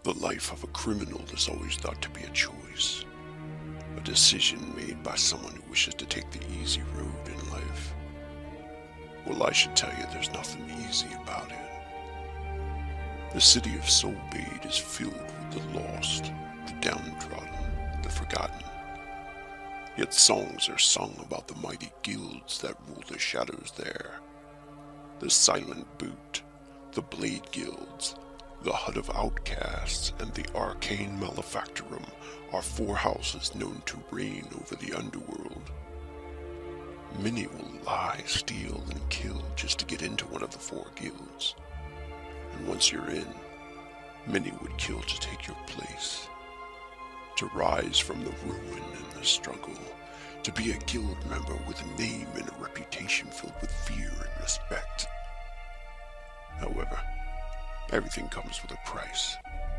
The life of a criminal is always thought to be a choice, a decision made by someone who wishes to take the easy road in life. Well, I should tell you there's nothing easy about it. The city of Soulbade is filled with the lost, the downtrodden, the forgotten. Yet songs are sung about the mighty guilds that rule the shadows there. The Silent Boot, the Blade Guilds, the Hut of Outcasts, and the Arcane Malefactorum are four houses known to reign over the underworld. Many will lie, steal, and kill just to get into one of the four guilds. And once you're in, many would kill to take your place. To rise from the ruin and the struggle, to be a guild member with a name and a reputation filled with fear and respect. However, everything comes with a price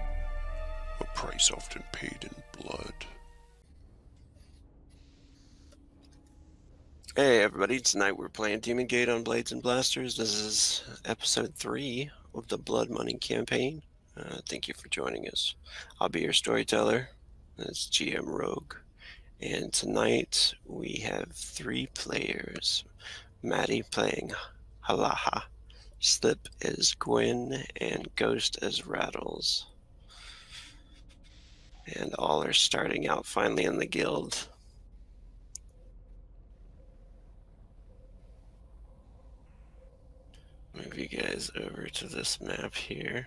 often paid in blood. Hey everybody, tonight we're playing Demon Gate on Blades and Blasters. This is episode 3 of the Blood Money campaign. Thank you for joining us. I'll be your storyteller. That's GM Rogue. And tonight we have 3 players. Maddie playing Halaha, Slip as Gwen, and Ghost as Rattles. And all are starting out finally in the guild. Move you guys over to this map here.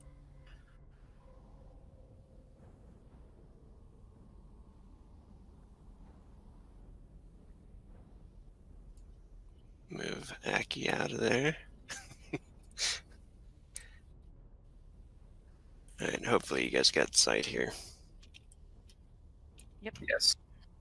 Move Aki out of there. Alright, hopefully you guys got sight here. Yep. Yes.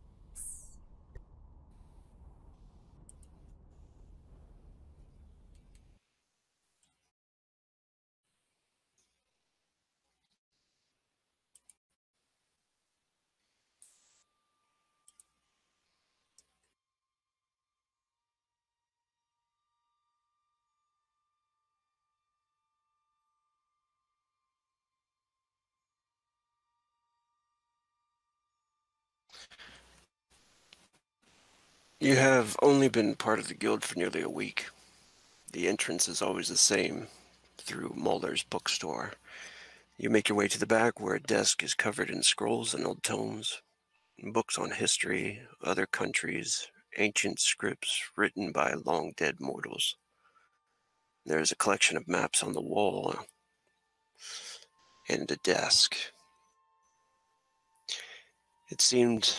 You have only been part of the guild for nearly a week. The entrance is always the same, through Mulder's bookstore. You make your way to the back where a desk is covered in scrolls and old tomes, books on history, other countries, ancient scripts written by long-dead mortals. There is a collection of maps on the wall and a desk. It seemed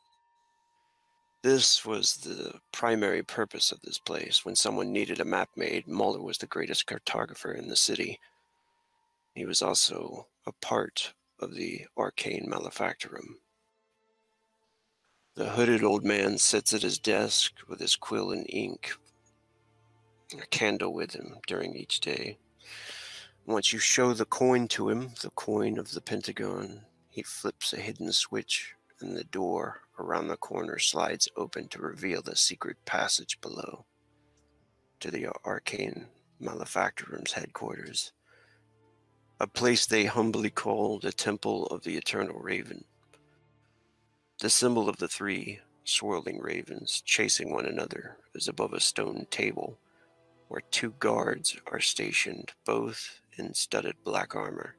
this was the primary purpose of this place. When someone needed a map made, Mulder was the greatest cartographer in the city. He was also a part of the Arcane Malefactorum. The hooded old man sits at his desk with his quill and ink, a candle with him during each day. Once you show the coin to him, the coin of the Pentagon, he flips a hidden switch and the door around the corner slides open to reveal the secret passage below to the Arcane Malefactorum's headquarters, a place they humbly call the Temple of the Eternal Raven. The symbol of the 3 swirling ravens chasing one another is above a stone table where 2 guards are stationed, both in studded black armor.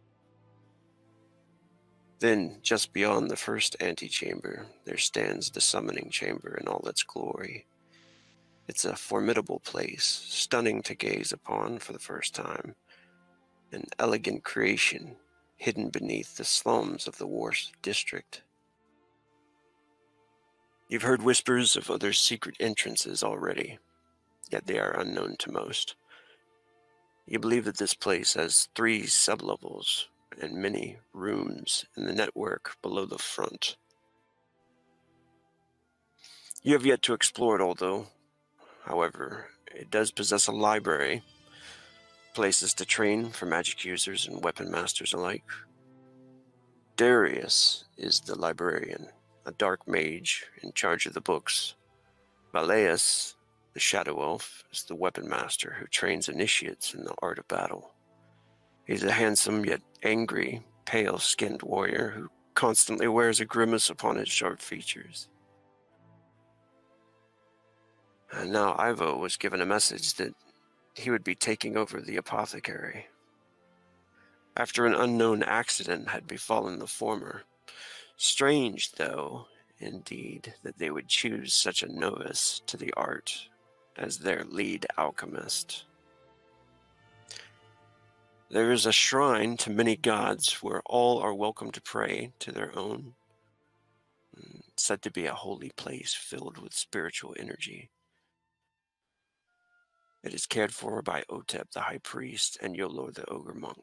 Then, just beyond the first antechamber, there stands the summoning chamber in all its glory. It's a formidable place, stunning to gaze upon for the first time, an elegant creation hidden beneath the slums of the Wars district. You've heard whispers of other secret entrances already, yet they are unknown to most. You believe that this place has 3 sublevels and many rooms in the network below the front. You have yet to explore it all, though. However, it does possess a library, places to train for magic users and weapon masters alike. Darius is the librarian, a dark mage in charge of the books. Baleus, the shadow elf, is the weapon master who trains initiates in the art of battle. He's a handsome yet angry pale-skinned warrior who constantly wears a grimace upon his sharp features. And now Ivo was given a message that he would be taking over the apothecary. After an unknown accident had befallen the former. Strange, though, indeed, that they would choose such a novice to the art as their lead alchemist. There is a shrine to many gods where all are welcome to pray to their own, said to be a holy place filled with spiritual energy. It is cared for by Otep the high priest and Yolor the ogre monk.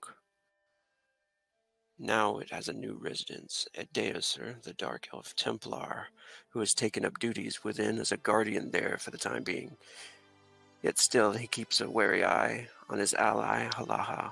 Now it has a new residence, Edeoser, the dark elf Templar, who has taken up duties within as a guardian there for the time being. Yet still he keeps a wary eye on his ally, Halaha.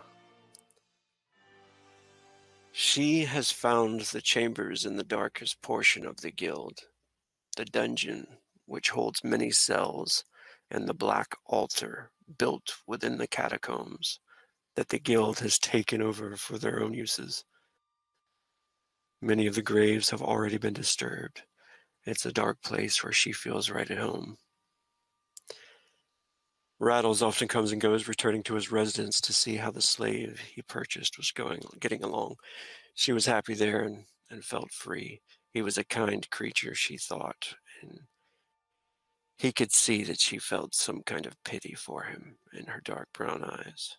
She has found the chambers in the darkest portion of the guild, the dungeon, which holds many cells, and the black altar built within the catacombs that the guild has taken over for their own uses. Many of the graves have already been disturbed. It's a dark place where she feels right at home. Rattles often comes and goes, returning to his residence to see how the slave he purchased was getting along. She was happy there and felt free. He was a kind creature, she thought, and he could see that she felt some kind of pity for him in her dark brown eyes.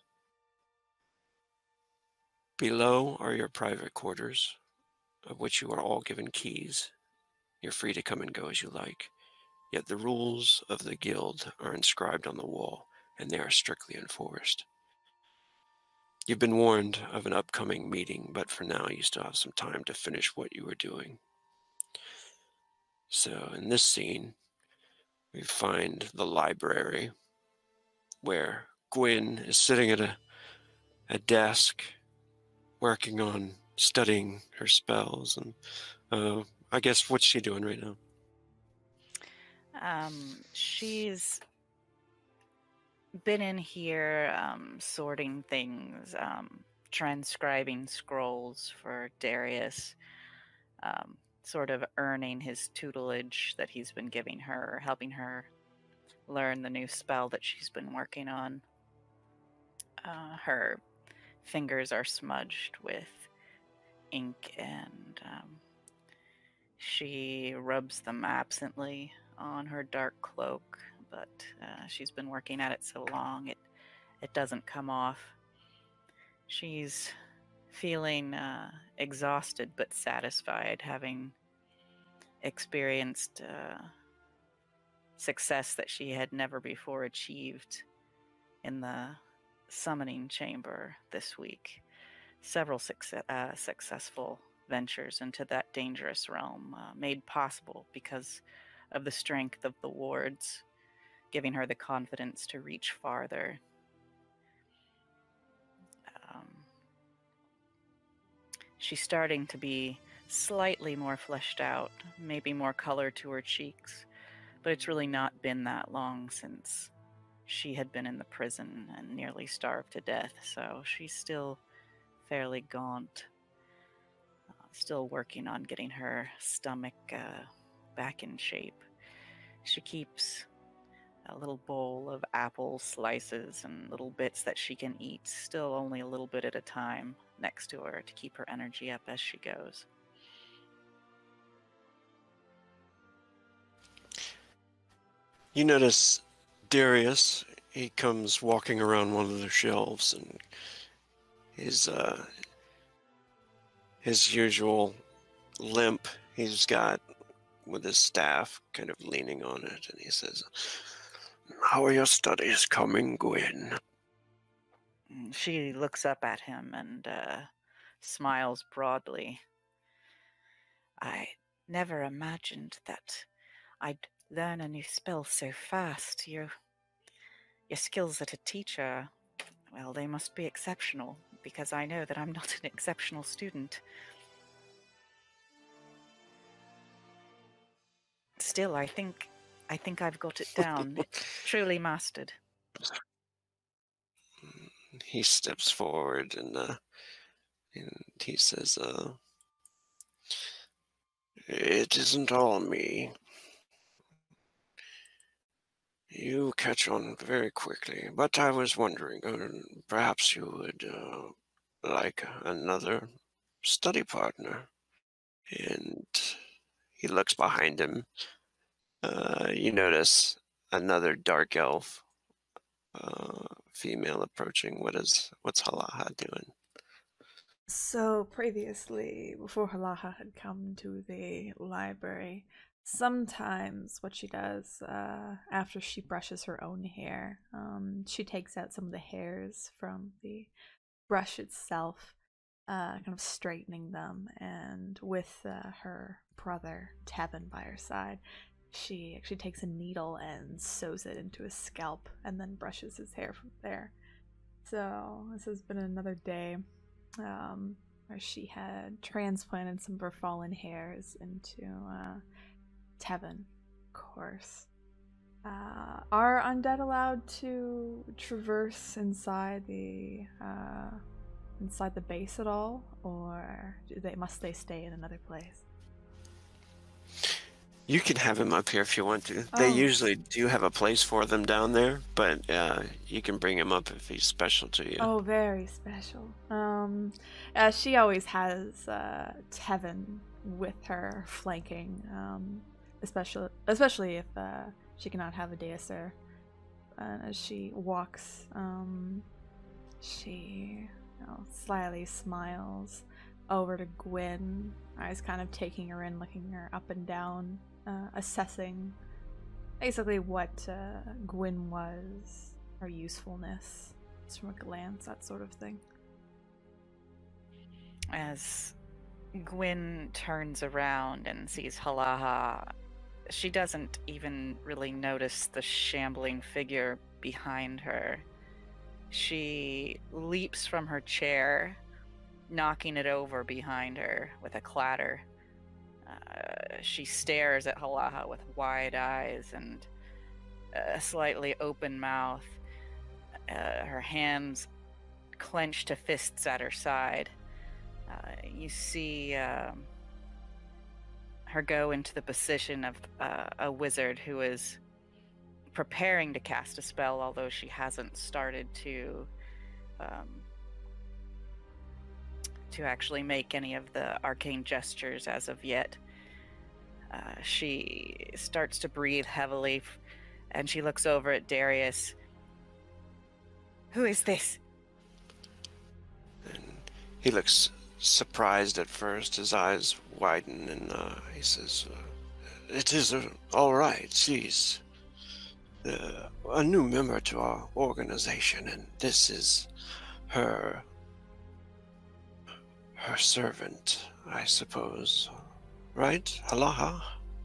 Below are your private quarters, of which you are all given keys. You're free to come and go as you like. Yet the rules of the guild are inscribed on the wall, and they are strictly enforced. You've been warned of an upcoming meeting, but for now you still have some time to finish what you were doing. So in this scene, we find the library, where Gwyn is sitting at a desk, working on studying her spells, and I guess what's she doing right now? She's been in here sorting things, transcribing scrolls for Darius, sort of earning his tutelage that he's been giving her, helping her learn the new spell that she's been working on. Her fingers are smudged with ink, and she rubs them absently on her dark cloak, but she's been working at it so long it doesn't come off. She's feeling exhausted but satisfied, having experienced success that she had never before achieved in the summoning chamber this week. Several successful ventures into that dangerous realm, made possible because of the strength of the wards, giving her the confidence to reach farther. She's starting to be slightly more fleshed out, maybe more color to her cheeks, but it's really not been that long since she had been in the prison and nearly starved to death, so she's still fairly gaunt. Still working on getting her stomach back in shape. She keeps a little bowl of apple slices and little bits that she can eat, still only a little bit at a time, next to her to keep her energy up as she goes. You notice Darius, he comes walking around one of the shelves, and his usual limp he's got with his staff kind of leaning on it, and he says, "How are your studies coming, Gwyn?" She looks up at him and smiles broadly. I never imagined that I'd learn a new spell so fast. Your skills as a teacher, well, they must be exceptional, because I know that I'm not an exceptional student. Still, I think I've got it down. Truly mastered. He steps forward and he says, "It isn't all me. You catch on very quickly, but I was wondering, perhaps you would like another study partner." And he looks behind him. You notice another dark elf female approaching. What's Halaha doing? So previously, before Halaha had come to the library, sometimes what she does after she brushes her own hair, she takes out some of the hairs from the brush itself, kind of straightening them, and with her brother Tevin by her side, she actually takes a needle and sews it into his scalp and then brushes his hair from there. So this has been another day where she had transplanted some of her fallen hairs into Tevin, of course. Are undead allowed to traverse inside the base at all, or must they stay in another place? You can have him up here if you want to. They usually do have a place for them down there, but you can bring him up if he's special to you. Oh, very special. She always has Tevin with her flanking, especially if she cannot have a Deaser. As she walks, she slyly smiles over to Gwyn, eyes kind of taking her in, looking her up and down, assessing basically what Gwyn was, her usefulness, just from a glance, that sort of thing. As Gwyn turns around and sees Halaha, she doesn't even really notice the shambling figure behind her. She leaps from her chair, knocking it over behind her with a clatter. She stares at Halaha with wide eyes and a slightly open mouth, her hands clenched to fists at her side. You see her go into the position of a wizard who is preparing to cast a spell, although she hasn't started to actually make any of the arcane gestures as of yet. She starts to breathe heavily, and she looks over at Darius. "Who is this?" And he looks surprised at first. His eyes widen, and he says, "It is all right. She's a new member to our organization, and this is her servant, I suppose. Right, Halaha?"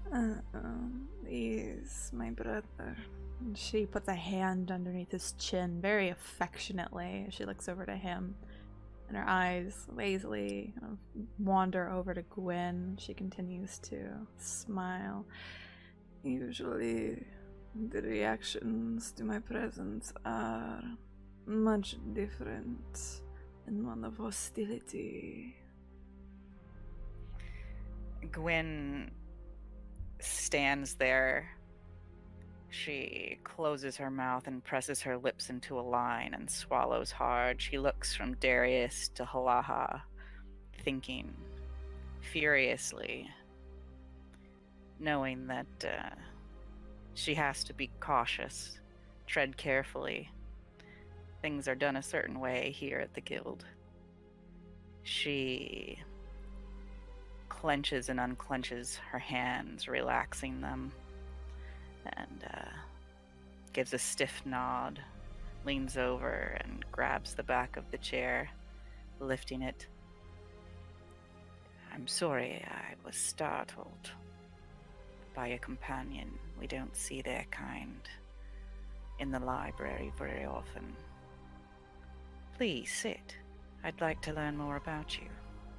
He's my brother. And she puts a hand underneath his chin very affectionately as she looks over to him, and her eyes lazily kind of wander over to Gwyn. She continues to smile. Usually, the reactions to my presence are much different than one of hostility. Gwyn stands there. She closes her mouth and presses her lips into a line and swallows hard. She looks from Darius to Halaha, thinking furiously, knowing that she has to be cautious, tread carefully. Things are done a certain way here at the guild. She clenches and unclenches her hands, relaxing them, and gives a stiff nod, leans over and grabs the back of the chair, lifting it. "I'm sorry, I was startled by a companion. We don't see their kind in the library very often. Please sit. I'd like to learn more about you."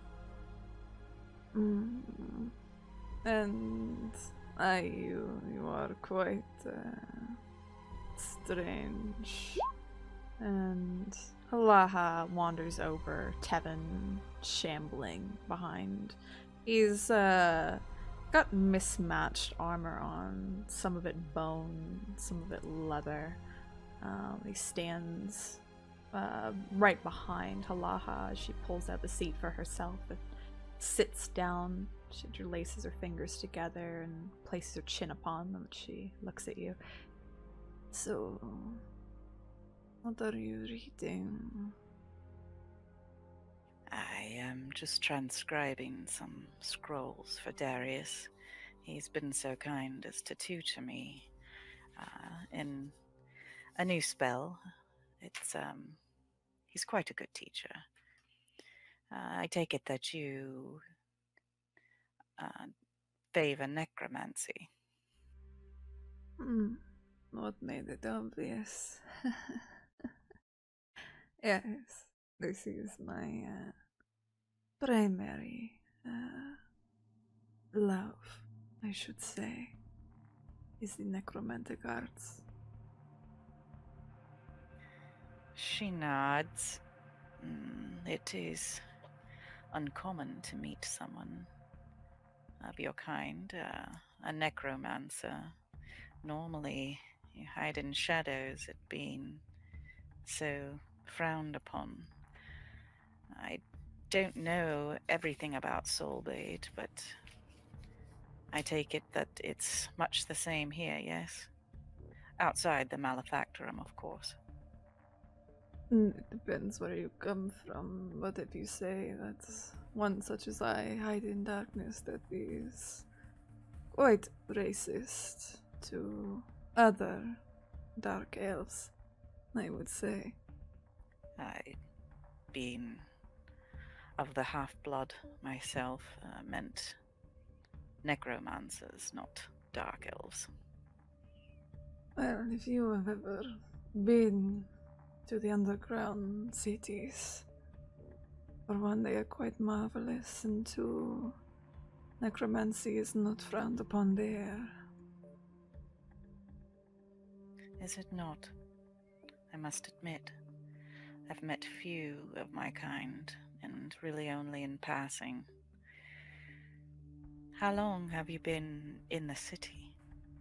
And you are quite strange. And Halaha wanders over, Tevin shambling behind. He's got mismatched armor on, some of it bone, some of it leather. He stands right behind Halaha as she pulls out the seat for herself and sits down. She interlaces her fingers together and places her chin upon them. She looks at you. So, what are you reading? I am just transcribing some scrolls for Darius. He's been so kind as to tutor me in a new spell. It's he's quite a good teacher. I take it that you favor necromancy. What made it obvious? Yes, this is my primary love, I should say, is the necromantic arts. She nods. It is uncommon to meet someone of your kind, a necromancer. Normally, you hide in shadows, it being so frowned upon. I don't know everything about Soulbait, but I take it that it's much the same here, yes? Outside the Malefactorum, of course. It depends where you come from, but if you say that one such as I hide in darkness, that is quite racist to other dark elves, I would say. Being of the half-blood myself, meant necromancers, not dark elves. Well, if you have ever been to the underground cities, for one, they are quite marvelous, and two, necromancy is not frowned upon there. Is it not? I must admit, I've met few of my kind, and really only in passing. How long have you been in the city?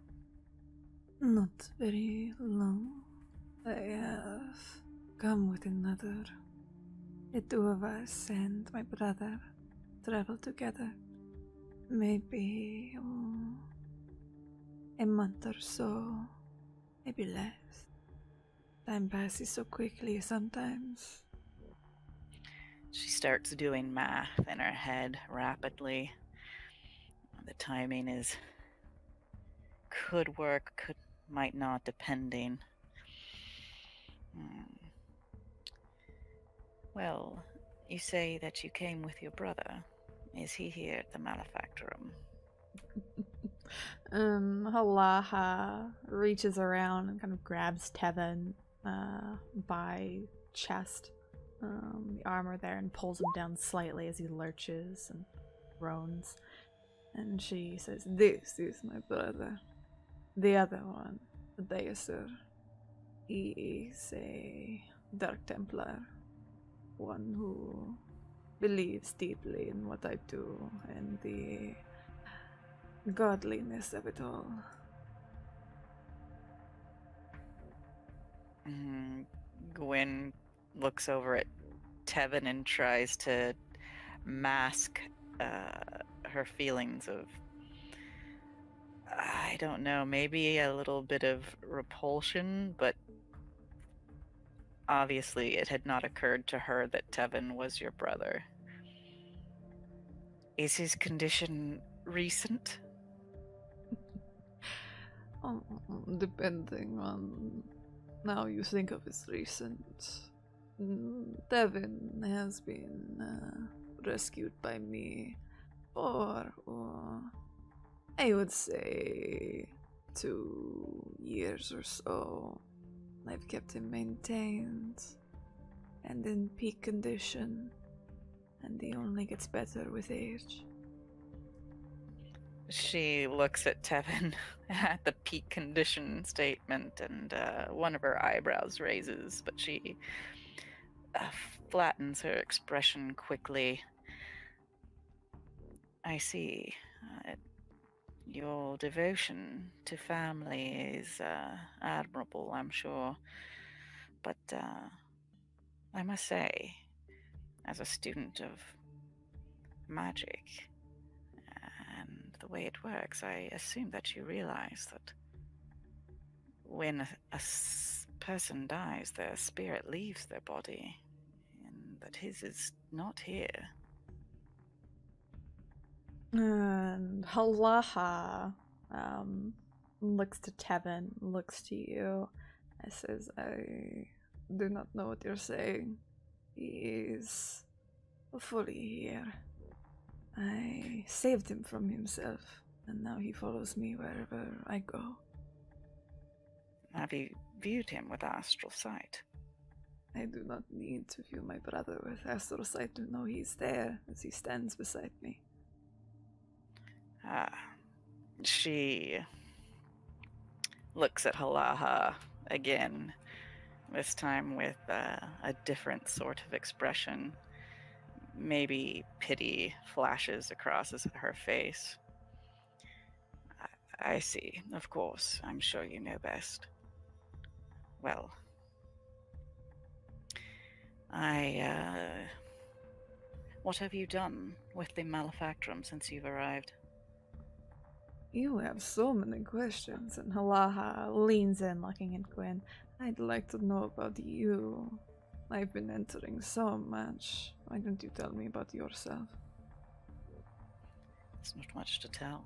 Not very long. I have come with another. The two of us and my brother travel together. Maybe a month or so, maybe less. Time passes so quickly sometimes. She starts doing math in her head rapidly. The timing could work, might not, depending. Well, you say that you came with your brother. Is he here at the Malefactorum? Halaha reaches around and kind of grabs Tevin by chest, the armor there, and pulls him down slightly as he lurches and groans. And she says, "This is my brother. The other one, the Deusser. He is a Dark Templar, one who believes deeply in what I do and the godliness of it all." Gwen looks over at Tevin and tries to mask her feelings of, I don't know, maybe a little bit of repulsion, but obviously it had not occurred to her that Tevin was your brother. Is his condition recent? Depending on how you think of as recent. Devin has been rescued by me for, I would say, 2 years or so. I've kept him maintained and in peak condition, and he only gets better with age. She looks at Tevin at the peak condition statement, and one of her eyebrows raises, but she flattens her expression quickly. I see. Your devotion to family is admirable, I'm sure. But I must say, as a student of magic and the way it works, I assume that you realize that when a person dies, their spirit leaves their body, and that his is not here. And Halaha looks to Tevin, looks to you, and says, I do not know what you're saying. He is fully here. I saved him from himself, and now he follows me wherever I go. Have you viewed him with astral sight? I do not need to view my brother with astral sight to know he's there as he stands beside me. She looks at Halaha again, this time with a different sort of expression. Maybe pity flashes across her face. I see, of course. I'm sure you know best. Well, what have you done with the Malefactorum since you've arrived? You have so many questions, and Halaha leans in, looking at Gwen. I'd like to know about you. I've been entering so much. Why don't you tell me about yourself? There's not much to tell.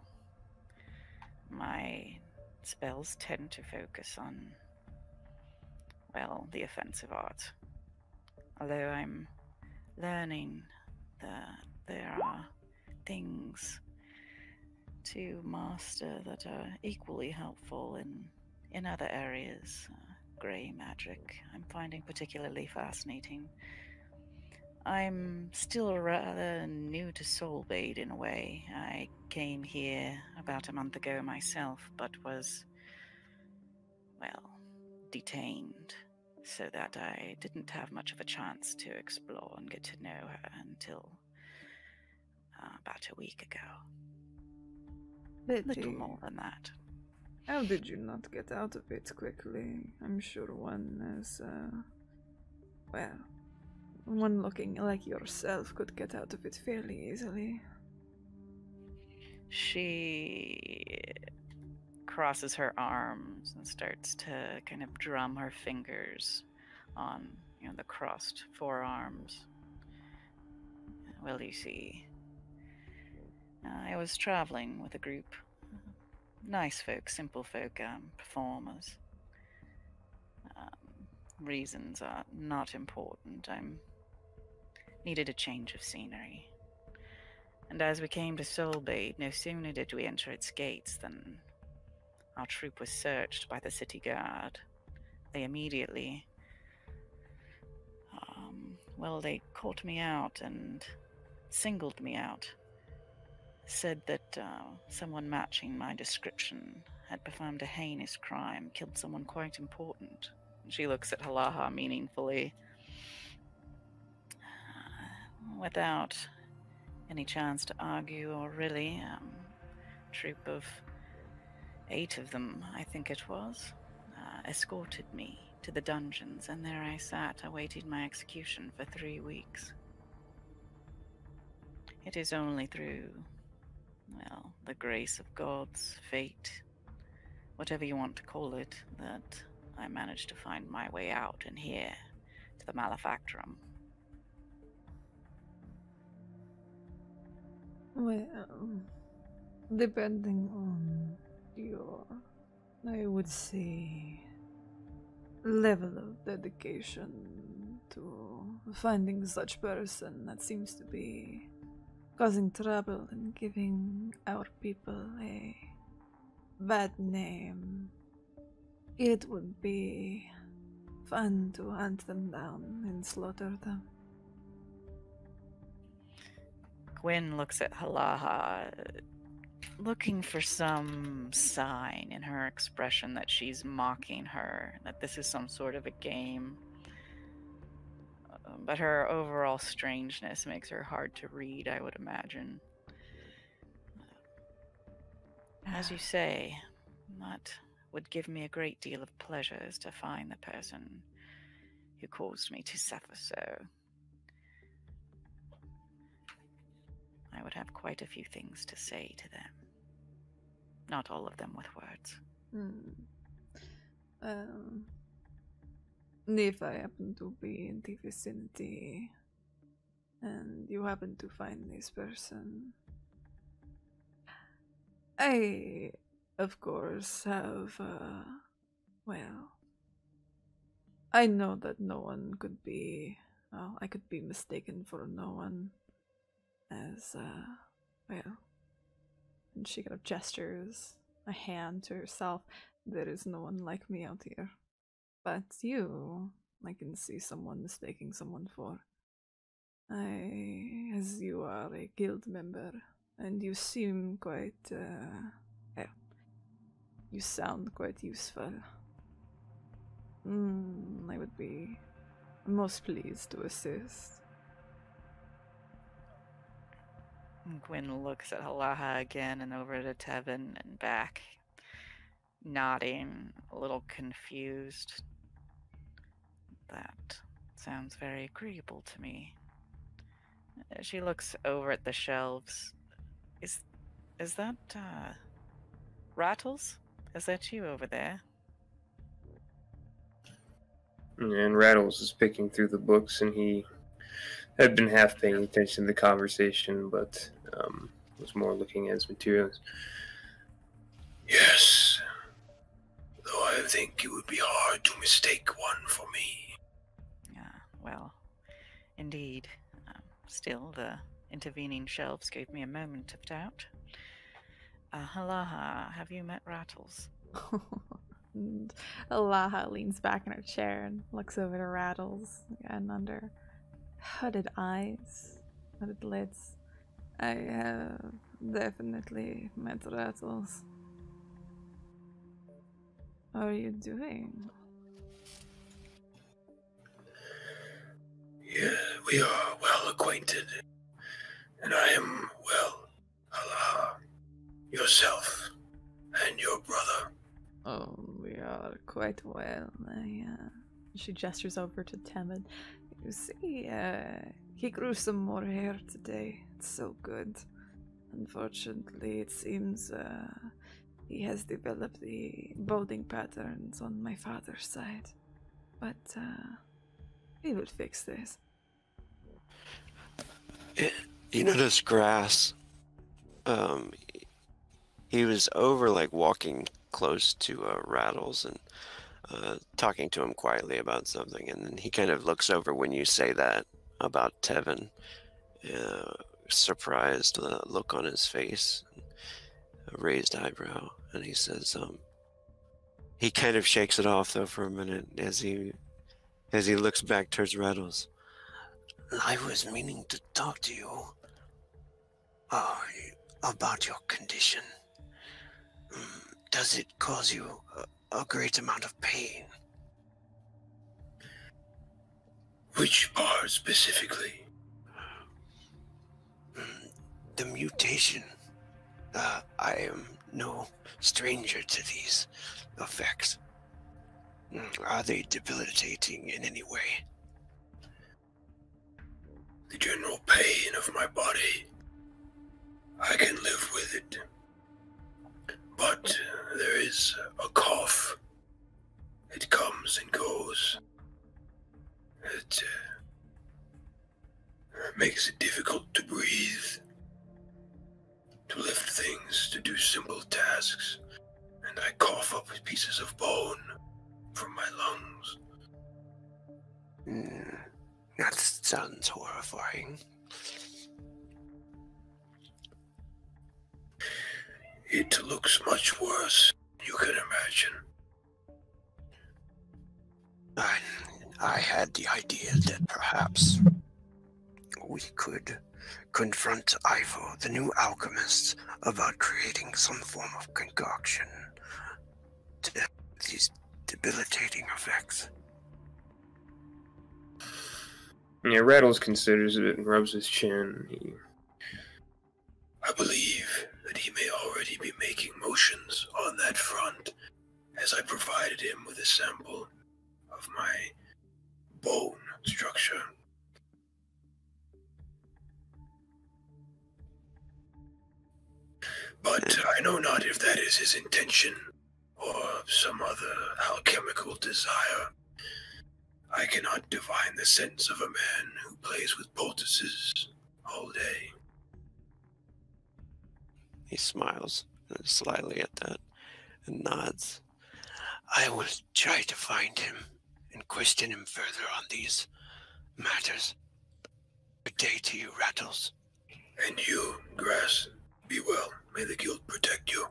My spells tend to focus on, well, the offensive art. Although I'm learning that there are things to master that are equally helpful in other areas. Grey magic I'm finding particularly fascinating. I'm still rather new to Soulbade in a way. I came here about a month ago myself, but was, well, detained, so that I didn't have much of a chance to explore and get to know her until about a week ago. Little more than that. How did you not get out of it quickly? I'm sure one as, one looking like yourself could get out of it fairly easily. She crosses her arms and starts to kind of drum her fingers on, the crossed forearms. Well, you see, I was traveling with a group. Nice folk, simple folk, performers. Reasons are not important. I needed a change of scenery. And as we came to Soulbade, no sooner did we enter its gates than our troop was searched by the city guard. They immediately, they caught me out and singled me out. Said that someone matching my description had performed a heinous crime, killed someone quite important. She looks at Halaha meaningfully. Without any chance to argue or really, troop of 8 of them, I think it was, escorted me to the dungeons, and there I sat, awaiting my execution for 3 weeks. It is only through, the grace of gods, fate, whatever you want to call it, that I managed to find my way out and here to the Malefactorum. Well, depending on your, I would say, level of dedication to finding such person that seems to be causing trouble and giving our people a bad name, it would be fun to hunt them down and slaughter them. Gwen looks at Halaha, looking for some sign in her expression that she's mocking her, that this is some sort of a game. but her overall strangeness makes her hard to read, I would imagine. As you say, what would give me a great deal of pleasure is to find the person who caused me to suffer so. I would have quite a few things to say to them. Not all of them with words. If I happen to be in the vicinity and you happen to find this person, I, of course, have, well, I know that no one could be, well, I could be mistaken for no one as, well, and she kind of gestures a hand to herself. There is no one like me out here. But you, I can see someone mistaking someone for. As you are a guild member, and you seem quite, well, you sound quite useful. I would be most pleased to assist. Gwyn looks at Halaha again and over to Tevin and back, nodding, a little confused. That sounds very agreeable to me. She looks over at the shelves. Is that, Rattles? Is that you over there? And Rattles is picking through the books, and he had been half paying attention to the conversation, but was more looking at his materials. Yes, though I think it would be hard to mistake one for me. Well, indeed. Still, the intervening shelves gave me a moment of doubt. Halaha, have you met Rattles? And Alaha leans back in her chair and looks over to Rattles and under hooded eyes, hooded lids. I have definitely met Rattles. How are you doing? Yeah, we are well acquainted, and I am, well, Allah, yourself, and your brother. Oh, we are quite well. She gestures over to Temid. You see, he grew some more hair today. It's so good. Unfortunately, it seems he has developed the balding patterns on my father's side. But we will fix this. You notice Grass, he was over, like, walking close to Rattles and talking to him quietly about something, and then he kind of looks over when you say that about Tevin, surprised look on his face, a raised eyebrow, and he says, he kind of shakes it off though for a minute as he looks back towards Rattles. I was meaning to talk to you about your condition. Does it cause you a great amount of pain? Which part specifically? The mutation. I am no stranger to these effects. Are they debilitating in any way? The general pain of my body, I can live with it. But there is a cough. It comes and goes. It makes it difficult to breathe, to lift things, to do simple tasks, and I cough up pieces of bone from my lungs. That sounds horrifying. It looks much worse than you can imagine. I had the idea that perhaps we could confront Ivo, the new alchemist, about creating some form of concoction to have these debilitating effects. Yeah, Rattles considers it and rubs his chin. I believe that he may already be making motions on that front, as I provided him with a sample of my bone structure. But I know not if that is his intention or some other alchemical desire. I cannot divine the sense of a man who plays with poultices all day. He smiles slyly at that and nods. I will try to find him and question him further on these matters. Good day to you, Rattles. And you, Grass, be well. May the guild protect you.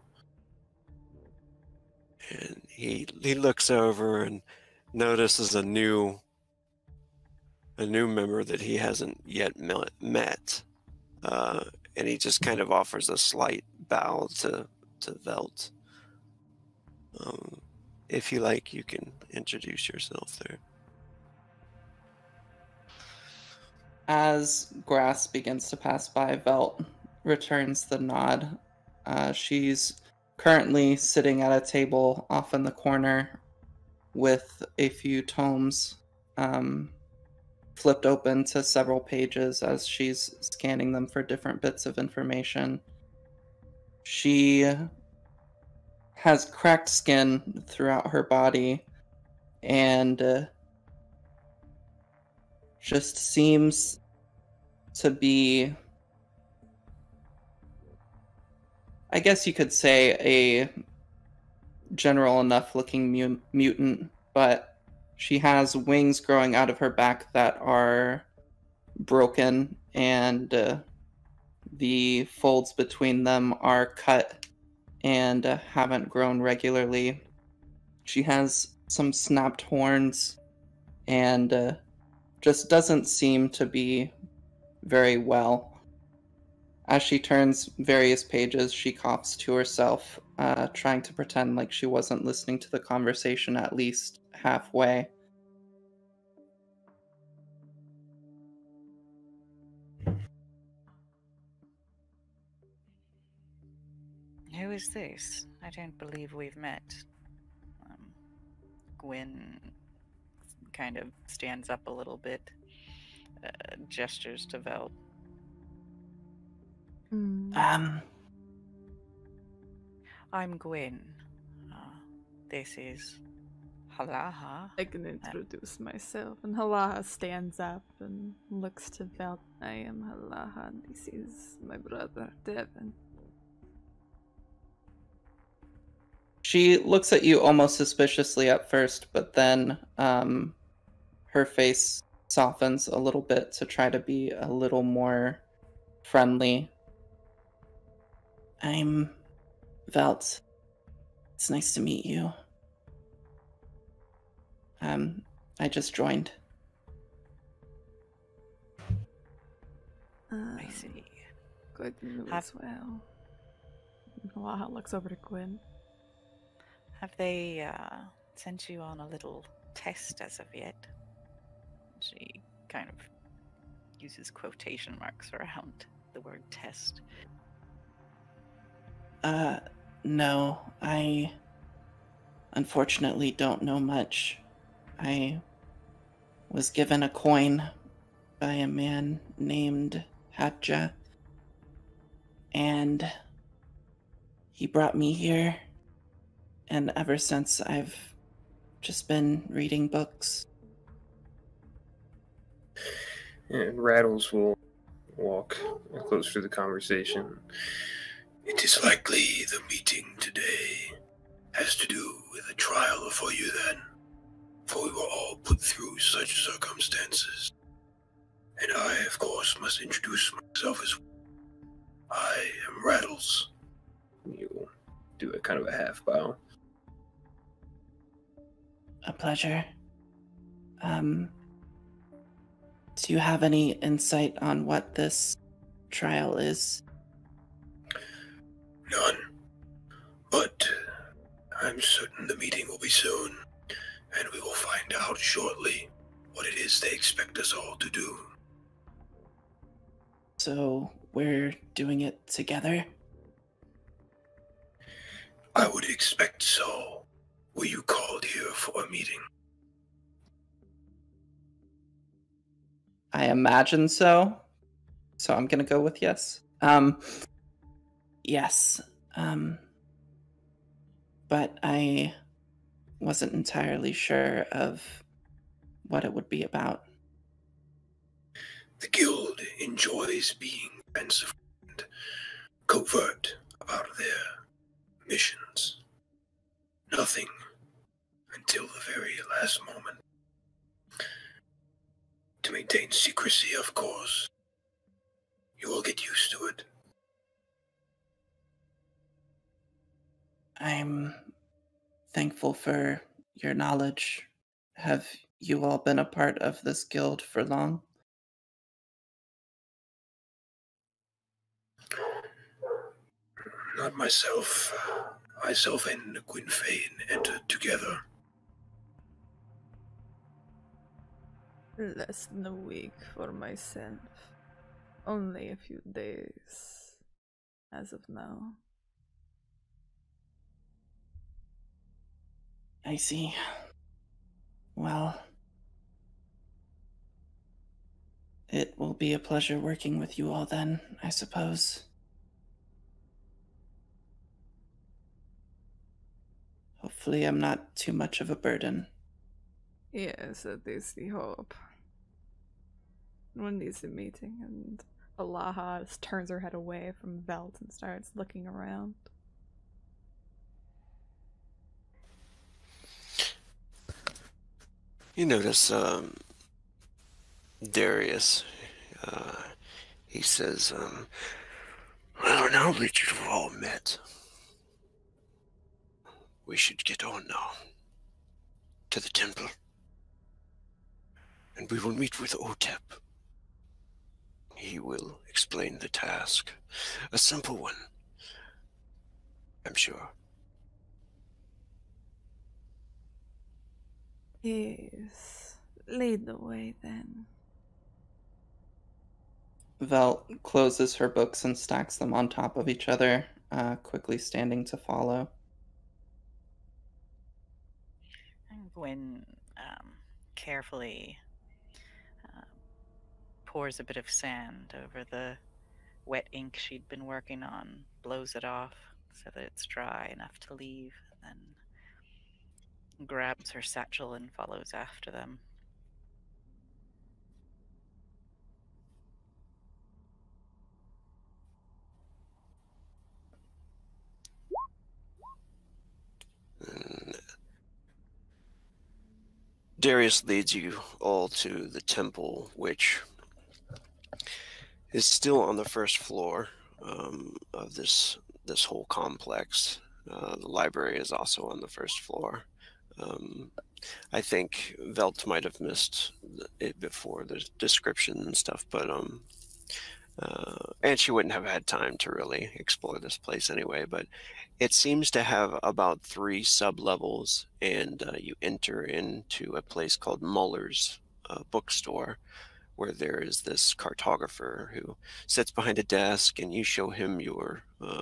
And he looks over and notices a new member that he hasn't yet met. And he just kind of offers a slight bow to Velt. If you like, you can introduce yourself there. As Grass begins to pass by, Velt returns the nod. She's currently sitting at a table off in the corner with a few tomes flipped open to several pages as she's scanning them for different bits of information. She has cracked skin throughout her body and just seems to be, I guess you could say, a general enough looking mutant, but she has wings growing out of her back that are broken, and the folds between them are cut and haven't grown regularly. She has some snapped horns and just doesn't seem to be very well. As she turns various pages, she coughs to herself, trying to pretend like she wasn't listening to the conversation at least halfway. Who is this? I don't believe we've met. Gwyn kind of stands up a little bit, gestures to Velt. I'm Gwyn. This is Halaha. I can introduce myself. And Halaha stands up and looks to Velt. I am Halaha, and this is my brother, Devin. She looks at you almost suspiciously at first, but then her face softens a little bit to try to be a little more friendly. I'm Velt. It's nice to meet you. I just joined. I see. Good news as well. Halaha looks over to Gwyn. Have they sent you on a little test as of yet? She kind of uses quotation marks around the word test. No, I unfortunately don't know much. I was given a coin by a man named Hatja, and he brought me here, and ever since I've just been reading books. And Rattles will walk close to the conversation. It is likely the meeting today has to do with a trial for you then, for we were all put through such circumstances. And I, of course, must introduce myself as well. I am Rattles. You'll do a kind of a half bow. A pleasure. Do you have any insight on what this trial is? None. But I'm certain the meeting will be soon, and we will find out shortly what it is they expect us all to do. So we're doing it together? I would expect so. Were you called here for a meeting? I imagine so. So I'm gonna go with yes. Yes. But I wasn't entirely sure of what it would be about. The guild enjoys being defensive and covert about their missions. Nothing until the very last moment. To maintain secrecy, of course. You will get used to it. I'm thankful for your knowledge. Have you all been a part of this guild for long? Not myself. Myself and Gwynfane entered together. Less than a week for myself. Only a few days as of now. I see. Well, it will be a pleasure working with you all then, I suppose. Hopefully I'm not too much of a burden. Yes, that is the hope. When is the meeting? And Alaha just turns her head away from Velt and starts looking around. You notice Darius, he says, well, now that you've all met, we should get on now to the temple, and we will meet with Otep. He will explain the task. A simple one, I'm sure. Yes. Lead the way then. Vel closes her books and stacks them on top of each other, quickly standing to follow. And Gwen carefully pours a bit of sand over the wet ink she'd been working on, blows it off so that it's dry enough to leave, and then grabs her satchel and follows after them. And Darius leads you all to the temple, which is still on the first floor of this whole complex. The library is also on the first floor. I think Velt might have missed it before the description and stuff, but and she wouldn't have had time to really explore this place anyway. But it seems to have about 3 sub-levels, and you enter into a place called Muller's bookstore, where there is this cartographer who sits behind a desk, and you show him your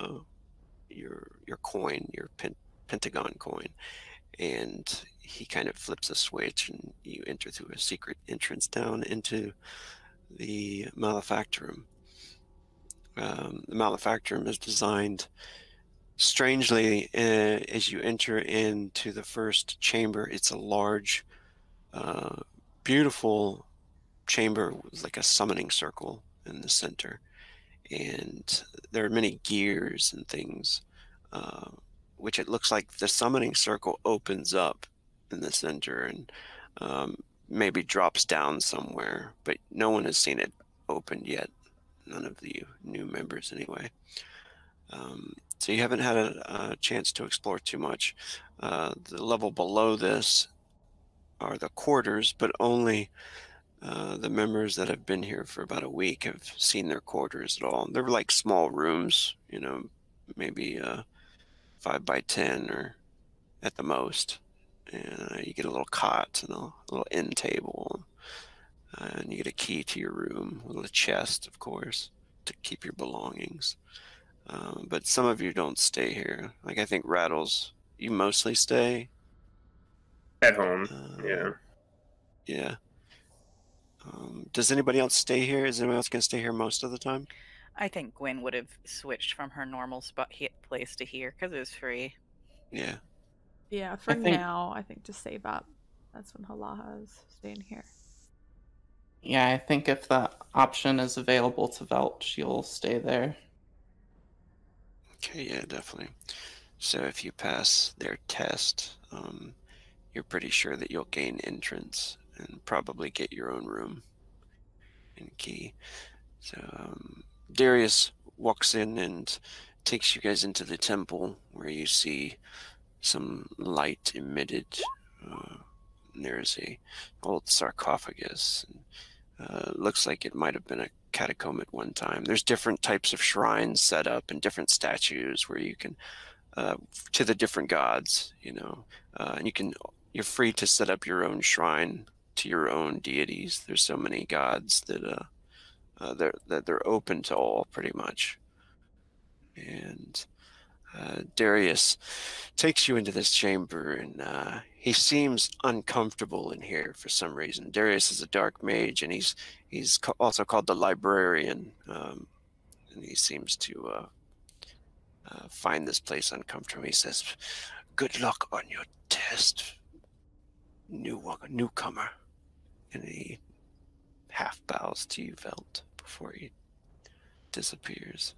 coin, your pentagon coin, and he kind of flips a switch, and you enter through a secret entrance down into the Malefactorum. The Malefactorum is designed strangely. As you enter into the first chamber, it's a large, beautiful chamber with like a summoning circle in the center, and there are many gears and things, which it looks like the summoning circle opens up in the center and maybe drops down somewhere, but no one has seen it opened yet. None of the new members anyway. So you haven't had a chance to explore too much. The level below this are the quarters, but only the members that have been here for about a week have seen their quarters at all. They're like small rooms, maybe 5 by 10 or at the most. And you get a little cot and a little end table, and you get a key to your room with a chest, of course. to keep your belongings. But some of you don't stay here. Like, I think Rattles, you mostly stay. At home, yeah. Yeah. Does anybody else stay here? Is anybody else going to stay here most of the time? I think Gwen would have switched from her normal place to here because it was free. Yeah. Yeah, for I think- now, I think to save up. That's when Halaha is staying here. Yeah, I think if the option is available to Velt, she'll stay there. Okay, yeah, definitely. So if you pass their test, you're pretty sure that you'll gain entrance and probably get your own room and key. So Darius walks in and takes you guys into the temple where you see some light emitted. There's a old sarcophagus. Looks like it might have been a catacomb at one time. There's different types of shrines set up and different statues where you can to the different gods, and you're free to set up your own shrine to your own deities. There's so many gods that they're open to all, pretty much. And Darius takes you into this chamber, and he seems uncomfortable in here for some reason. Darius is a dark mage, and he's also called the librarian, and he seems to find this place uncomfortable. He says, "Good luck on your test, newcomer," and he half bows to you, Velt, before he disappears.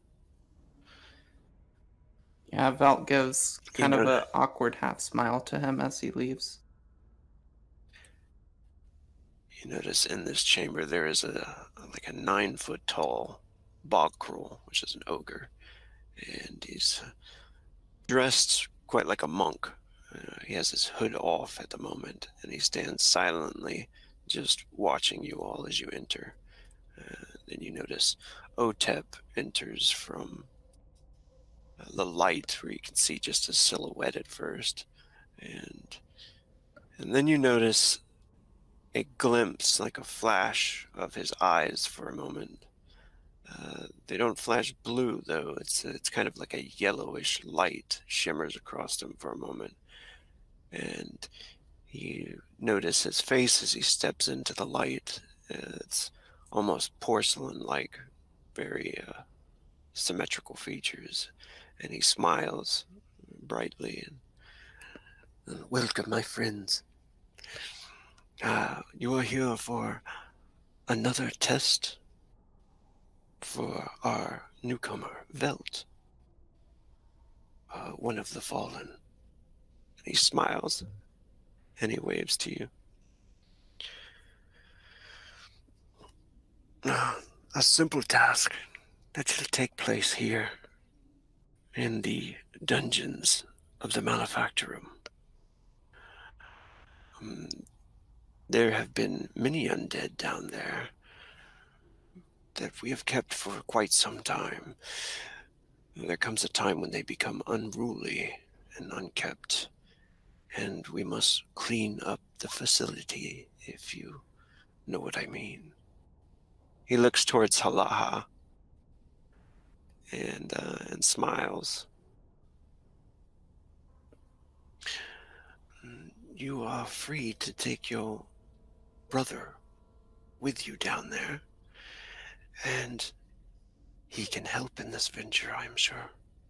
Yeah, Velt gives kind of know- an awkward half smile to him as he leaves. You notice in this chamber there is a 9-foot tall bog crawl, which is an ogre, and he's dressed quite like a monk. He has his hood off at the moment, and he stands silently, just watching you all as you enter. Then you notice Otep enters from the light, where you can see just his silhouette at first, and then you notice a glimpse, like a flash, of his eyes for a moment. They don't flash blue, though. It's kind of like a yellowish light shimmers across him for a moment. And you notice his face as he steps into the light. It's almost porcelain-like, very symmetrical features. And he smiles brightly. And "Welcome, my friends. You are here for another test for our newcomer, Velt, one of the fallen." And he smiles, and he waves to you. A simple task that shall take place here in the dungeons of the Malefactorum. There have been many undead down there that we have kept for quite some time. There comes a time when they become unruly and unkept, and we must clean up the facility, if you know what I mean. He looks towards Halaha and smiles. You are free to take your brother with you down there, and he can help in this venture, I am sure.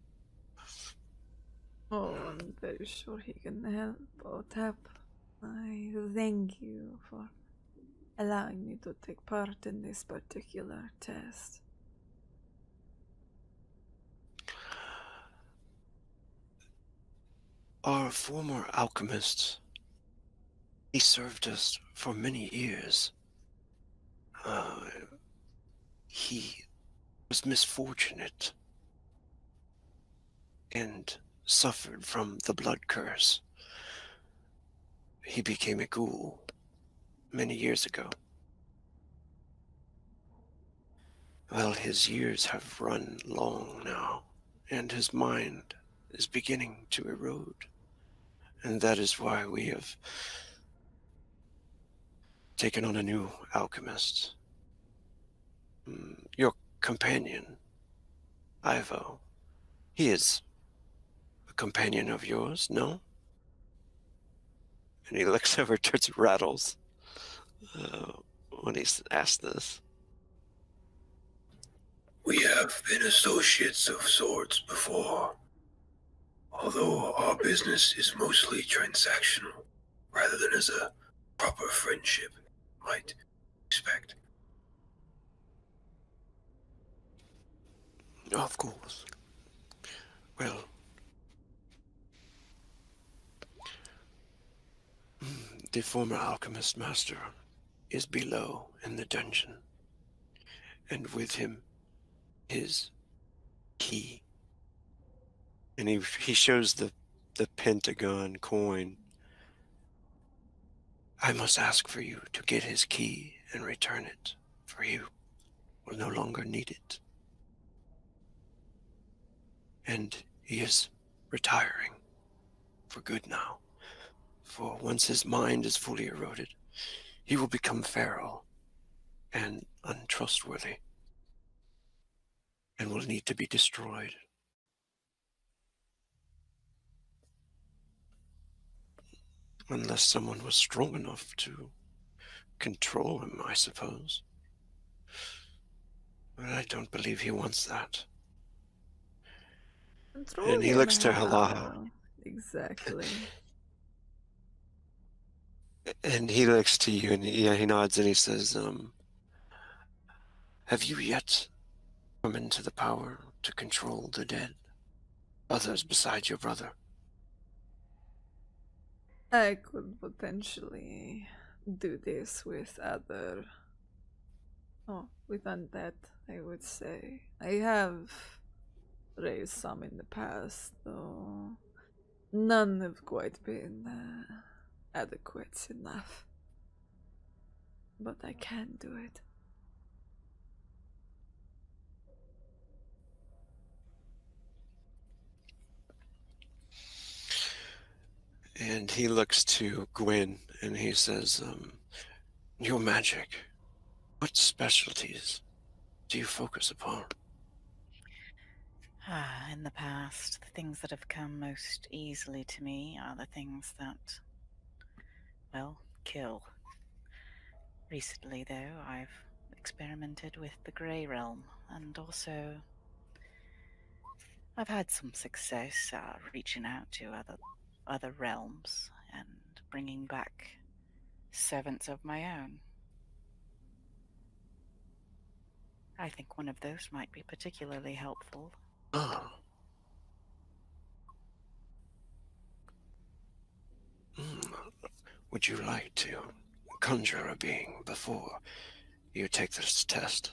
Oh, I'm very sure he can help, Otep. I thank you for allowing me to take part in this particular test. Our former alchemist, he served us for many years. He was misfortunate and suffered from the blood curse. He became a ghoul many years ago. Well, his years have run long now, and his mind is beginning to erode. And that is why we have taken on a new alchemist. Your companion, Ivo. He is a companion of yours, no? And he looks over towards Rattles when he's asked this. We have been associates of sorts before, although our business is mostly transactional, rather than as a proper friendship might expect. Of course. Well, the former alchemist master is below in the dungeon, and with him his key. And he shows the pentagon coin. I must ask for you to get his key and return it, for you will no longer need it. And he is retiring for good now, for once his mind is fully eroded, he will become feral and untrustworthy, and will need to be destroyed. Unless someone was strong enough to control him, I suppose. But I don't believe he wants that. Control And he him looks to how? Halaha. Exactly. And he looks to you, and he nods, and he says, have you yet come into the power to control the dead? Others besides your brother? I could potentially do this with other. Oh, with undead, I would say. I have raised some in the past, though none have quite been adequate enough. But I can do it. And he looks to Gwyn, and he says, your magic, what specialties do you focus upon? In the past, the things that have come most easily to me are the things that, well, kill. Recently, though, I've experimented with the Grey Realm, and also I've had some success reaching out to other realms and bringing back servants of my own. I think one of those might be particularly helpful. Ah. Would you like to conjure a being before you take this test?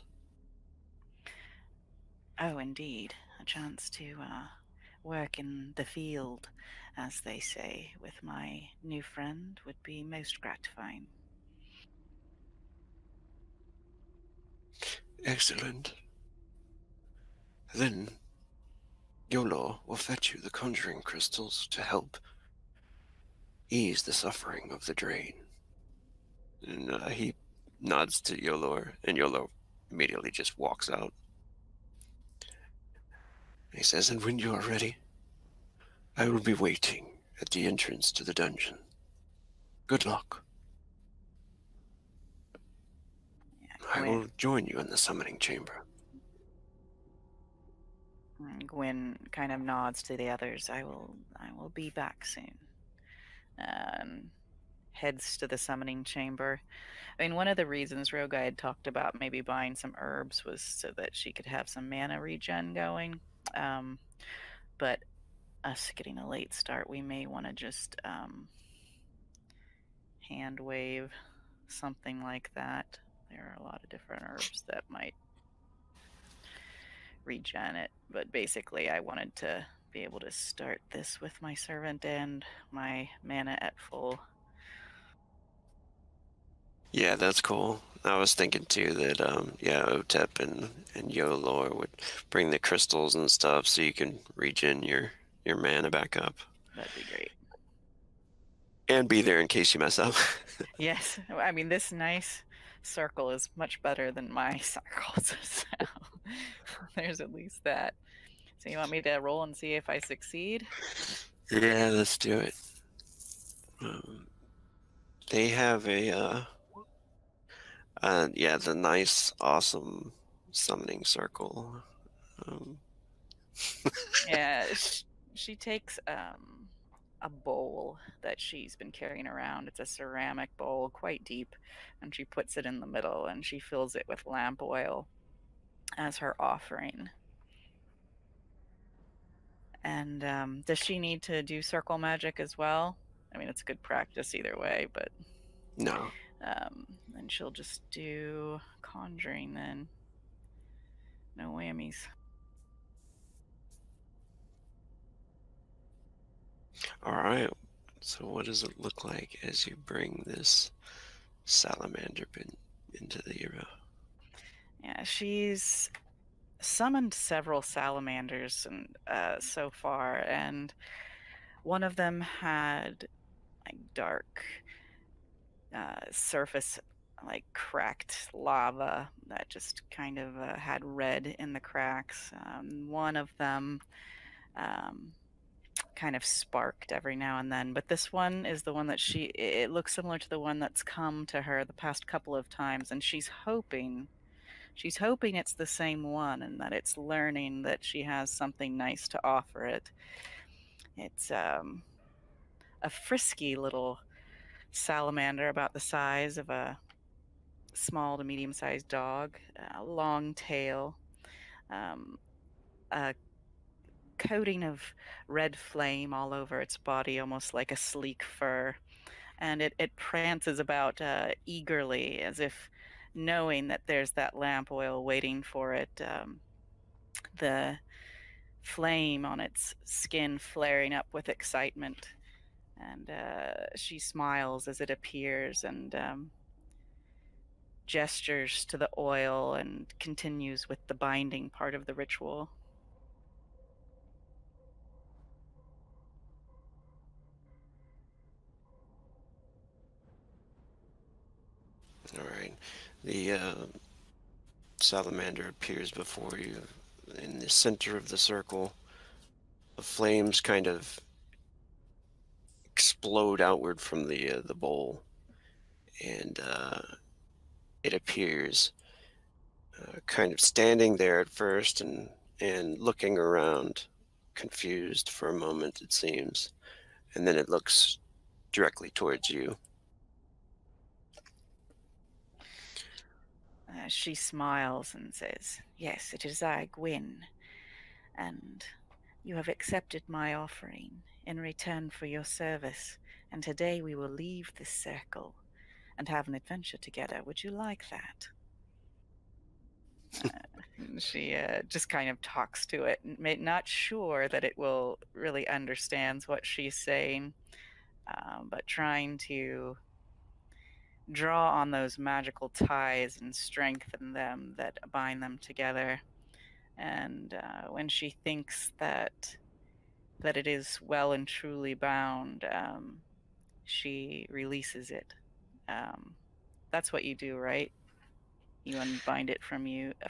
Oh, indeed. A chance to work in the field, as they say, with my new friend would be most gratifying. Excellent. Then Yolo will fetch you the conjuring crystals to help ease the suffering of the drain. And he nods to Yolor, and Yolo immediately just walks out. And he says, and when you are ready, I will be waiting at the entrance to the dungeon. Good luck. I will join you in the summoning chamber. Gwyn kind of nods to the others. I will be back soon. Heads to the summoning chamber. I mean, one of the reasons Rogai had talked about maybe buying some herbs was so that she could have some mana regen going. But us getting a late start, we may want to just hand wave something like that. There are a lot of different herbs that might regen it, but basically I wanted to be able to start this with my servant and my mana at full. Yeah, that's cool. I was thinking too that Otep and Yolor would bring the crystals and stuff so you can regen your mana back up. That'd be great. And be there in case you mess up. Yes, I mean, this nice circle is much better than my circles. So. there's at least that. So you want me to roll and see if I succeed? Yeah, let's do it. They have the nice, awesome summoning circle. Yeah, she takes a bowl that she's been carrying around. It's a ceramic bowl, quite deep, and she puts it in the middle and she fills it with lamp oil as her offering. And does she need to do circle magic as well? I mean, it's good practice either way, but No. and she'll just do conjuring then. No whammies. All right. So what does it look like as you bring this salamander into the Yeah, she's summoned several salamanders and so far, and one of them had like dark surface, like cracked lava that just kind of had red in the cracks. One of them kind of sparked every now and then, but this one is the one that it looks similar to the one that's come to her the past couple of times, and she's hoping it's the same one and that it's learning that she has something nice to offer it. It's a frisky little salamander about the size of a small to medium-sized dog, a long tail, a coating of red flame all over its body, almost like a sleek fur, and it prances about eagerly, as if knowing that there's that lamp oil waiting for it. The flame on its skin flaring up with excitement, and she smiles as it appears and gestures to the oil and continues with the binding part of the ritual. All right. The salamander appears before you in the center of the circle. The flames kind of explode outward from the bowl, and it appears kind of standing there at first and looking around, confused for a moment, it seems, and then it looks directly towards you. She smiles and says, "Yes, it is I, Gwyn, and you have accepted my offering in return for your service, and today we will leave this circle and have an adventure together. Would you like that?" She just kind of talks to it, not sure that it will really understands what she's saying, but trying to draw on those magical ties and strengthen them that bind them together. And when she thinks that it is well and truly bound, she releases it. That's what you do, right? You unbind it from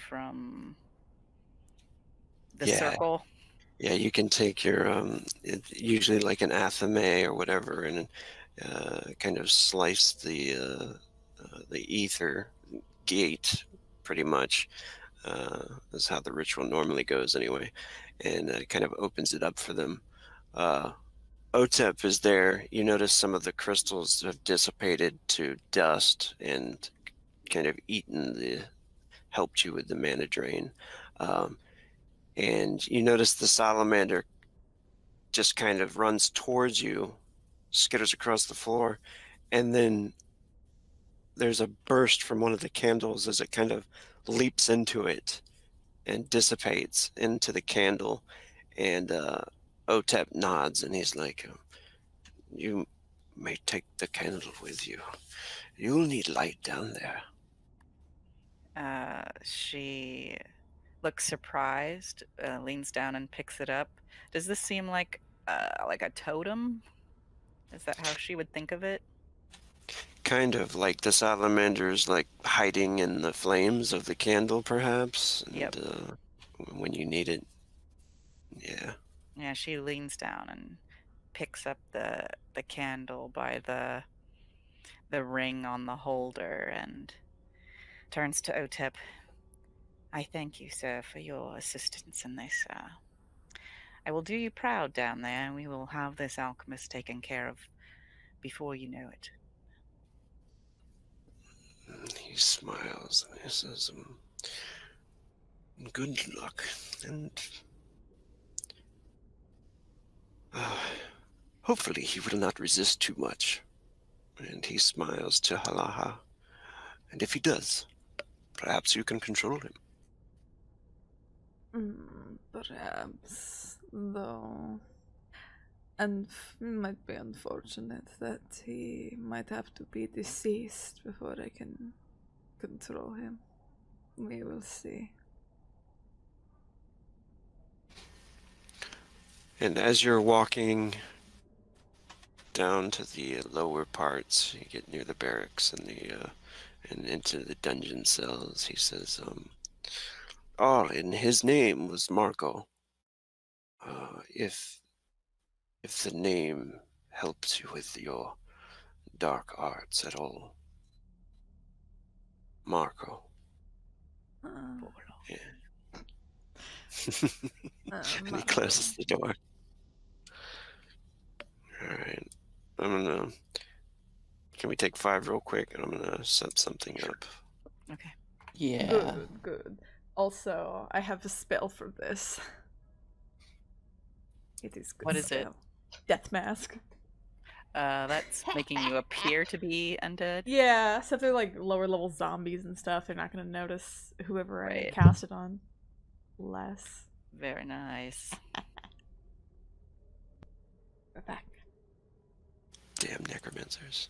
the circle. Yeah, you can take your it's usually like an athame or whatever, and kind of slice the ether gate, pretty much. That's how the ritual normally goes, anyway, and it kind of opens it up for them. Otep is there. You notice some of the crystals have dissipated to dust and kind of helped you with the mana drain. And you notice the salamander just kind of runs towards you, skitters across the floor, and then there's a burst from one of the candles as it kind of leaps into it and dissipates into the candle. And Otep nods and he's like, "You may take the candle with you. You'll need light down there." She looks surprised, leans down and picks it up. Does this seem like a totem? Is that how she would think of it? kind of like the salamanders, like hiding in the flames of the candle, perhaps. And, Yep. when you need it. Yeah. Yeah, she leans down and picks up the candle by the ring on the holder and turns to Otep. I thank you, sir, for your assistance in this. I will do you proud down there, and we will have this alchemist taken care of before you know it. He smiles and he says, good luck, and hopefully he will not resist too much. And he smiles to Halaha. And if he does, perhaps you can control him. Perhaps, though. And it might be unfortunate that he might have to be deceased before I can control him. We will see. And as you're walking down to the lower parts, you get near the barracks and and into the dungeon cells, he says, all in his name was Marco. If the name helps you with your dark arts at all. Marco. Yeah. And he closes the door. Alright. Can we take 5 real quick? And I'm gonna set something up. Okay. Yeah. Good. Also, I have a spell for this. It is good. What is it? spell. Death mask. That's making you appear to be undead. Yeah, so if they're like lower level zombies and stuff, they're not gonna notice whoever Right. I cast it on. Less. Very nice. We're back. Damn necromancers.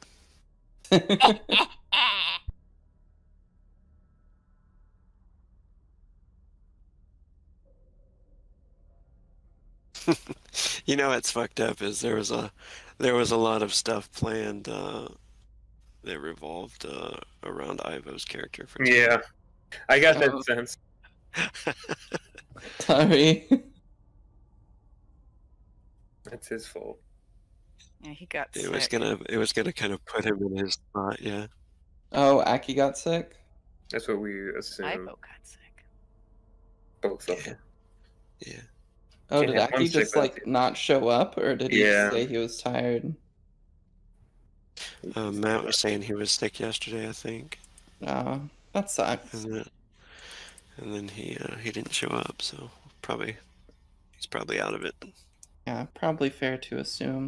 You know what's fucked up is there was a lot of stuff planned that revolved around Ivo's character for Yeah, I got that sense. Sorry. That's his fault. Yeah, he got it sick. was gonna kind of put him in his spot, yeah. Oh, Aki got sick? That's what we assume. Ivo got sick. Both of them. Yeah. Oh, Can't did have one Aki sick just without like the not show up, or did he Yeah. say he was tired? Matt was saying he was sick yesterday, I think. Oh, that sucks. And then he didn't show up, so he's probably out of it. Yeah, probably fair to assume.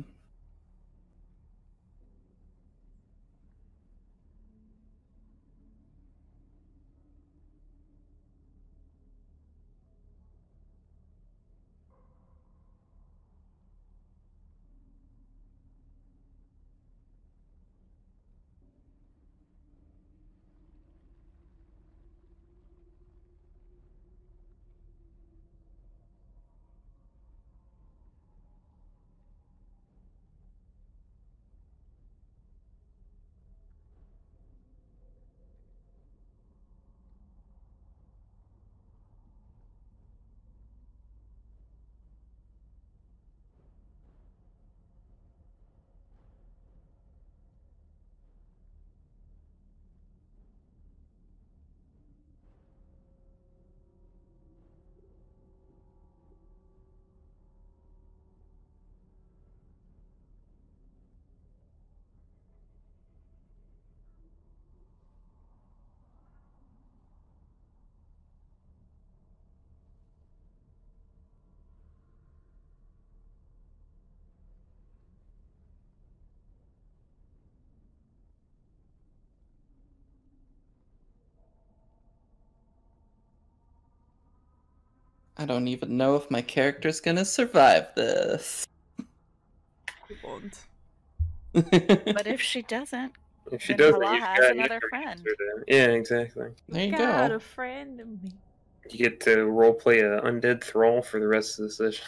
I don't even know if my character's gonna survive this. It won't. But if she doesn't, If she then doesn't, Hala you've has got another your friend. answer there. Yeah, exactly. There you Got go. a friend of me. You get to roleplay an undead thrall for the rest of the session.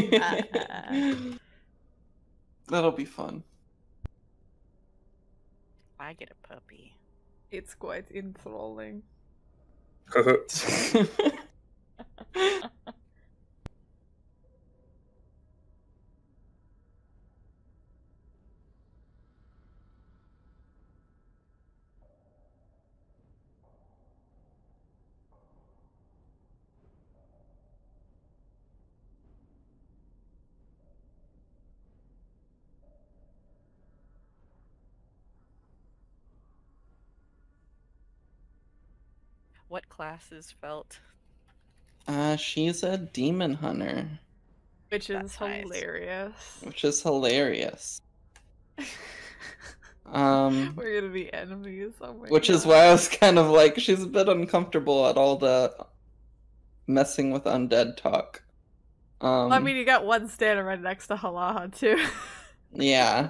That'll be fun. I get a puppy? It's quite enthralling. What classes felt? She's a demon hunter, Which is That's nice. hilarious. which is hilarious. We're gonna be enemies. Oh my Which God. is why I was kind of like, she's a bit uncomfortable at all the messing with undead talk. Well, I mean, you got one standing right next to Halaha, too. Yeah.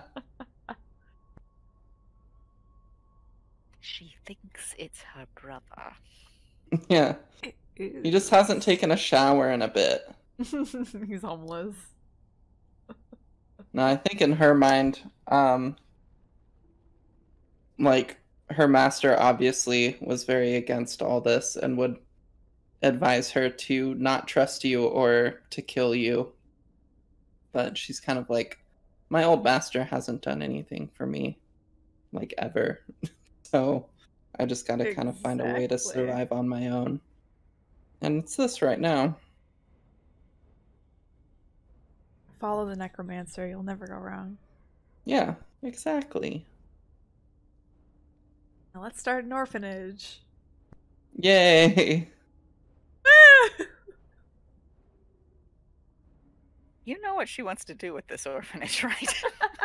She thinks it's her brother. Yeah. He just hasn't taken a shower in a bit. He's homeless. No, I think in her mind, like, her master obviously was very against all this and would advise her to not trust you or to kill you. But she's kind of like, my old master hasn't done anything for me, like, ever. So I just gotta kind of find a way to Exactly. survive on my own. And it's this right now. Follow the necromancer, you'll never go wrong. Yeah, exactly. Now let's start an orphanage. Yay! You know what she wants to do with this orphanage, right?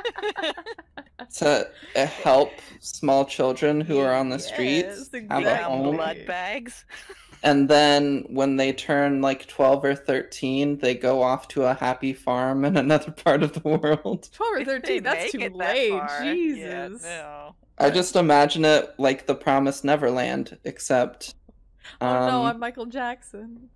To help small children who are on the streets Yes, have a exactly. home. Blood bags. And then when they turn like 12 or 13, they go off to a happy farm in another part of the world. 12 or If they 13, that's make too it that late. far. Jesus. Yeah, no. I just imagine it like the Promised Neverland, except... Oh no, I'm Michael Jackson.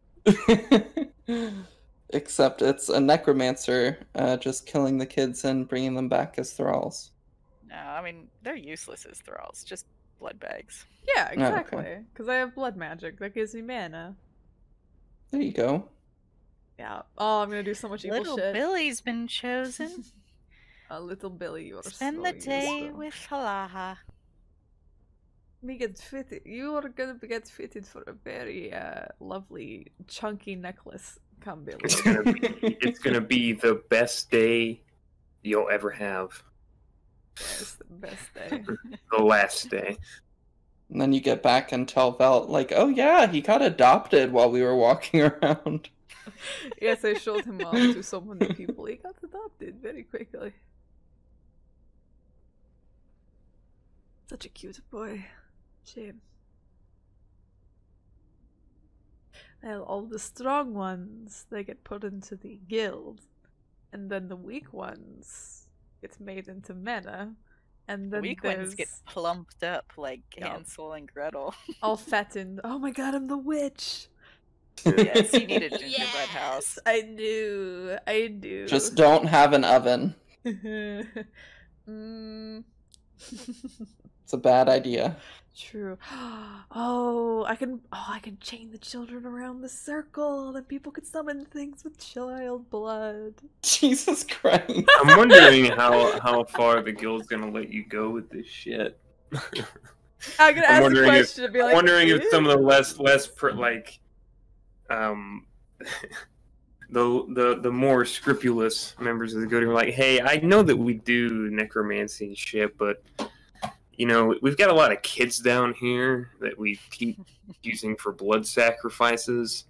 Except it's a necromancer just killing the kids and bringing them back as thralls. No, I mean, they're useless as thralls. Just blood bags. Yeah, okay. exactly. Because I have blood magic. That gives me mana. There you go. Yeah. Oh, I'm gonna do so much evil Little shit. Billy's been chosen. Little Billy, you're Spend so the day useful. with Halaha. Me get fitted. You are gonna get fitted for a very lovely chunky necklace. Come, Billy. It's gonna be the best day you'll ever have. Yes, the best day. The last day. And then you get back and tell Velt, like, oh yeah, he got adopted while we were walking around. Yes, I showed him off to so many people. He got adopted very quickly. Such a cute boy. Shame. Well, all the strong ones, they get put into the guild. And then the weak ones get made into mana. And then Weak there's ones get plumped up like Yup. Hansel and Gretel. all fattened. Oh my god, I'm the witch! Yes, you need a gingerbread house. I do. I do. Just don't have an oven. Mm. It's a bad idea. True. Oh, I can chain the children around the circle, then people could summon things with child blood. Jesus Christ. I'm wondering how far the guild's gonna let you go with this shit. I'm gonna ask the question and be like, I'm wondering if some of the less the more scrupulous members of the guild are like, hey, I know that we do necromancy and shit, but you know, we've got a lot of kids down here that we keep using for blood sacrifices.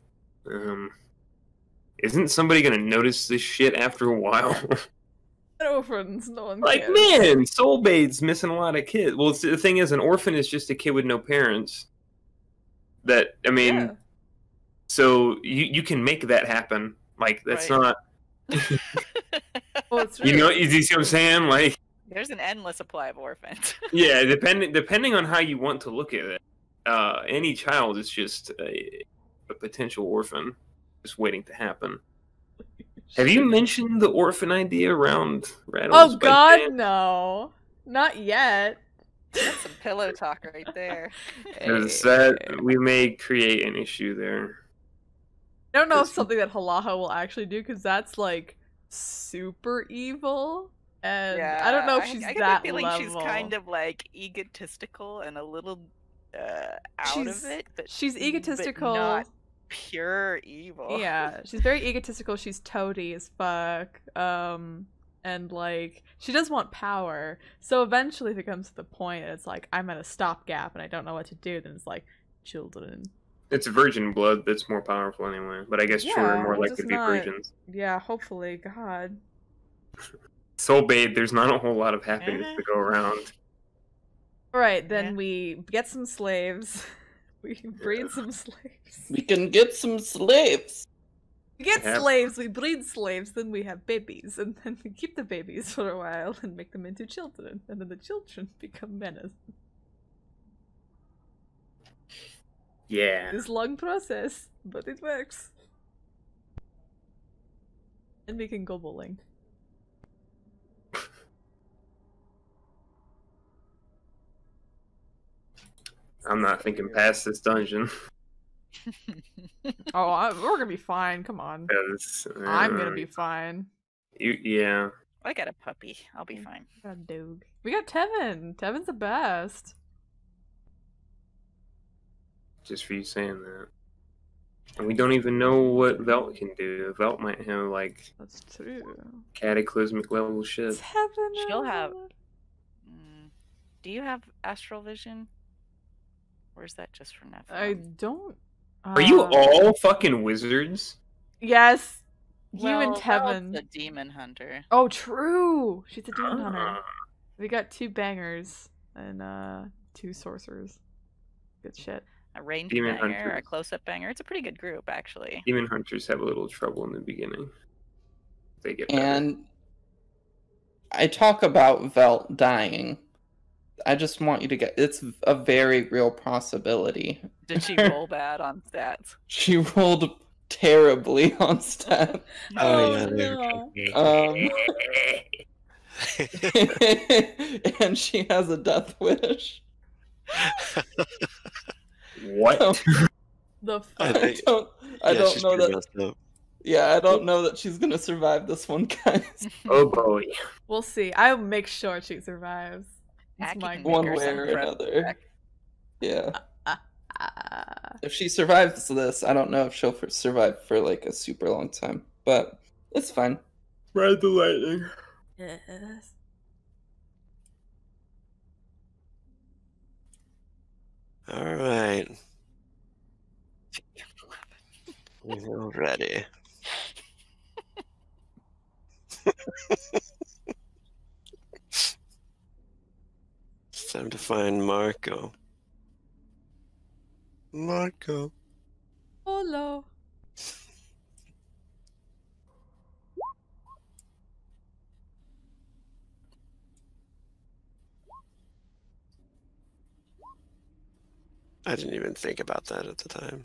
Isn't somebody gonna notice this shit after a while? orphans, no one Like, cares. man, Soulbade's missing a lot of kids. Well, the thing is, an orphan is just a kid with no parents. That, I mean, Yeah. so you can make that happen. Like, that's Right. not, Well, it's you know, true. you see what I'm saying? Like, There's an endless supply of orphans. yeah, depending on how you want to look at it, any child is just a potential orphan, just waiting to happen. Have you mentioned the orphan idea around Rattles? Oh by god, chance? no. Not yet. That's some pillow talk right there. Because that we may create an issue there. I don't know if something that Halaha will actually do, because that's like super evil, and Yeah, I don't know if she's I get that the feeling level. she's kind of like egotistical and a little out She's- of it, but she's but egotistical. not pure evil. Yeah, she's very egotistical. She's toady as fuck. And like she does want power. So eventually, if it comes to the point, it's like I'm at a stopgap and I don't know what to do. Then it's like children. It's virgin blood that's more powerful anyway. But I guess children are more we'll likely just to be not- virgins. Yeah, hopefully, God. Soul Bait, there's not a whole lot of happiness to go around. All right, then Yeah. we get some slaves. We breed some slaves. We can get some slaves. We get Yeah. slaves, we breed slaves, then we have babies, and then we keep the babies for a while and make them into children, and then the children become menace. Yeah. It's a long process, but it works. And we can go bowling. I'm not thinking past this dungeon. Oh, we're gonna be fine. Come on. 'Cause, I'm gonna be fine. Yeah. I got a puppy. I'll be fine. We got a dog. We got Tevin. Tevin's the best. Just for you saying that. And we don't even know what Velt can do. Velt might have, like, That's true. cataclysmic level shit. Tevin. She'll have- Do you have astral vision? Or is that just for Nephilim? I don't. Are you all fucking wizards? Yes. You well, and Tevin. Vel's a demon hunter. Oh, true. She's a demon hunter. Ah. We got 2 bangers and 2 sorcerers. Good shit. A ranged Demon banger, a hunters. close-up banger. It's a pretty good group, actually. Demon hunters have a little trouble in the beginning. They get better. And I talk about Velt dying. I just want you to get it's a very real possibility. Did she roll bad on stats? She rolled terribly on stat. Oh, yeah, no. And she has a death wish. What? The I fuck? I think- don't Yeah, don't she's know pretty that. messed up. Yeah, I don't know that she's gonna survive this one, guys. Oh boy. We'll see. I'll make sure she survives. It's Aki my can goal. One her way some or prep another. check. Yeah. Ah. If she survives this, I don't know if she'll survive for like a super long time, but it's fine. Ride the lightning. Yes. All right. We're all ready. It's time to find Marco. Marco. Hello. I didn't even think about that at the time.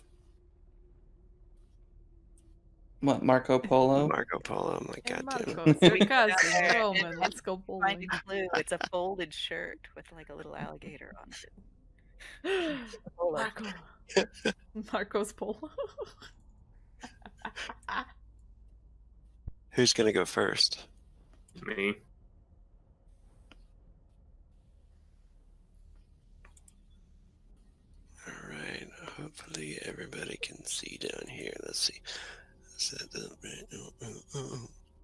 What, Marco Polo? Marco Polo. I'm like, Hey, goddamn it. Marco, three cousins, Yeah. Roman. Let's go Find bowling. a clue. It's a folded shirt with like a little alligator on it. Polo. Marco. Marco's polo. Who's gonna go first? Me. All right. Hopefully everybody can see down here. Let's see. Set that right.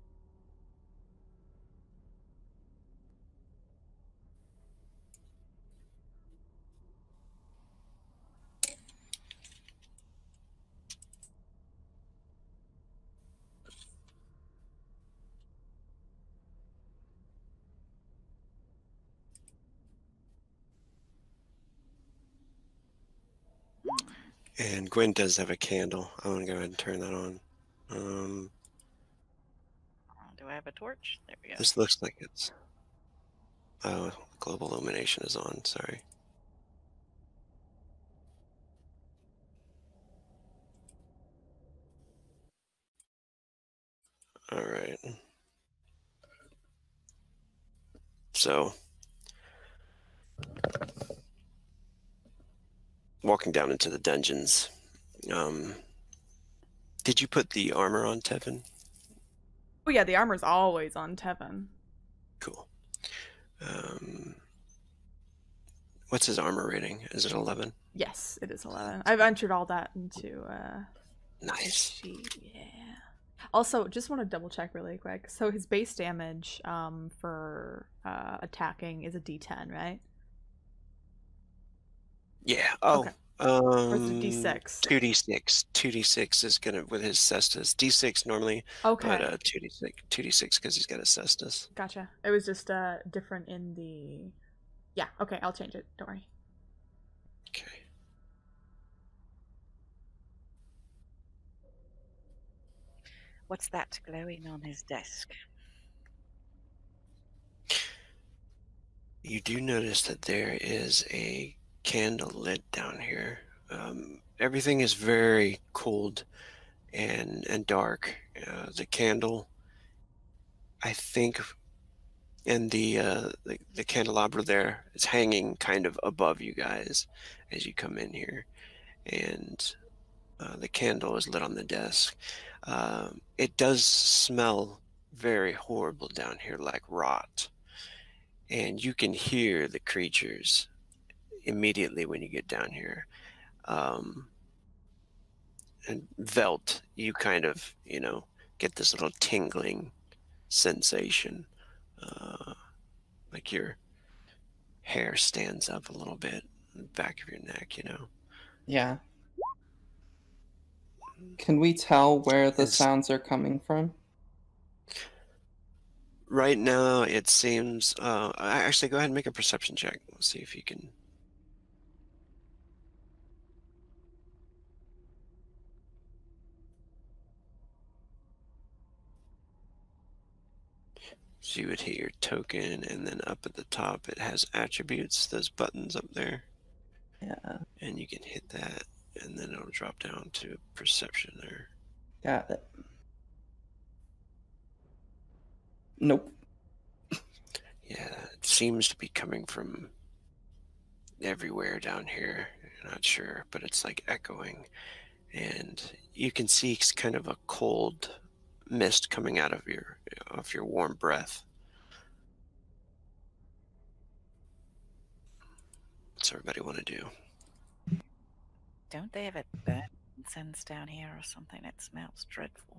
And Gwen does have a candle. I want to go ahead and turn that on. Do I have a torch? There we go. This looks like it's. Oh, global illumination is on. Sorry. All right. So walking down into the dungeons. Did you put the armor on Tevin? Oh yeah, the armor's always on Tevin. Cool. What's his armor rating? Is it 11? Yes, it is 11. I've entered all that into Nice. sheet. Yeah. Also, just want to double check really quick. So his base damage for attacking is a D10, right? Yeah. Oh. Okay. Or is it D6? 2d6. 2d6 is gonna with his cestus. D6 normally, Okay. but 2d6 because he's got a cestus. Gotcha. It was just different in the. Yeah. Okay. I'll change it. Don't worry. Okay. What's that glowing on his desk? You do notice that there is a candle lit down here. Everything is very cold and dark. The candle, I think, and the candelabra there is hanging kind of above you guys as you come in here, and the candle is lit on the desk. It does smell very horrible down here, like rot, and you can hear the creatures immediately when you get down here. And Velt, you kind of, get this little tingling sensation. Like your hair stands up a little bit in the back of your neck, Yeah. Can we tell where the It's- sounds are coming from? Right now, it seems... actually, go ahead and make a perception check. Let's see if you can... So you would hit your token, and then up at the top, it has attributes, those buttons up there. Yeah. And you can hit that, and then it'll drop down to perception there. Got it. Nope. Yeah, it seems to be coming from everywhere down here. I'm not sure, but it's like echoing. And you can see kind of a cold mist coming out of your warm breath. What's everybody want to do? Don't they have a burn incense down here or something? It smells dreadful.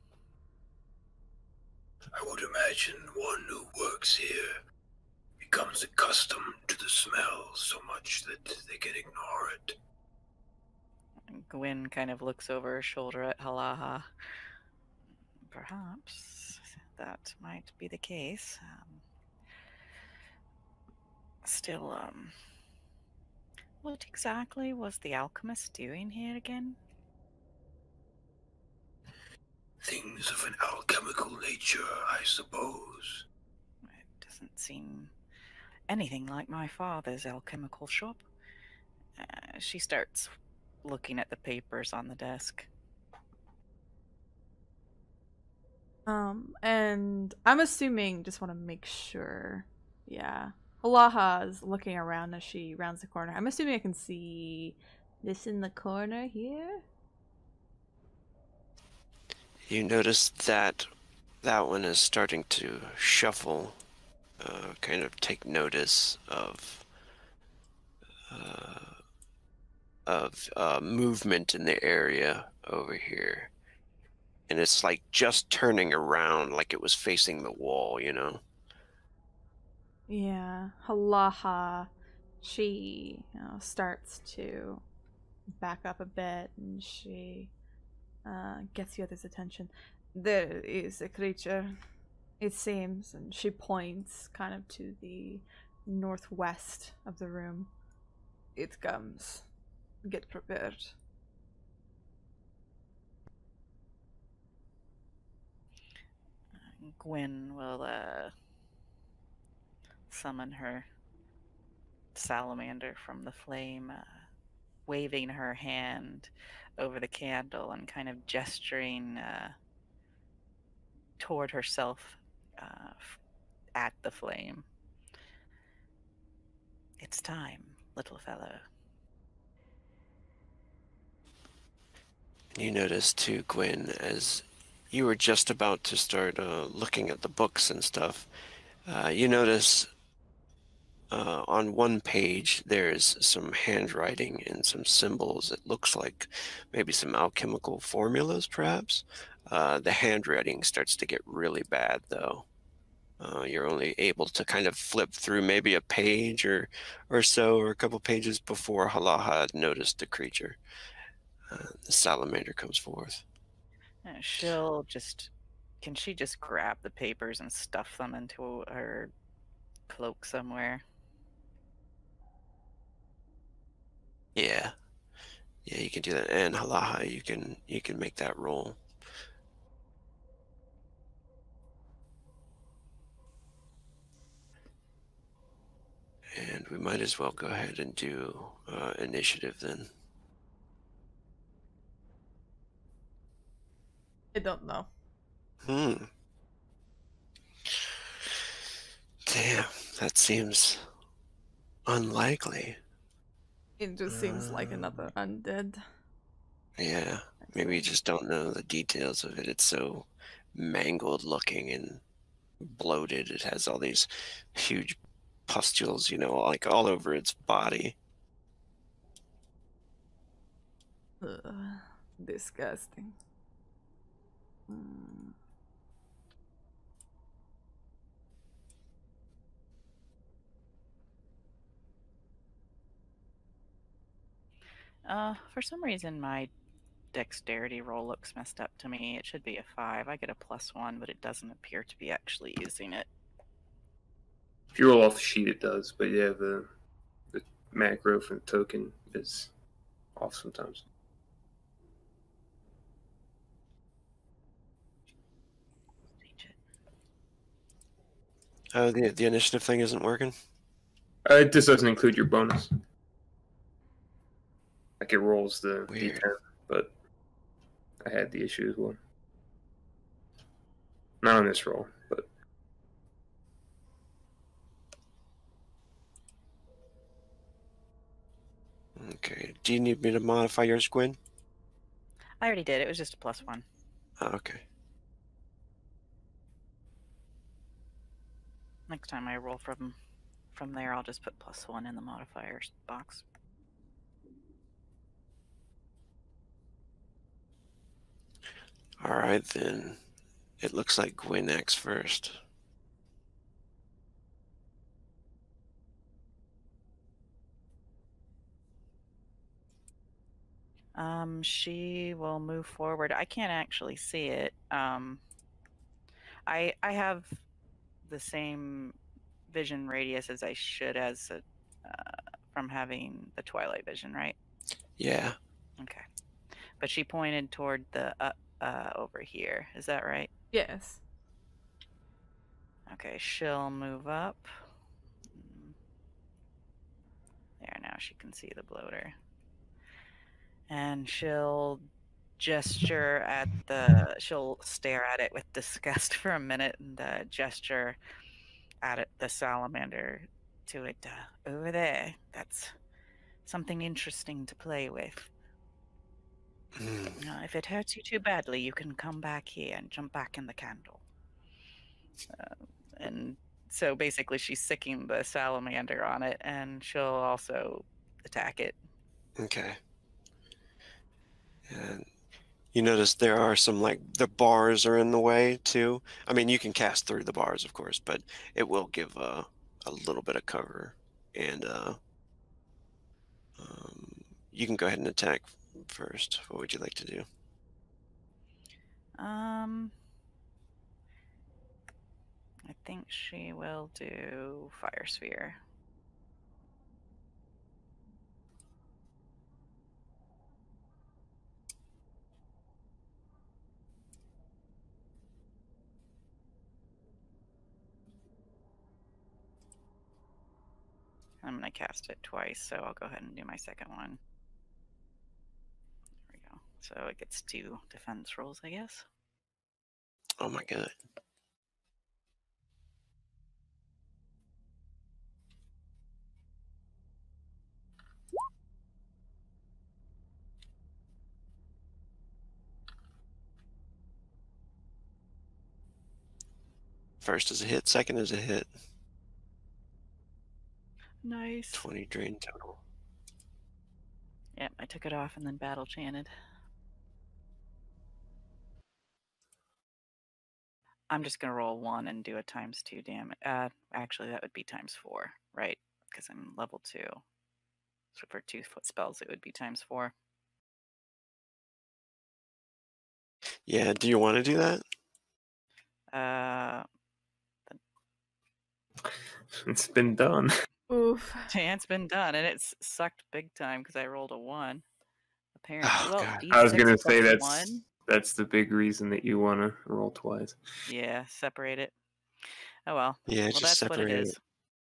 I would imagine one who works here becomes accustomed to the smell so much that they can ignore it. Gwyn kind of looks over her shoulder at Halaha. Perhaps that might be the case. Still, what exactly was the alchemist doing here again? Things of an alchemical nature, I suppose. It doesn't seem anything like my father's alchemical shop. She starts looking at the papers on the desk. And I'm assuming, just want to make sure. Yeah. Halaha is looking around as she rounds the corner. I'm assuming I can see this in the corner here. You notice that one is starting to shuffle, kind of take notice of movement in the area over here. And it's like just turning around like it was facing the wall, Yeah. Halaha, she starts to back up a bit and she gets the other's attention. There is a creature, it seems, and she points kind of to the northwest of the room. It comes. Get prepared. Gwyn will summon her salamander from the flame, waving her hand over the candle and kind of gesturing toward herself at the flame. It's time, little fellow. You notice too, Gwen, as you were just about to start looking at the books and stuff, you notice on one page there's some handwriting and some symbols. It looks like maybe some alchemical formulas, perhaps. The handwriting starts to get really bad, though. You're only able to kind of flip through maybe a page or so, or a couple pages before Halaha had noticed the creature. The salamander comes forth. She'll just. Can she just grab the papers and stuff them into her cloak somewhere? Yeah, yeah, you can do that. And Halaha, you can make that roll. And we might as well go ahead and do initiative then. I don't know. Damn, that seems unlikely. It just seems like another undead. Yeah, maybe you just don't know the details of it. It's so mangled looking and bloated. It has all these huge pustules, like all over its body. Ugh, disgusting. Hmm. For some reason, my dexterity roll looks messed up to me. It should be a 5. I get a +1, but it doesn't appear to be actually using it. If you roll off the sheet, it does, but yeah, the macro for the token is off sometimes. Change it. Oh, the initiative thing isn't working? This doesn't include your bonus. Like it rolls the Weird. D10, but I had the issue as well. Not on this roll, but Okay. Do you need me to modify yours, Gwen? I already did. It was just a +1. Oh, okay. Next time I roll from there, I'll just put +1 in the modifiers box. All right, then. It looks like Gwen acts first. She will move forward. I can't actually see it. I have the same vision radius as I should from having the twilight vision, right? Yeah. Okay. But she pointed toward the over here. Is that right? Yes. Okay, she'll move up. There, now she can see the bloater. And she'll gesture at she'll stare at it with disgust for a minute and gesture at it, the salamander, to it. Over there, that's something interesting to play with. If it hurts you too badly, you can come back here and jump back in the candle. And so basically she's sicking the salamander on it, and she'll also attack it. Okay. And you notice there are some, the bars are in the way, too. I mean, you can cast through the bars, of course, but it will give a little bit of cover. And you can go ahead and attack first. What would you like to do? I think she will do Fire Sphere. I'm going to cast it twice, so I'll go ahead and do my second one. There we go. So it gets 2 defense rolls, I guess. Oh my god. First is a hit, second is a hit. Nice. 20 drain total. Yep, I took it off and then battle chanted. I'm just gonna roll 1 and do a ×2 damage. Actually, that would be ×4, right? Because I'm level 2. So for 2-foot spells, it would be ×4. Yeah, do you want to do that? It's been done. Oof. It's been done, and it's sucked big time because I rolled a 1. Apparently, Oh, well, God. D6 I was gonna say plus that's 1. that's the big reason that you want to roll twice. Yeah, separate it. Oh well. Yeah, Well, just that's what it separate is. it.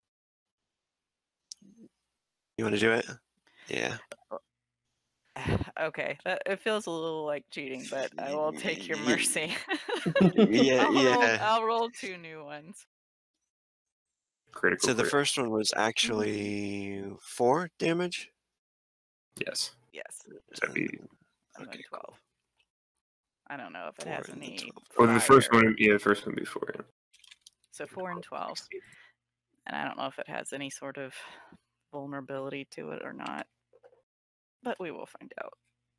You want to do it? Yeah. Okay, it feels a little like cheating, but I will take your mercy. Yeah. I'll roll 2 new ones. Critical. So the crit. first one was actually 4 damage? Yes. Yes, So that'd be and then Okay, 12. cool. I don't know if it 4 has and then any 12. the first fire. one. Yeah, the first one before. Yeah. So 4 and 12. And I don't know if it has any sort of vulnerability to it or not. But we will find out.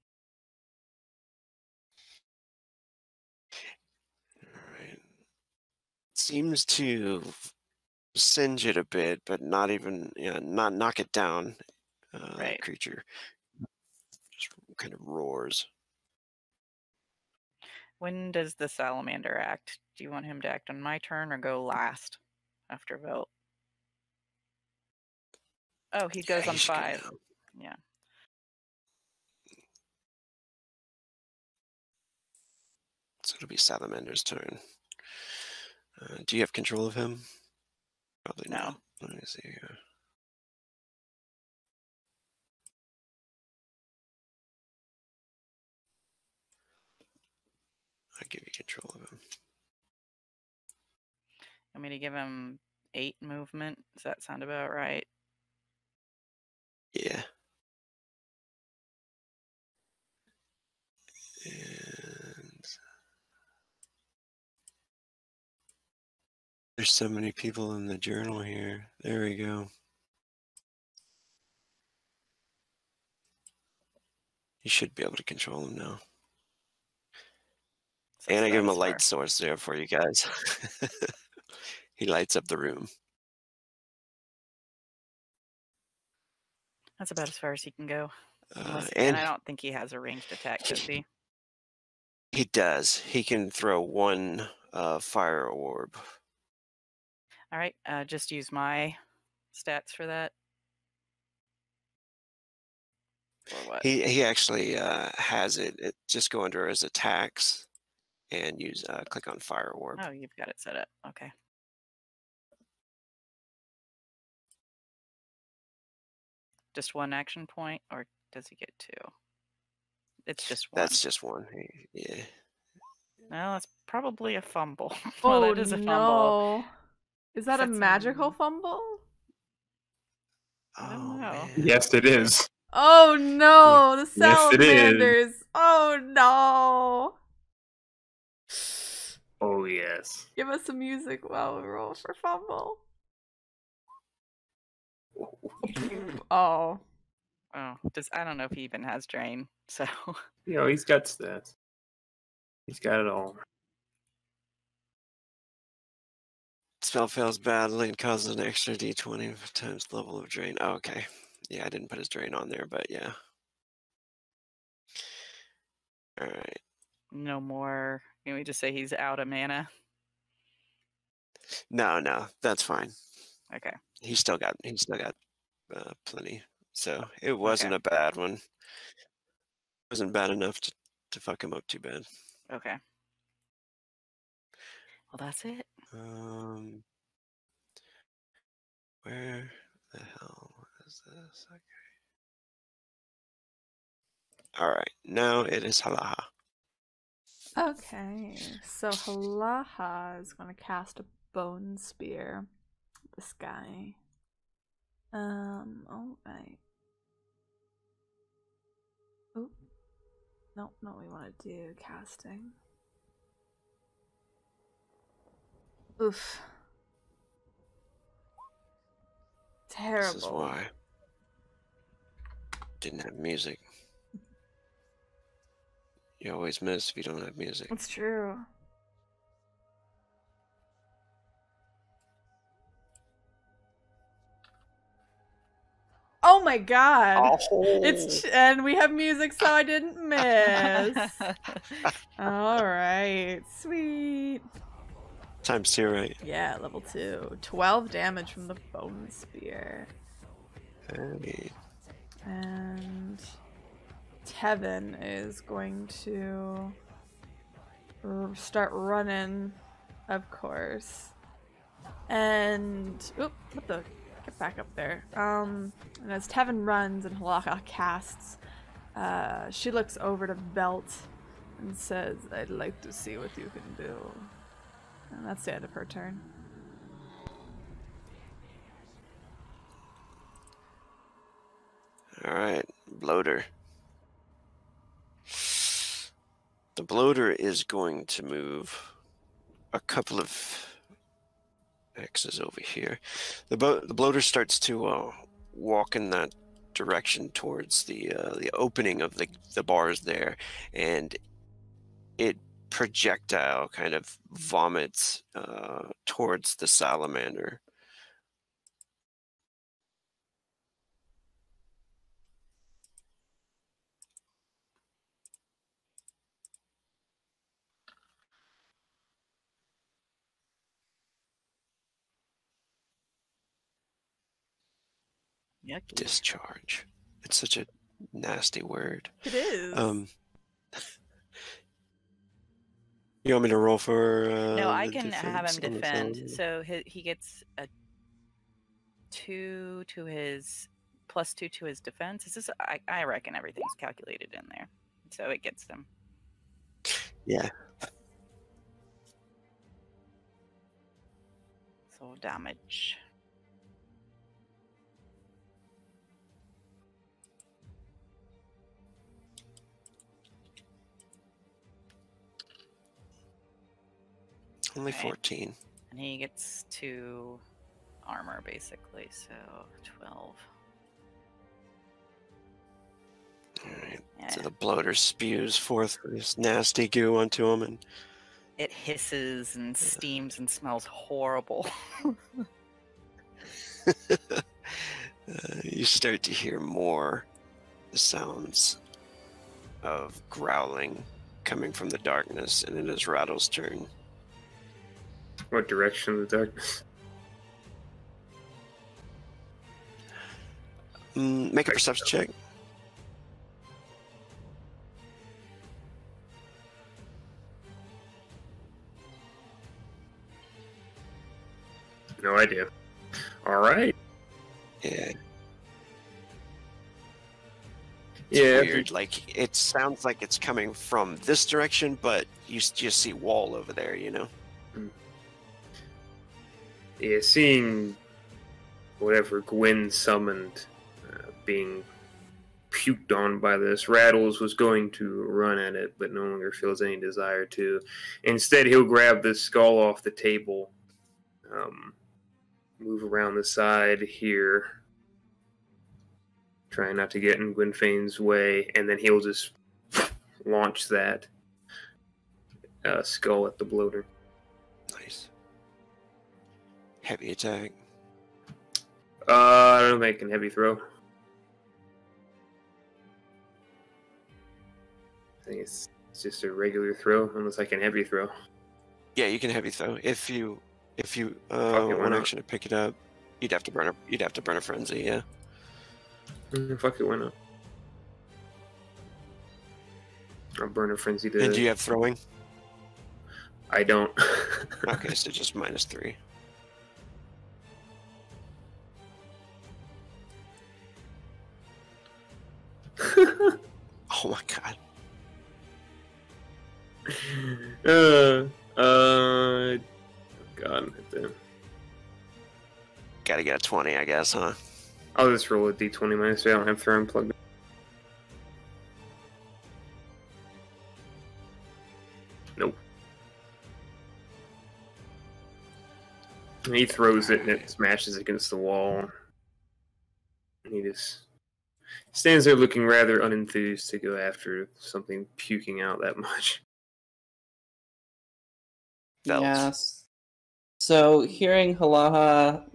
Alright. Seems to singe it a bit, but not even, not knock it down. Right. That creature just kind of roars. When does the salamander act? Do you want him to act on my turn or go last after vote? Oh, he goes on should go 5. now. Yeah. So it'll be Salamander's turn. Do you have control of him? Probably No. not. Let me see here. I'll give you control of him. Want me to give him 8 movement? Does that sound about right? Yeah. And there's so many people in the journal here. There we go. You should be able to control him now. So And I give him a that's light far. source there for you guys. He lights up the room. That's about as far as he can go. And And I don't think he has a ranged attack, does he? he does. He can throw 1 fire orb. All right, just use my stats for that. Or what? He actually has it. Just go under his attacks and use click on fire orb. Oh, you've got it set up. Okay. Just 1 action point, or does he get 2? It's just 1. That's just 1. Yeah. Well, that's probably a fumble. Oh, Well, that is a fumble. no. Is that a That's magical fumble? I don't know. Man. Yes, it is. Oh no, the Yes, it is. salamanders. Oh no. Oh yes. Give us some music while we roll for fumble. Oh. Oh, I don't know if he even has drain. So You know, he's got stats. He's got it all. Spell fails badly and causes an extra d20 times level of drain. Oh, okay. Yeah, I didn't put his drain on there, but yeah. All right. no more. Can we just say he's out of mana? No, that's fine. Okay. He's still got plenty. So it wasn't a bad one. It wasn't bad enough to fuck him up too bad. Okay. Well, that's it. Where the hell is this? Okay. All right, now it is Halaha. Okay, so Halaha is going to cast a bone spear at this guy. Alright. Oop. Nope, not what we want to do. Casting. Oof. Terrible. This is why. Didn't have music. You always miss if you don't have music. It's true. Oh my god. Oh. And we have music so I didn't miss. Alright. Sweet. ×2, right? Yeah, level 2. 12 damage from the bone spear. Hey. And Tevin is going to start running, of course. And oop, what the? Get back up there. And as Tevin runs and Halakha casts, she looks over to Belt and says, "I'd like to see what you can do." And that's the end of her turn. Alright, bloater. The bloater is going to move a couple of X's over here. The bloater starts to walk in that direction towards the opening of the bars there, and it projectile kind of vomits towards the salamander. Yucky. Discharge. It's such a nasty word. It is. You want me to roll for? No, I the can have him defense on the defend. phone? So he gets a 2 to his +2 to his defense. Is this? I reckon everything's calculated in there, so it gets him. Yeah. So damage. Only Right. 14. And he gets 2 armor, basically, so 12. Alright. Yeah. So the bloater spews forth this nasty goo onto him, and It hisses and steams and smells horrible. you start to hear more sounds of growling coming from the darkness, and it is Rattle's turn. What direction of the darkness? Make a perception check. No idea. All right. Yeah. It's Yeah. weird. Like, it sounds like it's coming from this direction, but you just see wall over there, you know? Yeah, seeing whatever Gwen summoned being puked on by this, Rattles was going to run at it, but no longer feels any desire to. Instead, he'll grab the skull off the table, move around the side here, trying not to get in Gwynfane's way, and then he'll just launch that skull at the bloater. Nice. Heavy attack. I don't think I can heavy throw. I think it's just a regular throw, unless I can heavy throw. Yeah, you can heavy throw. If you why want not? action to pick it up, you'd have to burn a frenzy, yeah. Fuck it, why not? I'll burn a frenzy to. And do you have throwing? I don't. Okay, so just -3. Oh my god. God. Gotta get a 20, I guess, huh? I'll just roll a d20 minus. I don't have throwing plugged in. Nope. He throws it and it smashes against the wall. And he just stands there looking rather unenthused to go after something puking out that much. Felt. Yes. So hearing Halaha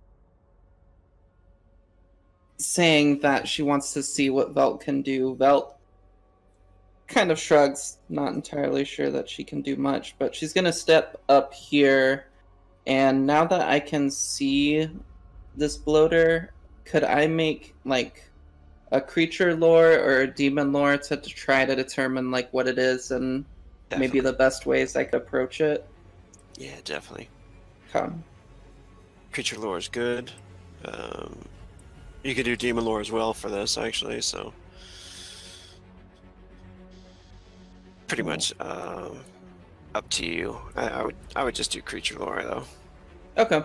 saying that she wants to see what Velt can do, Velt kind of shrugs, not entirely sure that she can do much, but she's going to step up here, and now that I can see this bloater, could I make, like, a creature lore or a demon lore to try to determine, like, what it is and maybe the best ways I could approach it? Yeah, definitely. Come. Creature lore is good. You could do demon lore as well for this, actually, so... Pretty much up to you. I would just do creature lore, though. Okay.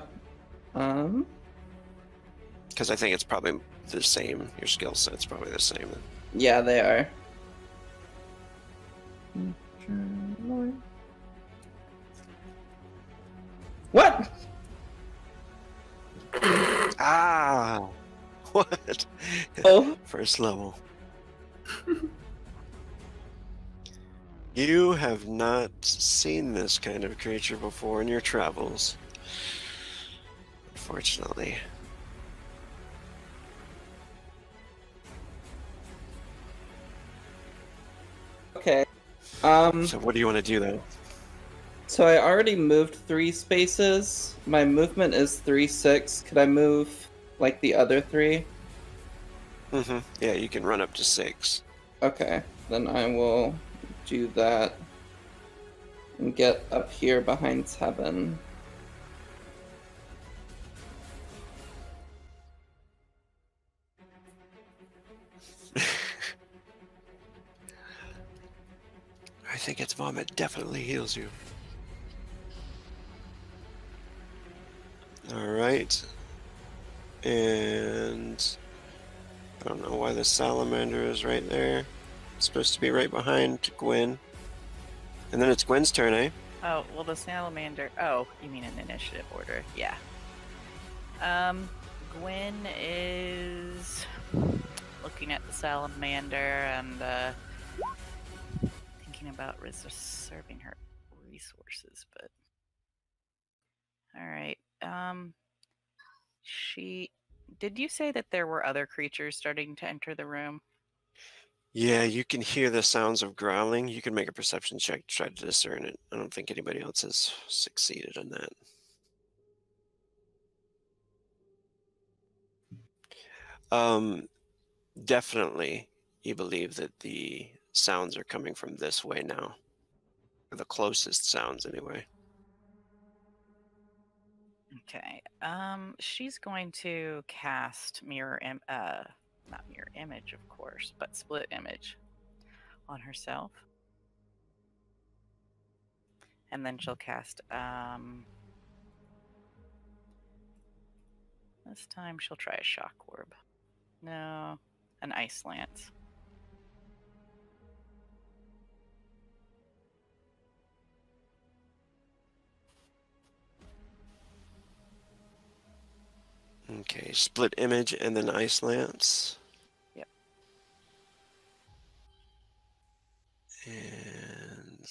Because I think it's probably the same. Your skill set's probably the same. Yeah, they are. What? Ah! What? Oh. First level. You have not seen this kind of creature before in your travels. Unfortunately. Okay. So what do you want to do, though? So I already moved 3 spaces. My movement is 3-6. Could I move, like, the other 3? Mm-hmm. Yeah, you can run up to 6. Okay. Then I will do that and get up here behind Tevin. I think its vomit definitely heals you. Alright. And I don't know why the salamander is right there. It's supposed to be right behind Gwen. And then it's Gwen's turn, eh? Oh, well, the salamander. Oh, you mean in initiative order? Yeah. Gwen is looking at the salamander and thinking about serving her resources, but all right. Did you say that there were other creatures starting to enter the room? Yeah, you can hear the sounds of growling. You can make a perception check to try to discern it. I don't think anybody else has succeeded in that. Definitely, you believe that the sounds are coming from this way now. Or the closest sounds, anyway. Okay. She's going to cast not mirror image, of course, but split image on herself. And then she'll cast, this time she'll try a shock orb. No, an ice lance. Okay, split image and then ice lance. Yep. And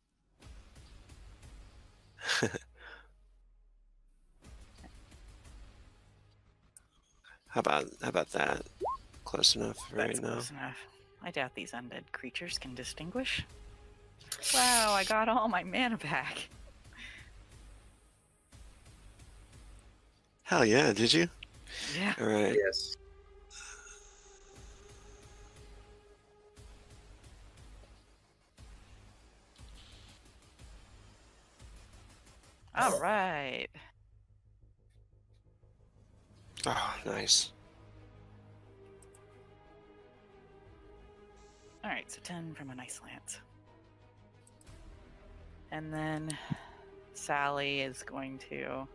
how about that? Close enough right now. Close enough. I doubt these undead creatures can distinguish. Wow, I got all my mana back. Hell yeah, did you? Yeah. All right. Yes. All right. Oh, nice. All right, so 10 from an ice lance. And then Sally is going to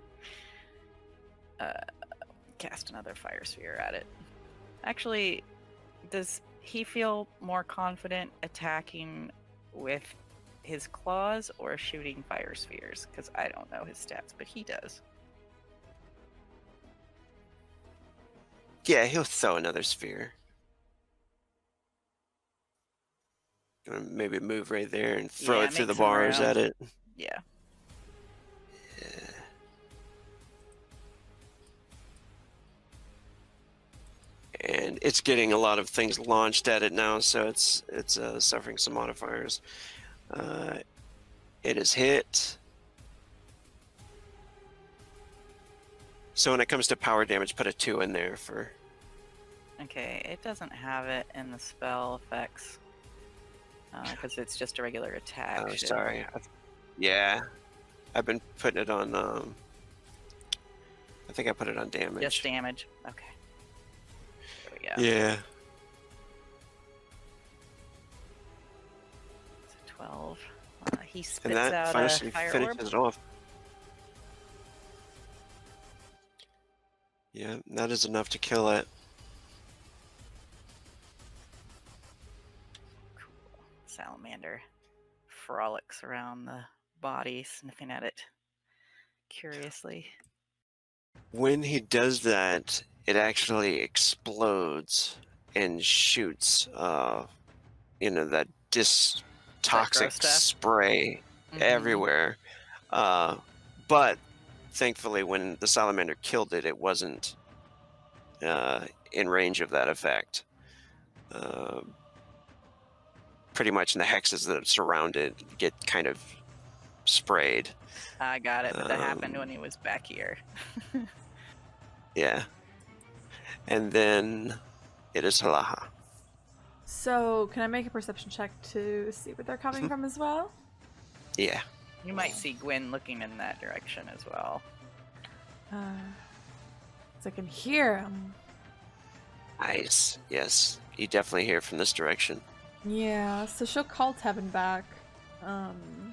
cast another fire sphere at it. Actually, does he feel more confident attacking with his claws or shooting fire spheres? Because I don't know his stats, but he does. Yeah, he'll throw another sphere. Maybe move right there and throw it through make the some bars room. at it. Yeah. Yeah. And it's getting a lot of things launched at it now, so it's suffering some modifiers. It is hit. So when it comes to power damage, put a 2 in there for... Okay, it doesn't have it in the spell effects. Because it's just a regular attack. Oh, shit. sorry. Yeah. I've been putting it on... I think I put it on damage. Just damage. Okay. There we go. Yeah. So 12. He And spits that out a finishes fire orb. it off. Yeah, that is enough to kill it. Cool. Salamander frolics around the body, sniffing at it curiously. When he does that, it actually explodes and shoots, that toxic stuff? spray Mhm. everywhere. But thankfully, when the salamander killed it, it wasn't in range of that effect. Pretty much in the hexes that surround it get kind of sprayed. I got it, but that happened when he was back here. Yeah. And then it is Halaha. So, can I make a perception check to see where they're coming from as well? Yeah. You might see Gwen looking in that direction as well. So I can hear them. Nice. Yes. You definitely hear from this direction. Yeah, so she'll call Tevin back. And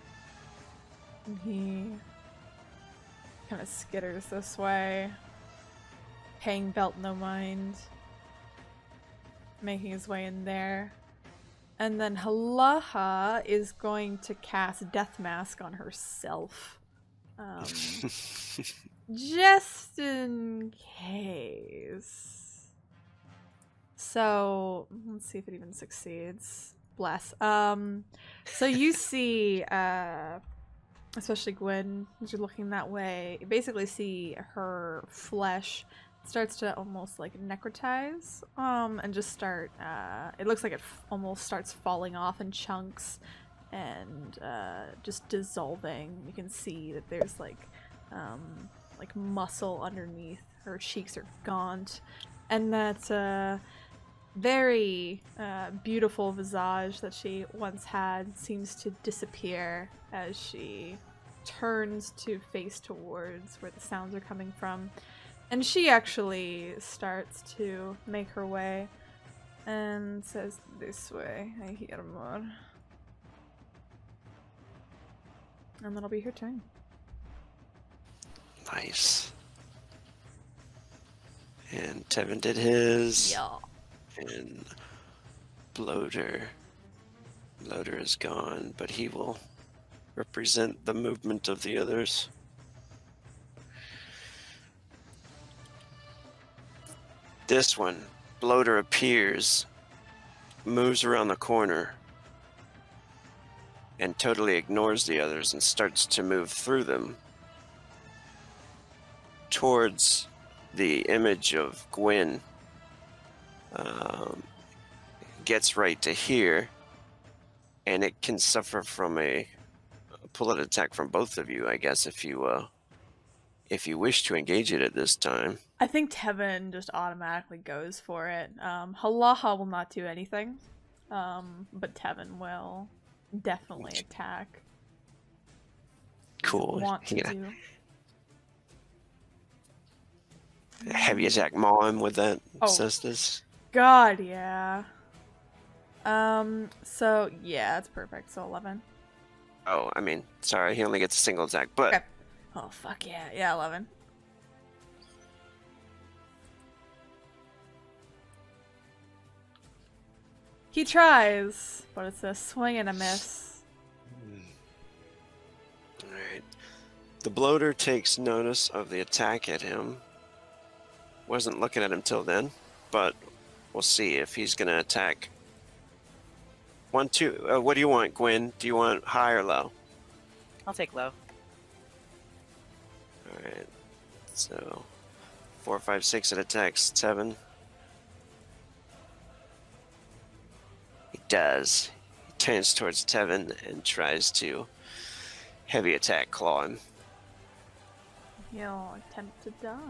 he kind of skitters this way, paying Belt no mind, making his way in there. And then Halaha is going to cast Death Mask on herself. Just in case. So, let's see if it even succeeds. Bless. So you see, especially Gwen, as you're looking that way, you basically see her flesh starts to almost like necrotize, and just start, it looks like it almost starts falling off in chunks and just dissolving. You can see that there's like muscle underneath. Her cheeks are gaunt, and that very beautiful visage that she once had seems to disappear as she turns to face towards where the sounds are coming from. And she actually starts to make her way and says, "This way, I hear more." And that'll be her turn. Nice. And Tevin did his. Yeah. And Bloater is gone, but he will represent the movement of the others. This one, Bloater appears, moves around the corner, and totally ignores the others and starts to move through them towards the image of Gwen. Gets right to here, and it can suffer from a bullet attack from both of you, I guess, if you wish to engage it at this time. I think Tevin just automatically goes for it. Halaha will not do anything, but Tevin will definitely attack. Cool. Want to do. Heavy attack maw him with that Oh. cestus. God, yeah. So yeah, that's perfect. So 11. Oh, I mean, sorry, he only gets a single attack, but Okay. Oh fuck yeah, yeah, 11. He tries, but it's a swing and a miss. Alright. The bloater takes notice of the attack at him, wasn't looking at him till then, but we'll see if he's going to attack. 1, 2. What do you want, Gwen? Do you want high or low? I'll take low. All right. So 4, 5, 6. It attacks 7. He does. He turns towards Tevin and tries to heavy attack claw him. He'll attempt to dodge.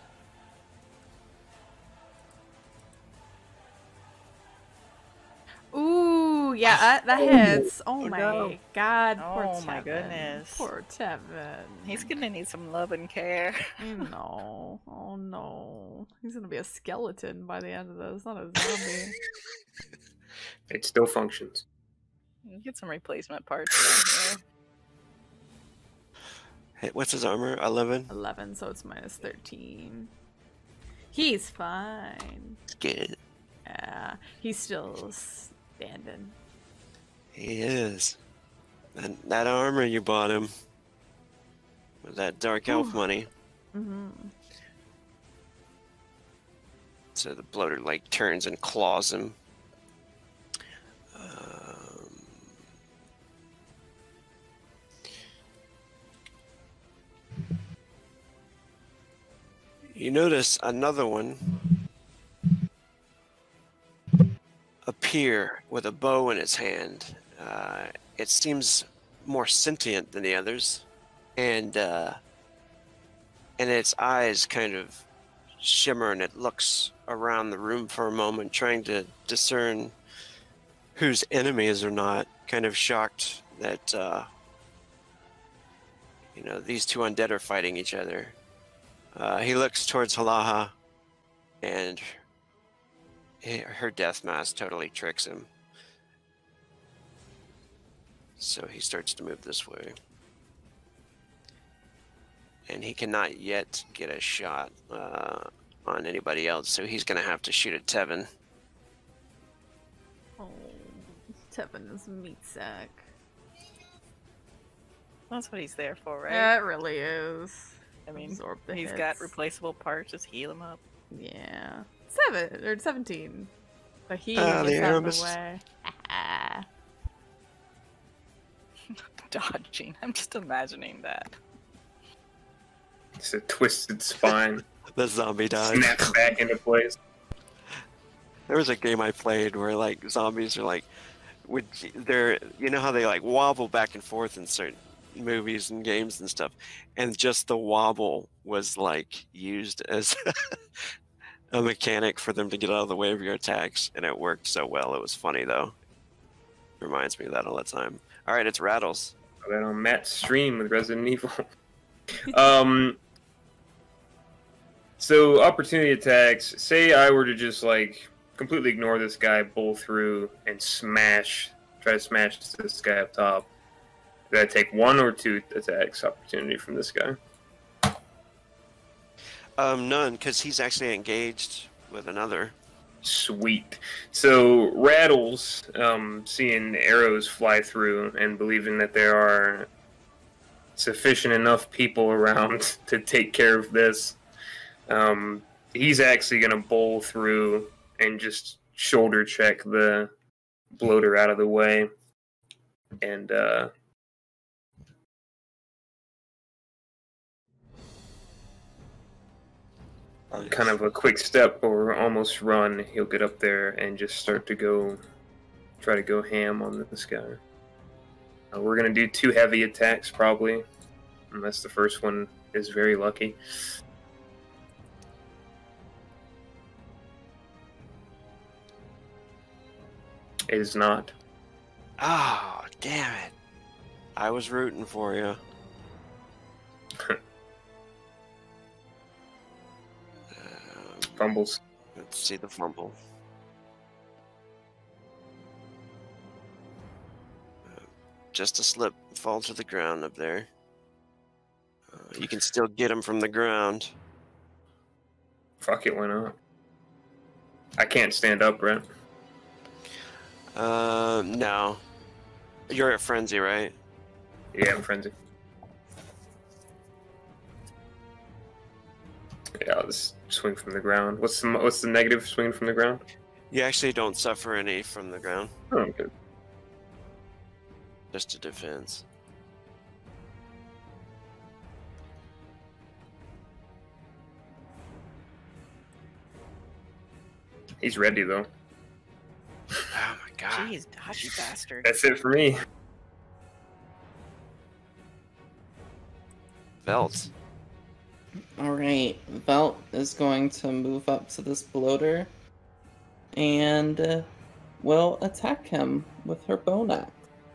Ooh, yeah, that hits. Oh my no. god, poor Oh my Tevin. goodness. Poor Tevin. He's gonna need some love and care. No. Oh no. He's gonna be a skeleton by the end of this, not a zombie. It still functions. Get some replacement parts down Hey, what's his armor? 11? 11, so it's minus 13. He's fine. Good. Yeah, he's still standing. He is. And that armor you bought him with that dark elf money. Mm-hmm. So the bloater like turns and claws him. You notice another one appear with a bow in its hand. It seems more sentient than the others, and its eyes kind of shimmer, and it looks around the room for a moment, trying to discern whose enemies or not. Kind of shocked that these two undead are fighting each other. He looks towards Halaha, and her death mask totally tricks him. So he starts to move this way. And he cannot yet get a shot on anybody else, so he's going to have to shoot at Tevin. Oh, Tevin is a meat sack. That's what he's there for, right? Yeah, it really is. I mean, Absorb the he's hits. got replaceable parts. Just heal him up. Yeah. 17. But he The is out of alchemist. the way. Dodging. I'm just imagining that. It's a twisted spine. The zombie dies. Snaps back into place. There was a game I played where like zombies are like, you know how they like wobble back and forth in certain movies and games and stuff, and just the wobble was like used as a mechanic for them to get out of the way of your attacks, and it worked so well. It was funny though. Reminds me of that all the time. All right, it's Rattles. That on Matt's stream with Resident Evil. So opportunity attacks. Say I were to just like completely ignore this guy, bowl through, and try to smash this guy up top. Did I take 1 or 2 attacks opportunity from this guy? None, because he's actually engaged with another. Sweet. So Rattles, seeing arrows fly through and believing that there are sufficient enough people around to take care of this, he's actually going to bowl through and just shoulder check the bloater out of the way. And on kind of a quick step or almost run, he'll get up there and just start to try to go ham on this guy. We're going to do 2 heavy attacks probably, unless the first one is very lucky. It is not. Oh, damn it. I was rooting for you. Fumbles. Let's see the fumble. Just a slip, fall to the ground up there. You can still get him from the ground. Fuck it, why not? I can't stand up, right? No. You're at Frenzy, right? Yeah, I'm frenzy. Yeah, this swing from the ground. What's the negative swing from the ground? You actually don't suffer any from the ground. Oh, good. Just a defense. He's ready though. Oh my god. Jeez, dodgy bastard. That's it for me. Belt. Alright, Velt is going to move up to this bloater and will attack him with her bone axe.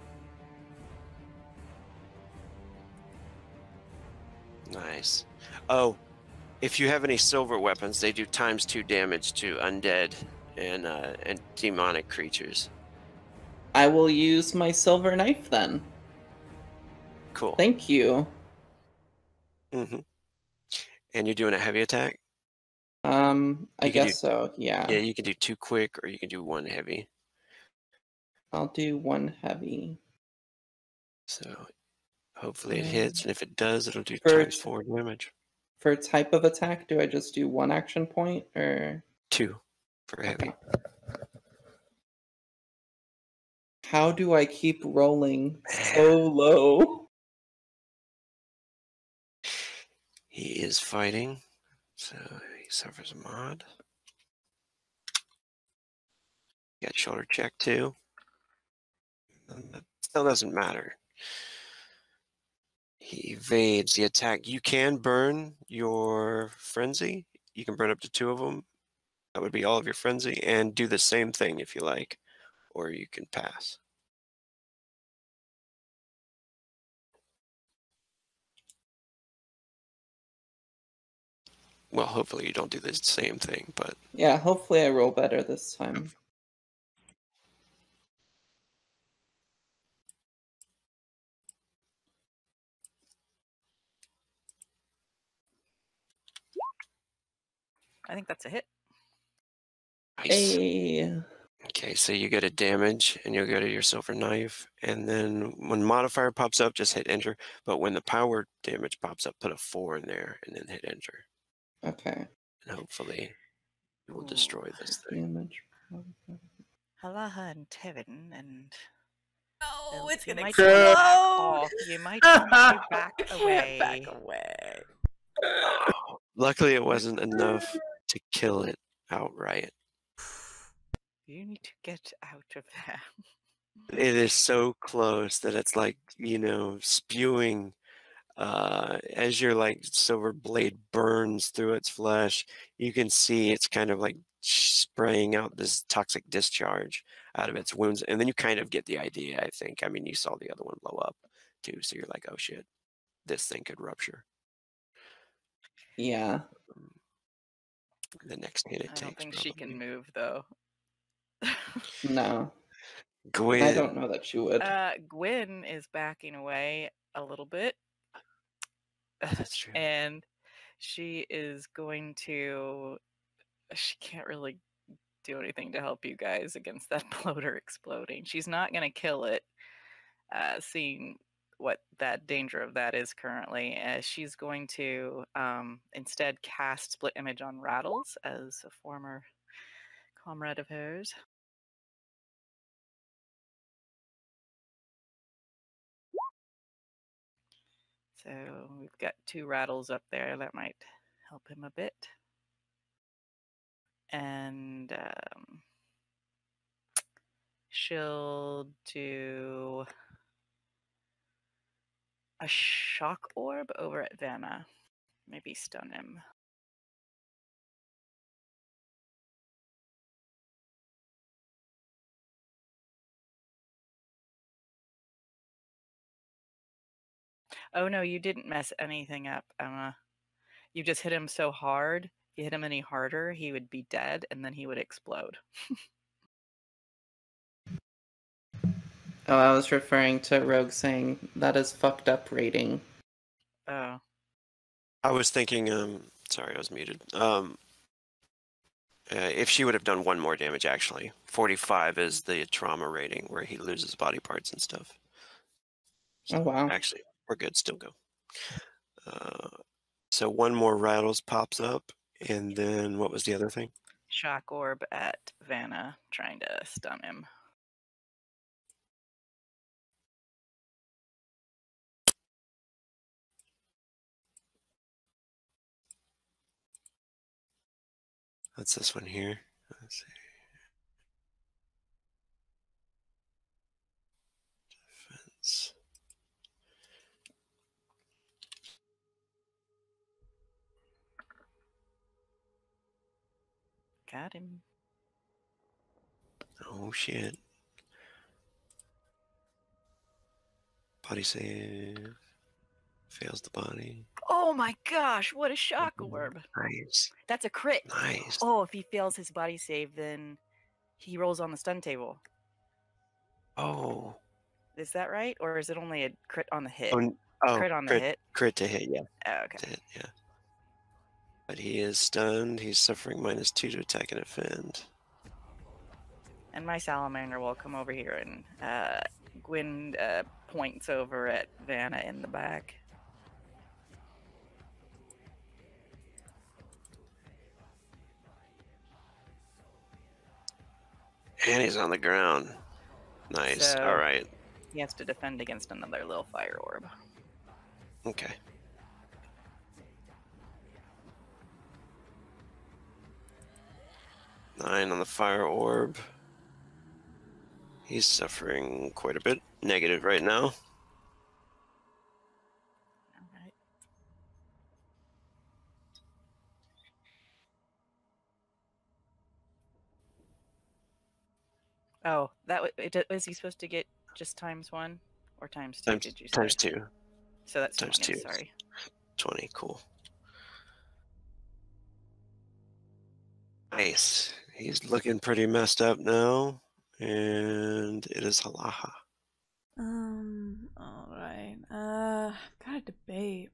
Nice. Oh, if you have any silver weapons, they do ×2 damage to undead and demonic creatures. I will use my silver knife then. Cool. Thank you. Mm-hmm. And you're doing a heavy attack? I guess so, yeah. Yeah, you can do 2 quick or you can do 1 heavy. I'll do 1 heavy. So hopefully it hits, and if it does, it'll do For- ×4 damage. For type of attack, do I just do 1 action point or 2 for heavy. Okay. How do I keep rolling so low? He is fighting, so he suffers a mod. Got shoulder check too. That still doesn't matter. He evades the attack. You can burn your frenzy. You can burn up to 2 of them. That would be all of your frenzy, and do the same thing if you like, or you can pass. Well, hopefully you don't do the same thing, but Yeah, hopefully I roll better this time. I think that's a hit. nice. Hey. Okay, so you get a damage, and you'll go to your silver knife, and then when modifier pops up, just hit enter. But when the power damage pops up, put a 4 in there, and then hit enter. Okay. And hopefully, you will destroy this thing. Damage. Halaha and Tevin and Oh, Belt, it's you gonna might explode. want to back off. You might want to back away. Back away. Luckily, it wasn't enough to kill it outright. You need to get out of there. It is so close that it's like, spewing as your like silver blade burns through its flesh. You can see it's kind of like spraying out this toxic discharge out of its wounds, and then you kind of get the idea. I think. I mean, you saw the other one blow up too, so you're like, oh shit, this thing could rupture. Yeah. The next hit it I takes. don't think she can probably. move though. No. Gwen. I don't know that you would. Gwen is backing away a little bit. That's true. And she is going to. She can't really do anything to help you guys against that bloater exploding. She's not going to kill it, seeing what that danger of that is currently. She's going to instead cast Split Image on Rattles as a former comrade of hers. So we've got 2 rattles up there. That might help him a bit. And she'll do a shock orb over at Vanna. Maybe stun him. Oh no, you didn't mess anything up, Emma. You just hit him so hard. If you hit him any harder, he would be dead and then he would explode. Oh, I was referring to Rogue saying that is fucked up rating. Oh. I was thinking, sorry, I was muted. If she would have done 1 more damage, actually. 45 is the trauma rating where he loses body parts and stuff. So, Oh, wow. Actually, we're good. Still go. So 1 more rattles pops up, And then what was the other thing? Shock orb at Vanna, trying to stun him. That's this one here. Let's see. Defense. Got him. Oh shit. Body save. Fails the body. Oh my gosh, what a shock orb. Nice. That's a crit. Nice. Oh, if he fails his body save, then he rolls on the stun table. Oh. Is that right? Or is it only a crit on the hit? Oh, Crit on the hit? Crit to hit, yeah. Oh, okay. To hit, yeah. But he is stunned. He's suffering -2 to attack and defend. And my salamander will come over here and Gwyn points over at Vanna in the back. And he's on the ground. Nice. So- All right. He has to defend against another little fire orb. Okay. Nine on the fire orb. He's suffering quite a bit. Negative right now. Alright. Oh, is he supposed to get just ×1 or ×2? Did you say? ×2. So that's times 20, two. sorry. 20. Cool. Nice. He's looking pretty messed up now. And it is Halaha. Alright. I've got a debate.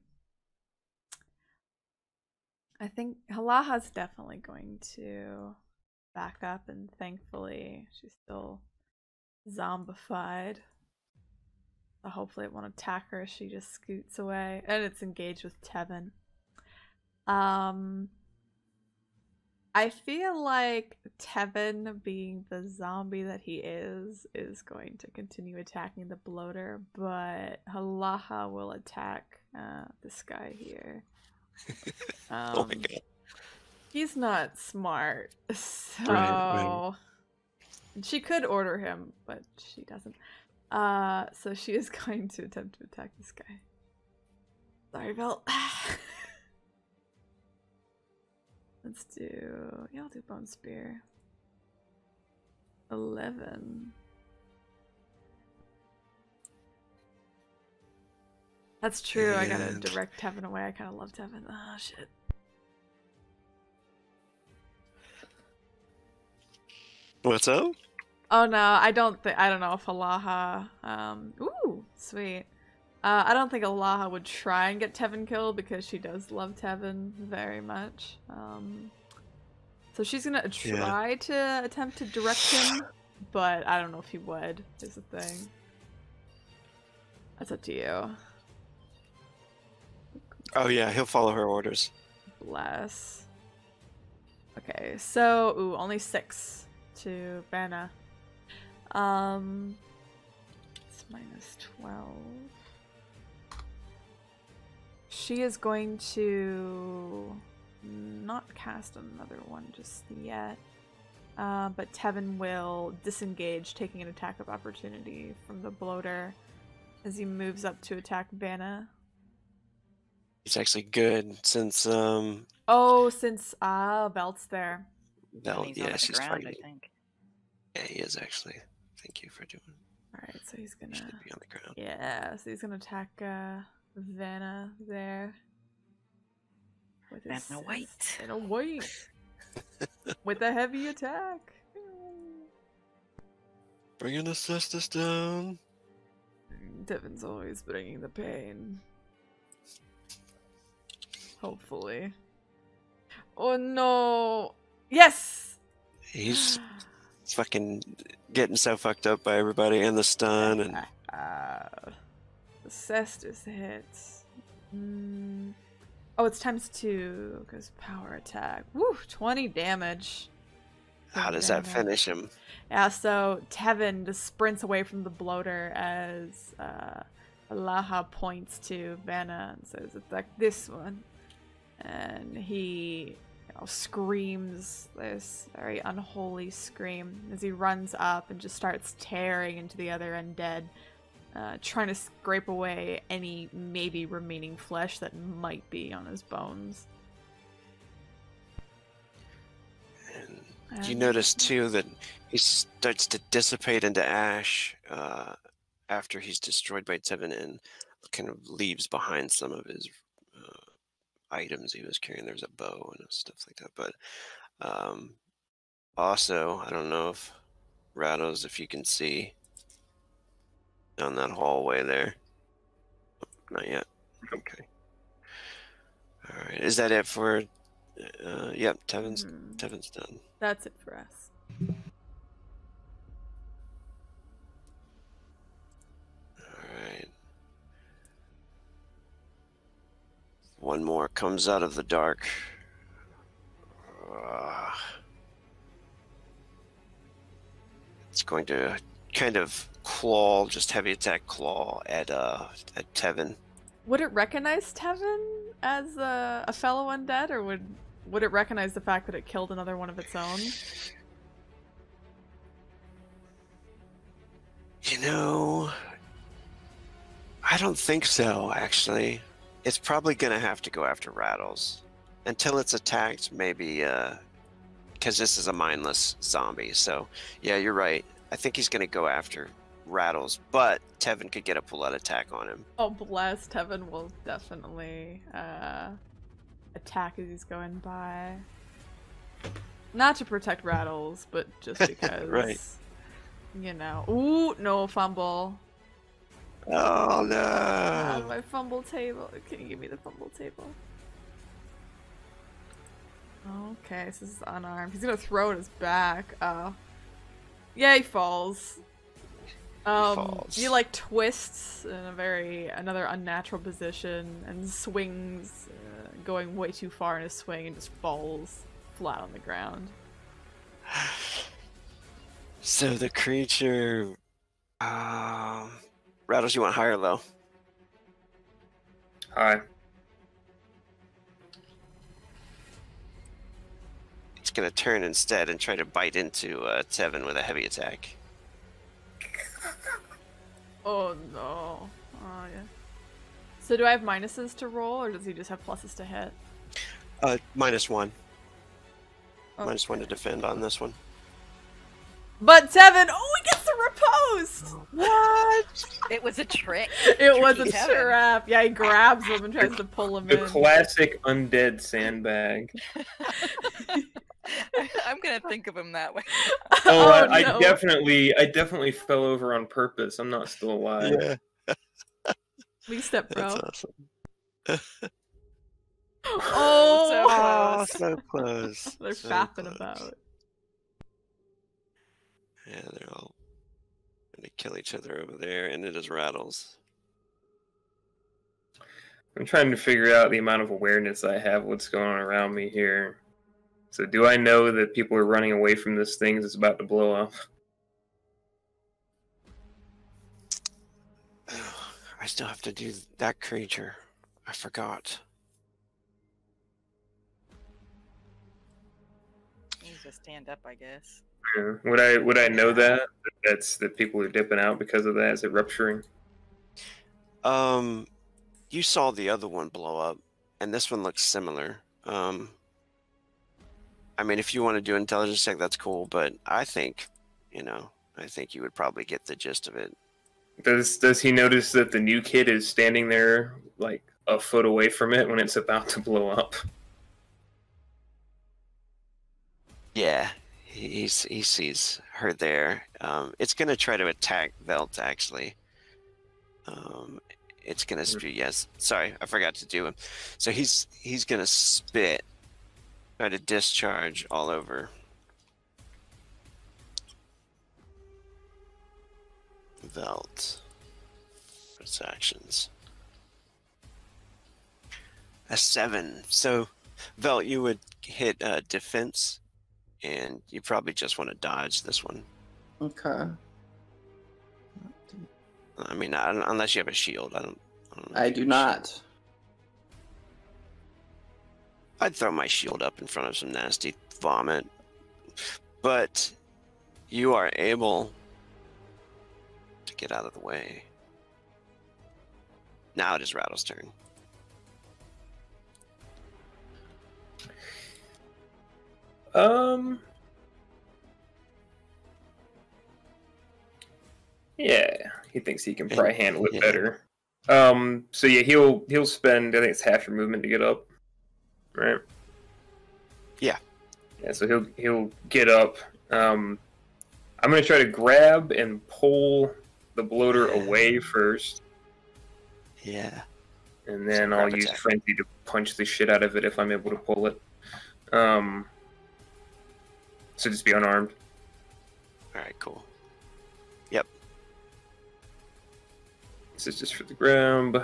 I think Halaha's definitely going to back up, and thankfully she's still zombified. So hopefully it won't attack her as she just scoots away. And it's engaged with Tevin. I feel like Tevin, being the zombie that he is going to continue attacking the bloater, but Halaha will attack this guy here. Oh my god. He's not smart, so Right. she could order him, but she doesn't. So she is going to attempt to attack this guy. Sorry, Bill. Let's do... yeah, I'll do Bone Spear. 11. That's true, I gotta And- direct Tevin away. I kinda love Tevin. Oh, shit. What's up? Oh no, I don't know if Halaha... ooh, sweet. I don't think Halaha would try and get Tevin killed because she does love Tevin very much. So she's gonna try to attempt to direct him, but I don't know if he would, is the thing. That's up to you. Oh yeah, he'll follow her orders. Bless. Okay, so, ooh, only 6 to Vanna. It's -12. She is going to not cast another one just yet. But Tevin will disengage, taking an attack of opportunity from the bloater as he moves up to attack Vanna. He's actually good since Oh, since Belt's there. Bell. And he's on Yeah, the she's ground, fighting. I think. Yeah, he is actually. Thank you for doing. Alright, so he's He gonna... should be on the ground. yeah, so he's gonna attack Vanna there. With Vanna White. Vanna White. With a heavy attack. Bringing the cestus down. Tevin's always bringing the pain. Hopefully. Oh no! Yes! He's fucking getting so fucked up by everybody and the stun and The cestus hits. Oh, it's times 2 because power attack. Woo, 20 damage. How does that finish him? Yeah, so Tevin just sprints away from the bloater as Laha points to Vanna and says, "It's like this one." And he screams this very unholy scream as he runs up and just starts tearing into the other undead, trying to scrape away any maybe remaining flesh that might be on his bones. And you notice too that he starts to dissipate into ash after he's destroyed by Tevin and kind of leaves behind some of his items he was carrying. There's a bow and stuff like that. But also, I don't know if Rattles, if you can see down that hallway there. Not yet. Okay. All right. Is that it for? Yep. Tevin's done. That's it for us. All right. One more comes out of the dark. It's going to kind of claw, just heavy attack claw at Tevin. Would it recognize Tevin as a fellow undead, or would it recognize the fact that it killed another one of its own? You know, I don't think so, actually. It's probably going to have to go after Rattles. Until it's attacked, maybe, because this is a mindless zombie. So, yeah, you're right. I think he's going to go after Rattles, but Tevin could get a pull-out attack on him. Oh, bless. Tevin will definitely attack as he's going by. Not to protect Rattles, but just because. Right. You know. Ooh, no fumble. Oh, no. My fumble table. Can you give me the fumble table? Okay, so this is unarmed. He's gonna throw at his back. Oh. Yeah, he falls. He like twists in another unnatural position and swings, going way too far in his swing and just falls flat on the ground. So the creature, Rattles, you want high or low? Hi. It's gonna turn instead and try to bite into Tevin with a heavy attack. Oh no. Oh yeah. So do I have minuses to roll, or does he just have pluses to hit? -1. Okay. -1 to defend on this one. But Tevin, he gets the riposte! What? It was a trick. It was a Tevin. trap. Yeah, he grabs him and tries to pull him The in. classic undead sandbag. I'm gonna think of him that way. Oh, I no. definitely fell over on purpose. I'm not still alive. Yeah, We step, bro. that's awesome. Oh, So close. They're So fapping close. about. Yeah, they're all gonna kill each other over there, and it is Rattles. I'm trying to figure out the amount of awareness I have, what's going on around me here. So do I know that people are running away from this thing that's about to blow up? I still have to do that creature. I forgot. Needs to stand up, I guess. Yeah. Would I know that people are dipping out because of that? Is it rupturing? You saw the other one blow up, and this one looks similar. I mean, if you want to do intelligence check, that's cool, but I think you would probably get the gist of it. Does he notice that the new kid is standing there like a foot away from it when it's about to blow up? Yeah, he sees her there. It's gonna try to attack Velt, actually. It's gonna spew. Yes, sorry, I forgot to do him. So he's gonna spit, try to discharge all over Velt. Its actions. A 7. So, Vel, you would hit defense, and you probably just want to dodge this one. Okay. I mean, unless you have a shield. I don't know I if you do have a not. shield. I'd throw my shield up in front of some nasty vomit. But you are able to get out of the way. Now it is Rattle's turn. Yeah, he thinks he can probably handle it Yeah. better. So yeah, he'll spend, I think it's half your movement to get up, right? Yeah. Yeah, so he'll get up. I'm gonna try to grab and pull the bloater away first, Yeah. and then So I'll grab use attack. frenzy to punch the shit out of it if I'm able to pull it. So just be unarmed. All right, cool. Yep. This is just for the grab.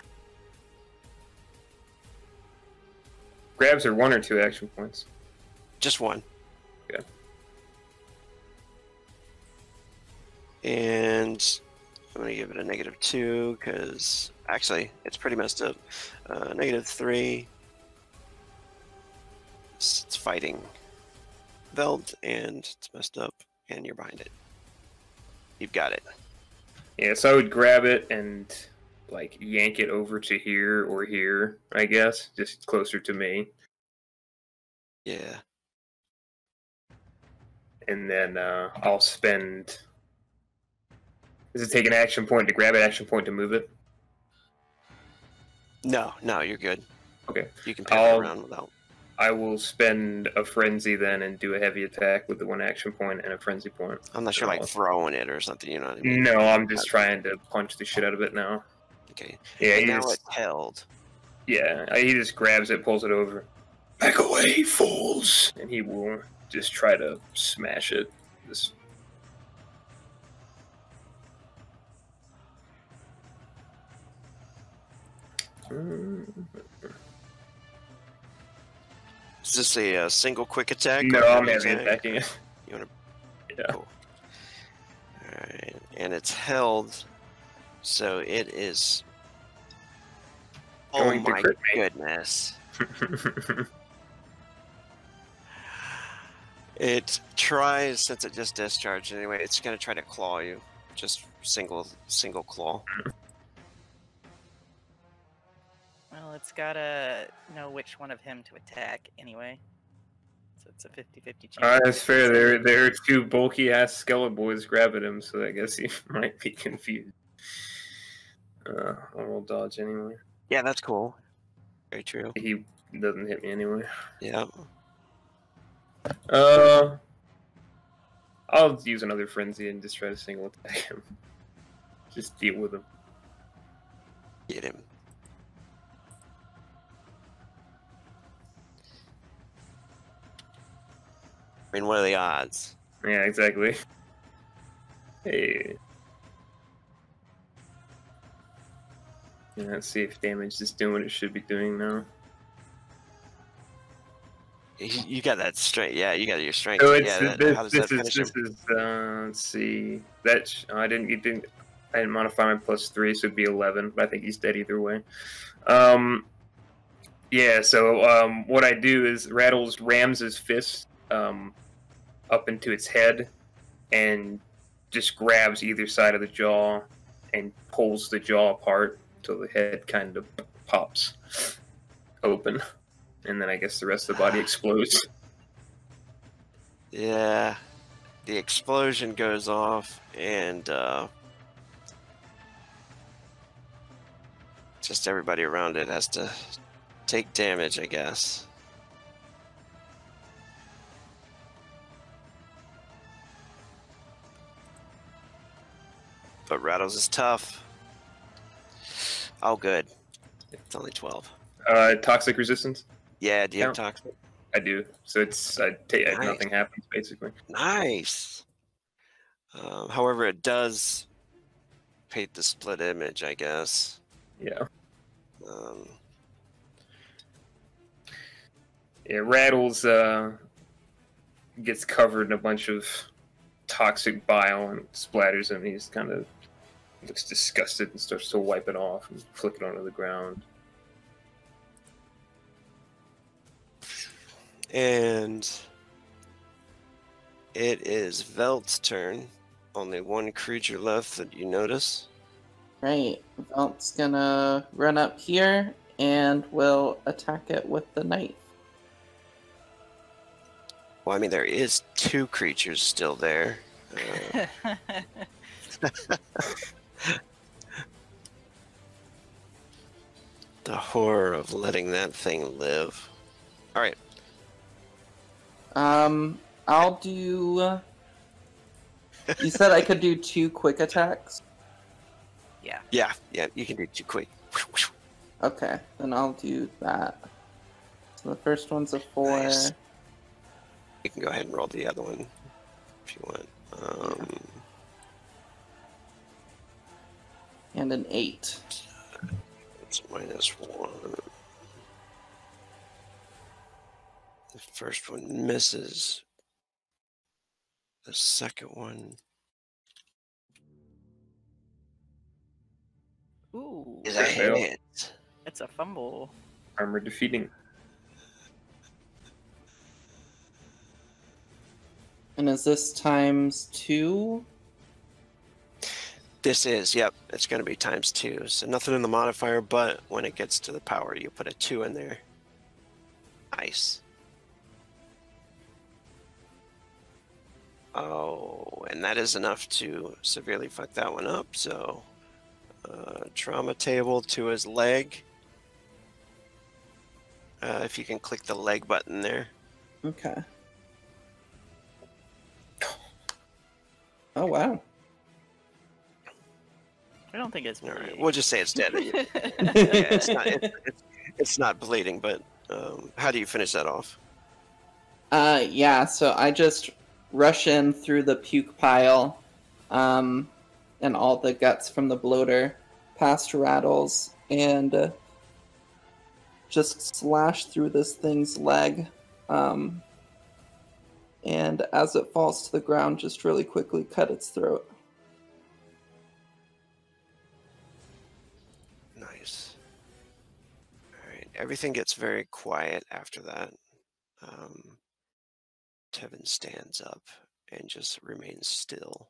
Grabs are 1 or 2 action points. Just 1. Okay. And I'm going to give it a -2 because actually it's pretty messed up. -3. It's fighting Veld and it's messed up and you're behind it. You've got it. Yeah, so I would grab it and like yank it over to here or here, I guess, just closer to me. Yeah. And then I'll spend. Does it take an action point to grab it, action point to move it? No, you're good. Okay. You can pivot around without. I will spend a frenzy then and do a heavy attack with the 1 action point and a frenzy point. Unless you're like throwing it or something, you know what I mean? No, I'm just trying to punch the shit out of it now. Okay. Yeah, And now it's held. Yeah, he just grabs it, pulls it over, Back away, fools! and he will just try to smash it. This. Is this a single quick attack? No, or I'm heavy heavy attack? attacking it. You want to? Yeah. Cool. Alright, and it's held, so it is. Going Oh to my crit me. goodness! It tries, since it just discharged anyway. It's gonna try to claw you, just single claw. Well, it's gotta know which one of him to attack anyway. So it's a 50-50 chance. That's fair. There are 2 bulky ass skeleton boys grabbing him, so I guess he might be confused. I'll roll dodge anyway. Yeah, that's cool. Very true. He doesn't hit me anyway. Yeah. I'll use another frenzy and just try to single attack him. Just deal with him. Get him. I mean, what are the odds? Yeah, exactly. Hey. Yeah, let's see if damage is doing what it should be doing now. You got that strength. Yeah, you got your strength. So it's yeah, how does that this finish him? is let's see. I didn't modify my +3, so it'd be 11. But I think he's dead either way. Yeah. So what I do is rams his fist up into its head, and just grabs either side of the jaw and pulls the jaw apart until the head kind of pops open. And then I guess the rest of the body explodes. Yeah, the explosion goes off, and just everybody around it has to take damage, I guess. But Rattles is tough. Oh, good. It's only 12. Toxic resistance? Yeah, do you have Yeah. toxic? I do. So it's Nice. nothing happens basically. Nice. However, it does paint the split image, I guess. Yeah. Yeah, Rattles gets covered in a bunch of toxic bile and splatters him. He's kind of looks disgusted and starts to wipe it off and flick it onto the ground. And it is Velt's turn. Only one creature left that you notice. Right. Velt's gonna run up here and will attack it with the knife. Well, I mean, there is two creatures still there. The horror of letting that thing live. All right. I'll do... You said I could do 2 quick attacks? Yeah. Yeah, you can do two quick. Okay, then I'll do that. So the first one's a 4. Nice. You can go ahead and roll the other one if you want. And an 8. It's -1. The first one misses. The second one Ooh, is a hit. it's a fumble. Armor defeating. And is this times 2? This is, yep, it's going to be ×2. So nothing in the modifier, but when it gets to the power, you put a 2 in there. Nice. Oh, and that is enough to severely fuck that one up. So, trauma table to his leg. If you can click the leg button there. Okay. Oh, wow. I don't think it's All right, bleeding. we'll just say it's dead. Yeah, it's not bleeding, but how do you finish that off? Yeah, so I just rush in through the puke pile, and all the guts from the bloater, past Rattles, and just slash through this thing's leg. And as it falls to the ground, just really quickly cut its throat. Nice. All right, everything gets very quiet after that. Tevin stands up and just remains still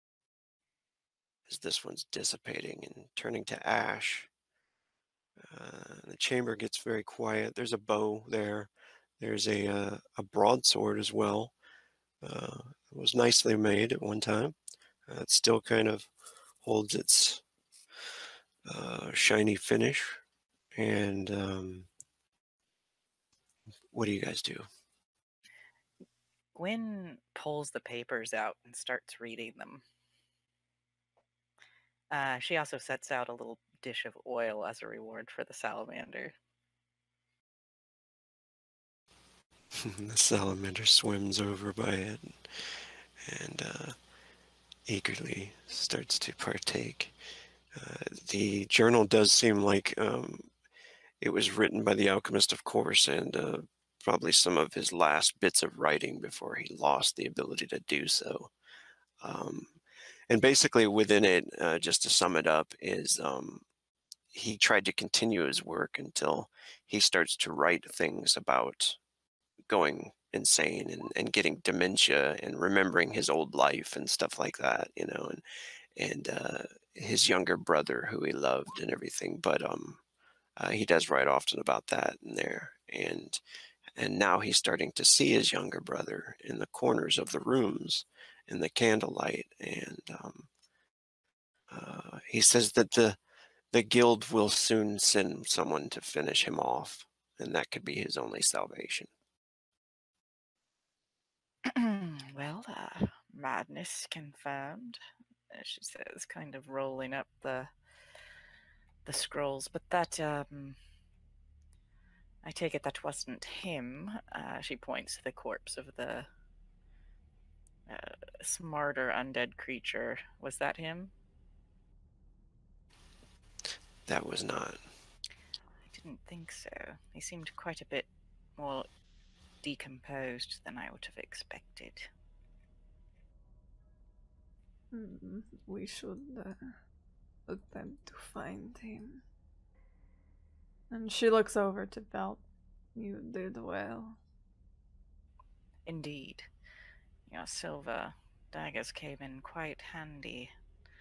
as this one's dissipating and turning to ash. The chamber gets very quiet. There's a bow there. There's a broadsword as well. It was nicely made at one time. It still kind of holds its shiny finish. And what do you guys do? Gwen pulls the papers out and starts reading them. She also sets out a little dish of oil as a reward for the salamander. The salamander swims over by it and eagerly starts to partake. The journal does seem like it was written by the alchemist, of course, and probably some of his last bits of writing before he lost the ability to do so. And basically within it, just to sum it up, is he tried to continue his work until he starts to write things about going insane and getting dementia and remembering his old life and stuff like that, you know, and his younger brother who he loved and everything. But he does write often about that in there, and now he's starting to see his younger brother in the corners of the rooms in the candlelight, and he says that the guild will soon send someone to finish him off, and that could be his only salvation. Well, madness confirmed, she says, kind of rolling up the scrolls. But that, I take it that wasn't him. She points to the corpse of the smarter undead creature. Was that him? That was not. I didn't think so. He seemed quite a bit more decomposed than I would have expected. We should attempt to find him. And she looks over to Belt. You did well. Indeed, your silver daggers came in quite handy.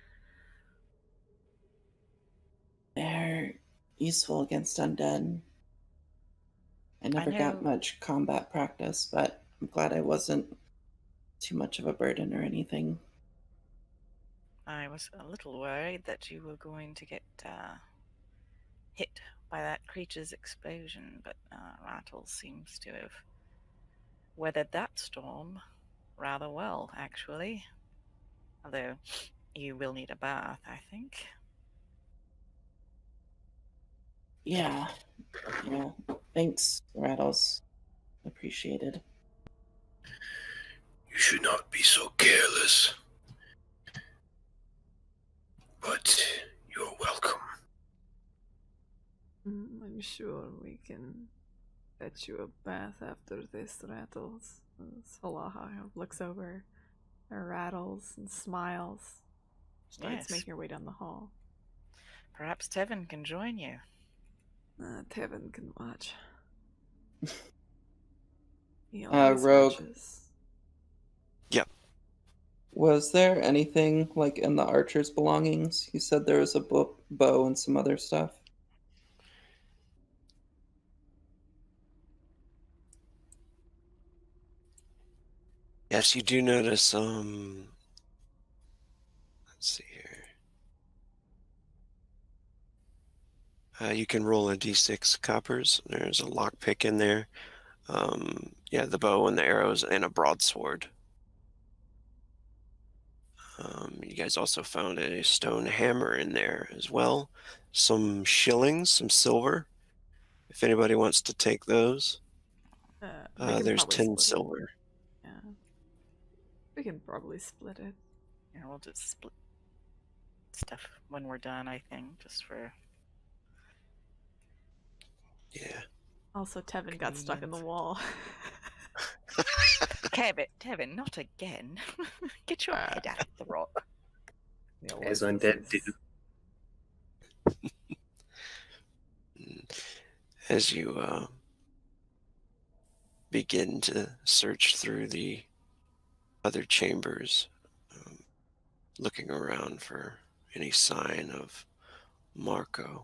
They're useful against undead. I never got much combat practice, but I'm glad I wasn't too much of a burden or anything. I was a little worried that you were going to get hit by that creature's explosion, but Rattles seems to have weathered that storm rather well, actually. Although you will need a bath, I think. Yeah. Thanks, Rattles. Appreciated. You should not be so careless. But you're welcome. I'm sure we can fetch you a bath after this, Rattles. Halaha looks over at Rattles and smiles. Starts making her way down the hall. Perhaps Tevin can join you. Tevin can watch. He always Rogue. watches. Yep. Was there anything like in the archer's belongings? You said there was a bow and some other stuff. Yes, you do notice, let's see here. You can roll a d6 coppers. There's a lockpick in there. Yeah, the bow and the arrows and a broadsword. You guys also found a stone hammer in there as well. Some shillings, some silver. If anybody wants to take those. There's 10 silver. Yeah. We can probably split it. Yeah, we'll just split stuff when we're done, I think, just for... Yeah. Also, Tevin got stuck in the wall. Tevin, not again. Get your head out of the rock. As undead do. As you begin to search through the other chambers, looking around for any sign of Marco,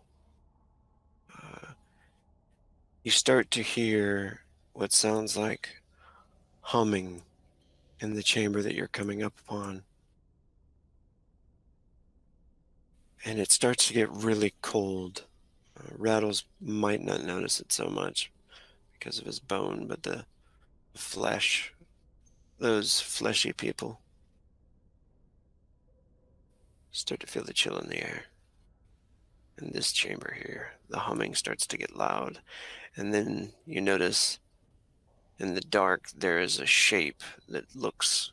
you start to hear what sounds like humming in the chamber that you're coming up upon. And it starts to get really cold. Rattles might not notice it so much because of his bone, but the flesh, those fleshy people, start to feel the chill in the air. In this chamber here, the humming starts to get loud. And then you notice in the dark there is a shape that looks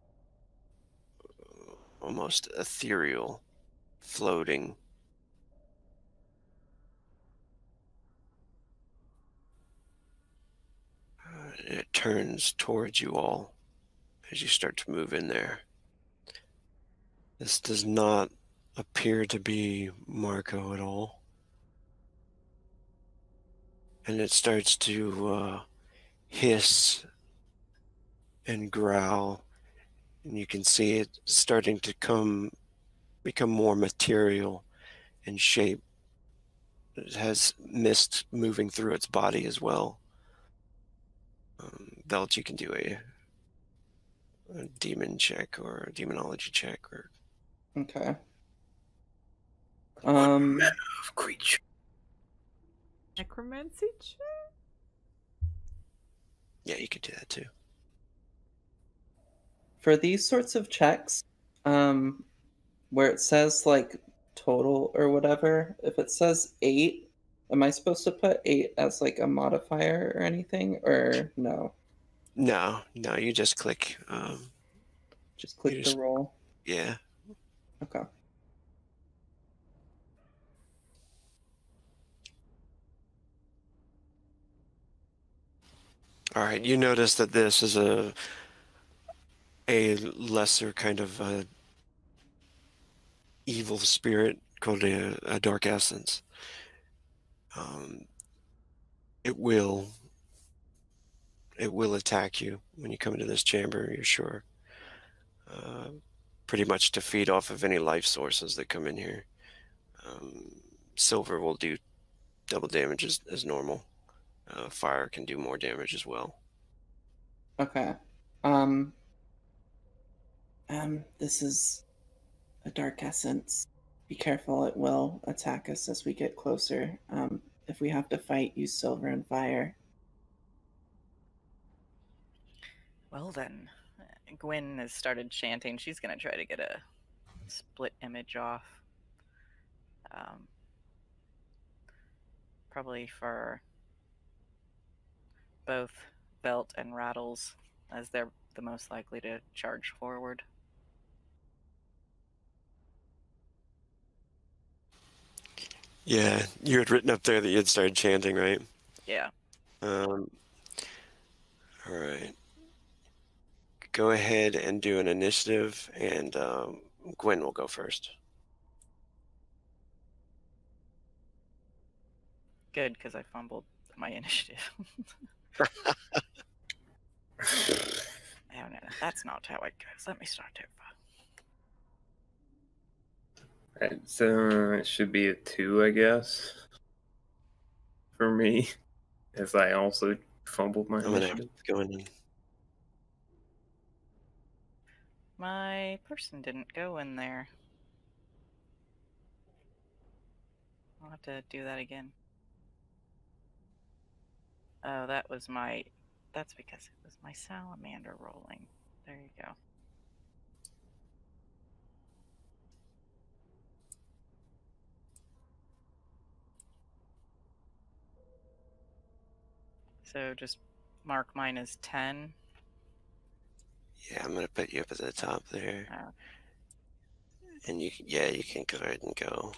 almost ethereal, floating. It turns towards you all as you start to move in there. This does not appear to be Marco at all. And it starts to hiss and growl, and you can see it starting to become more material and shape. It has mist moving through its body as well. Belt, you can do a demon check or a demonology check. Or... Okay. What manner of creature? Necromancy check? Yeah, you could do that too. For these sorts of checks, where it says like total or whatever, if it says 8, am I supposed to put 8 as like a modifier or anything, or no? No, you just click. Just click the roll. Yeah. Okay. All right, you notice that this is a lesser kind of evil spirit called a dark essence. It will attack you when you come into this chamber, you're sure. Pretty much to feed off of any life sources that come in here. Silver will do double damage as normal. Fire can do more damage as well. Okay. This is a dark essence. Be careful, it will attack us as we get closer. If we have to fight, use silver and fire. Well then, Gwen has started chanting. She's going to try to get a split image off. Probably for both Velt and Rattles, as they're the most likely to charge forward. Yeah, you had written up there that you had started chanting, right? Yeah. All right. Go ahead and do an initiative, and Gwen will go first. Good, because I fumbled my initiative. Oh, no, that's not how it goes. Let me start over. So it should be a 2, I guess, for me, as I also fumbled my I'm going to initiative. go in and... My person didn't go in there. I'll have to do that again. Oh, that's because it was my salamander rolling. There you go. So just mark mine as 10. Yeah, I'm going to put you up at the top there. Oh. And you can go ahead and go.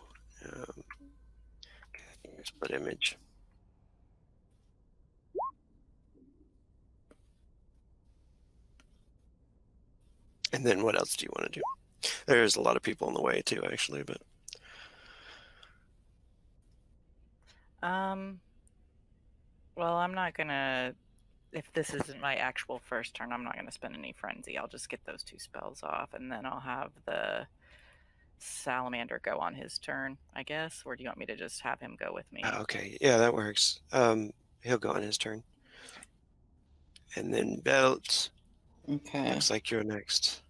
Split image. And then what else do you want to do? There's a lot of people in the way too, actually, but... Well, I'm not gonna... If this isn't my actual first turn, I'm not gonna spend any frenzy. I'll just get those 2 spells off, and then I'll have the salamander go on his turn, I guess? Or do you want me to just have him go with me? Okay, yeah, that works. He'll go on his turn. And then Belt. Okay. Looks like you're next.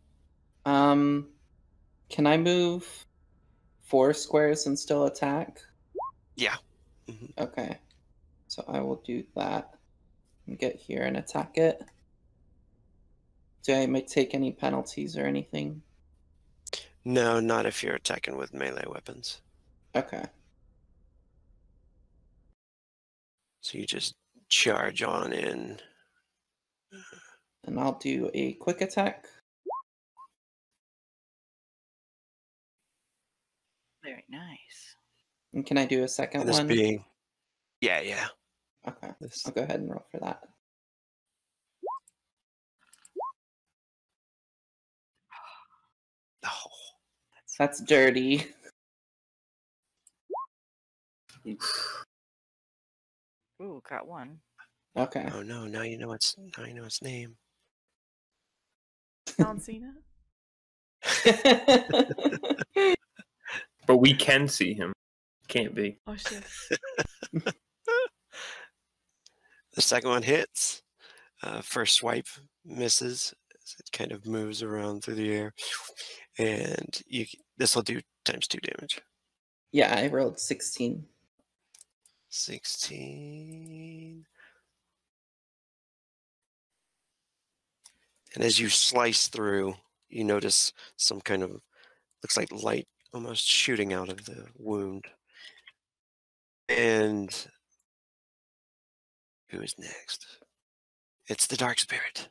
Can I move 4 squares and still attack? Yeah. Mm-hmm. Okay. So I will do that and get here and attack it. Do I take any penalties or anything? No, not if you're attacking with melee weapons. Okay. So you just charge on in. And I'll do a quick attack. Very nice. And can I do a second And this one? being... Yeah. Okay. This... I'll go ahead and roll for that. Oh. That's dirty. Ooh, got 1. Okay. Oh no, now you know its name. John Cena? But we can see him. Can't be. Oh shit. The second one hits. First swipe misses. It kind of moves around through the air. And this will do ×2 damage. Yeah, I rolled 16. 16. And as you slice through, you notice some kind of, looks like light almost shooting out of the wound. And who is next? It's the dark spirit.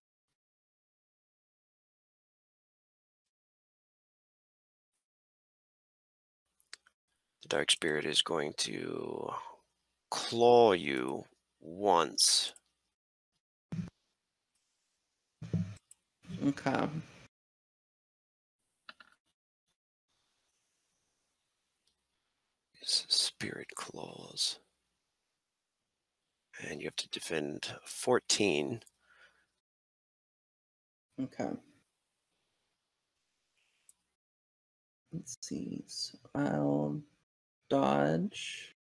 The dark spirit is going to claw you once. Okay. Spirit claws. And you have to defend 14. Okay. Let's see. So I'll dodge.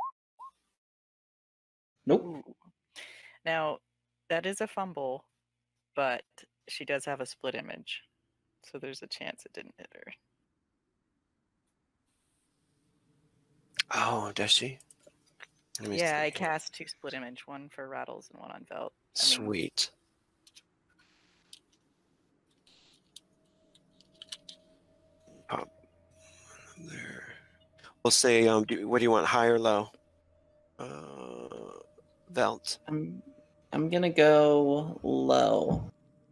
Nope. Ooh. Now, that is a fumble, but she does have a split image. So there's a chance it didn't hit her. Oh, does she? Let me Yeah, see. I cast 2 split image, one for Rattles and one on Velt. Sweet. Pop there. We'll say, what do you want, high or low? Velt. I'm gonna go low.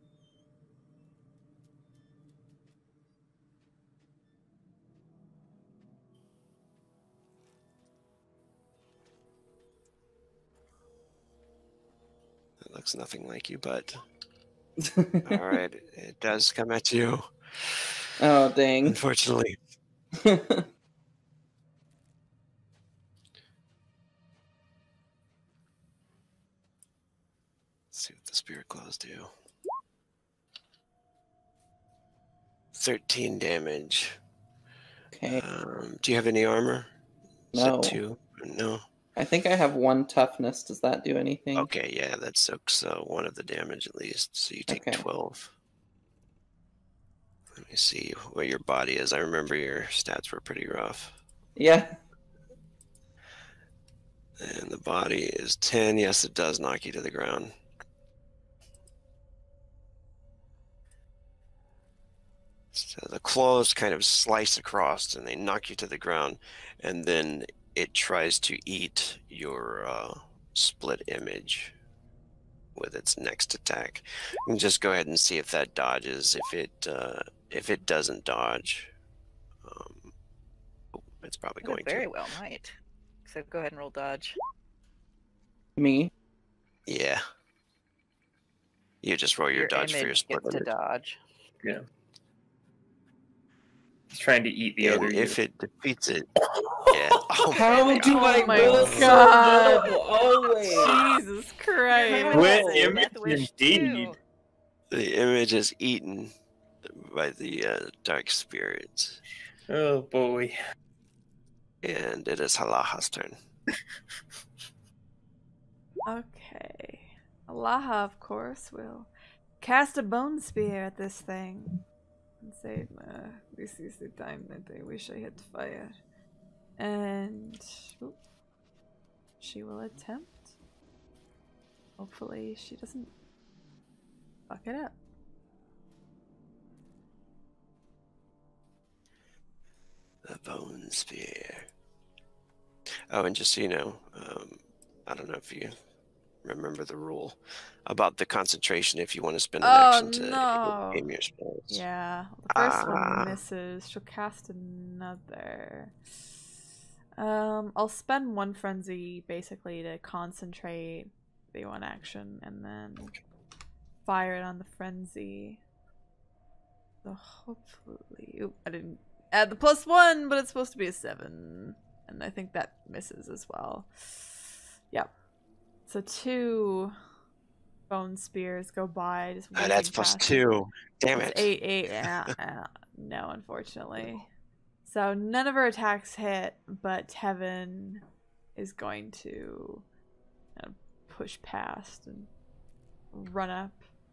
It looks nothing like you, but all right, it does come at you. Oh, dang. Unfortunately. Let's see what the spirit claws do. 13 damage. Okay. Do you have any armor? No. Is it 2? No. I think I have 1 toughness. Does that do anything? Okay, yeah, that soaks 1 of the damage at least. So you take Okay. 12. Let me see what your body is. I remember your stats were pretty rough. Yeah. And the body is 10. Yes, it does knock you to the ground. So the claws kind of slice across and they knock you to the ground. And then it tries to eat your split image with its next attack. You can just go ahead and see if that dodges. If it doesn't dodge, it's probably But going it very to. well might. So go ahead and roll dodge. Me? Yeah. You just roll your dodge for your image split gets to image. dodge. Yeah. He's trying to eat the other And if it defeats it, yeah. Oh, How do I Oh my roll God. so low always? Jesus Christ. Quit No, image Death Wish indeed. 2. the image is eaten by the dark spirits. Oh boy. And it is Halaha's turn. Okay. Alaha, of course, will cast a bone spear at this thing and say, this is the time that I wish I had fire. And she will attempt. Hopefully she doesn't fuck it up. The bone spear. Oh, and just so you know, I don't know if you remember the rule about the concentration if you want to spend an action to aim your spells. Yeah, the first one misses. She'll cast another. I'll spend 1 frenzy basically to concentrate the 1 action and then fire it on the frenzy. So hopefully, I didn't add the +1, but it's supposed to be a 7, and I think that misses as well. Yep. So 2 bone spears go by. Just that's +2. Damn it. It's 8. No, unfortunately. So none of her attacks hit, but Tevin is going to push past and run up.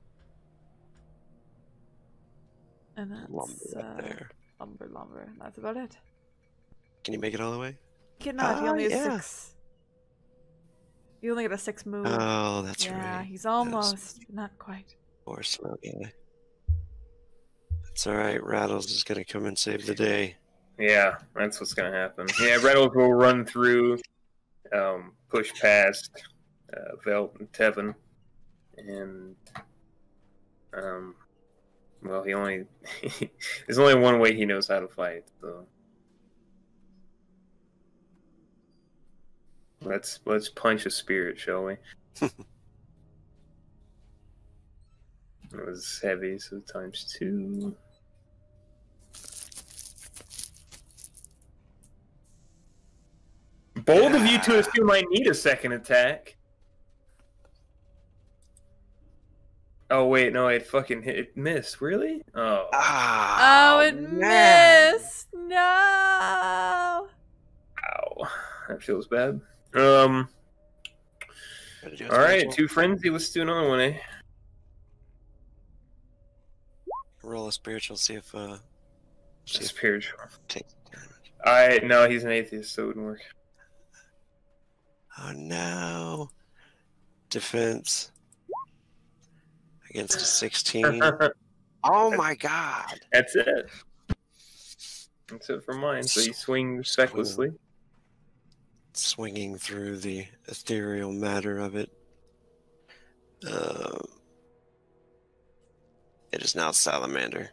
And that's Lumber up there. Lumber. That's about it. Can you make it all the way? Cannot. He only has 6. You only get a 6 move. Oh, that's right. Yeah, he's almost, but not quite. Poor slow guy. It's alright, Rattles is gonna come and save the day. Yeah, that's what's gonna happen. Yeah, Reynolds will run through, push past Velt and Tevin, and well, he only there's only one way he knows how to fight. So let's punch a spirit, shall we? It was heavy, so ×2. Bold of you to assume I need a second attack. Oh wait, no, it fucking hit. It missed. Really? Oh. Oh, it man. missed. No. Ow. That feels bad. All right, 2 frenzy. Let's do another one, eh? Roll a spiritual, see if Spiritual. takes damage. Alright, no, he's an atheist, so it wouldn't work. Oh no. Defense against a 16. Oh my god. That's it. That's it for mine. So he swings fecklessly. Swinging through the ethereal matter of it. It is now Salamander.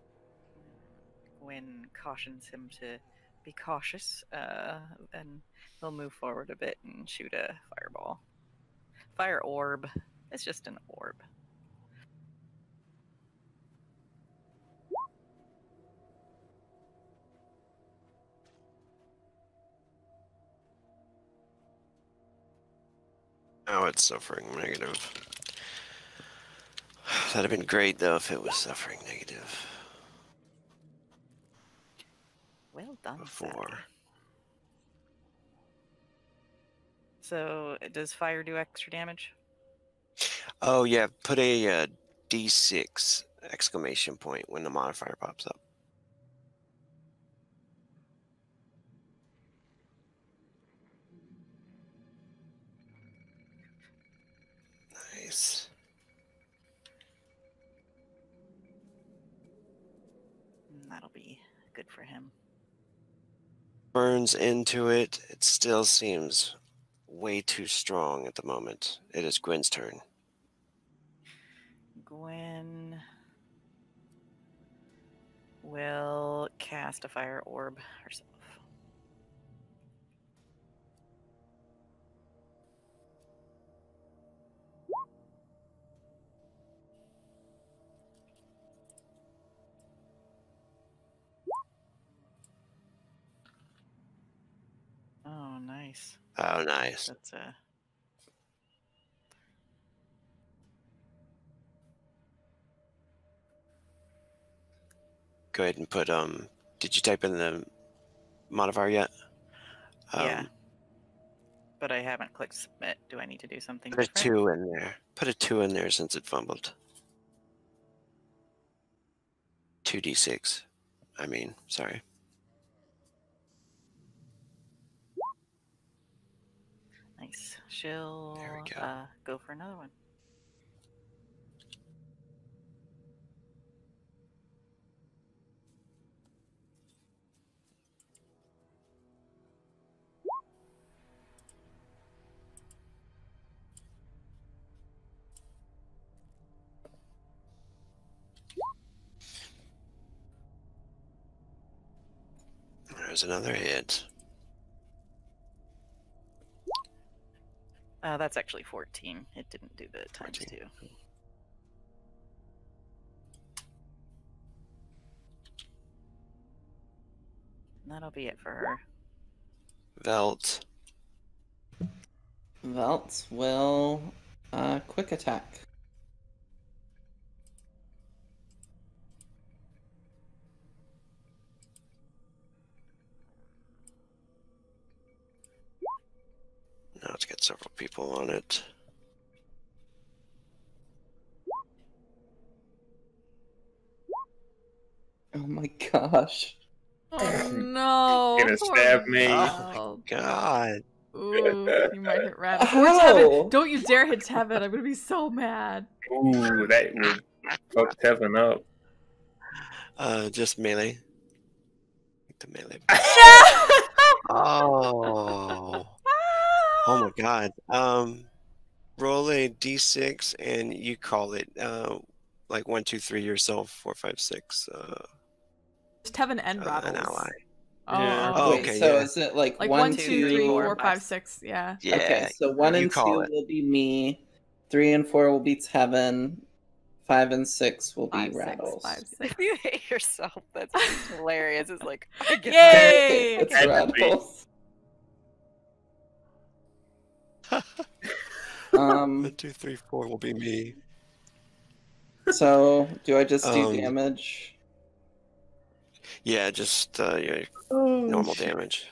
Gwen cautions him to be cautious, and he'll move forward a bit and shoot a fireball. Fire orb. It's just an orb. Now it's suffering negative. That'd have been great though if it was suffering negative. Well done, Before. Sally. So, does fire do extra damage? Oh yeah, put a D6 exclamation point when the modifier pops up. Nice. That'll be good for him. Burns into it. It still seems way too strong at the moment. It is Gwen's turn. Gwen will cast a fire orb herself. Oh, nice. Oh, nice. That's a... Go ahead and put, did you type in the modifier yet? Yeah. But I haven't clicked submit. Do I need to do something Put a different? 2 in there. Put a 2 in there since it fumbled. 2d6. I mean, sorry. Nice. She'll There we go. go for another one. There's another hit. That's actually 14. It didn't do the times 14. 2. That'll be it for her. Velt. Velt will quick attack. Now it's got several people on it. Oh my gosh. Oh no. Gonna stab me. Oh, God. ooh, you might hit Rabbit. Ow! Don't you dare hit Tevin. I'm gonna be so mad. Ooh, that would fuck Tevin up. Just melee. The melee. No! Oh. Oh my god. Roll a d6 and you call it like 1, 2, 3 yourself, 4, 5, 6. It's Tevin and An Rattles. ally. Oh, Yeah. oh, Wait, okay, so yeah. is it like like 1, 1, 2, 3, 4, 5, five, 6. Yeah. Yeah. Okay, so 1 you and 2 call it. will be me. 3 and 4 will be Tevin. 5 and 6 will be 5, 6, rattles. 5, 6. If you hate yourself, that's just hilarious. It's like, I get Yay! It's Okay. rattles. 1, 2, 3, 4 will be me. So do I just do Um, damage? Yeah, just yeah, normal damage.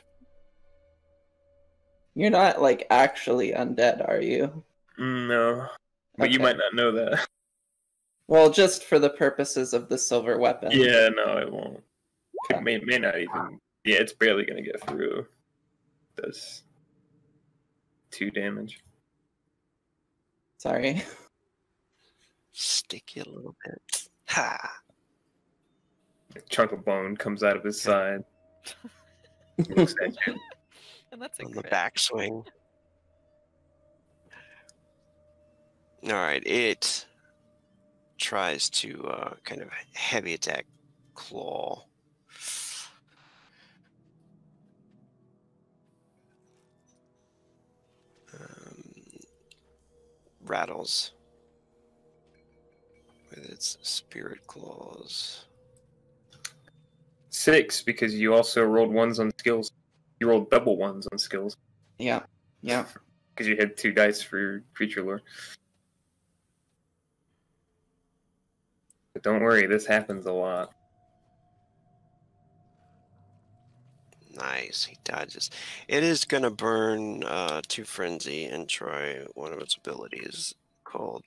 You're not like actually undead, are you? No. But you Okay. might not know that. Well, just for the purposes of the silver weapon. Yeah, no, it won't. It may not even. Yeah, it's barely gonna get through. Does 2 damage. Sorry. Stick you a little bit. Ha! A chunk of bone comes out of his side. Looks at you. And that's a On the crit. backswing. All right, it tries to kind of heavy attack claw. Rattles with its spirit claws. 6 because you also rolled 1s on skills. You rolled double 1s on skills Yeah. Yeah. because you had 2 dice for your creature lore. But don't worry, this happens a lot. Nice, he dodges. It is gonna burn to frenzy and try one of its abilities called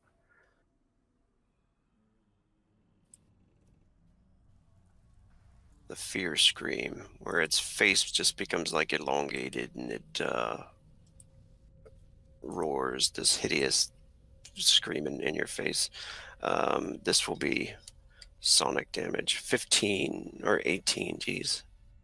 the Fear Scream, where its face just becomes like elongated and it roars this hideous scream in your face. This will be sonic damage, 15 or 18. Geez.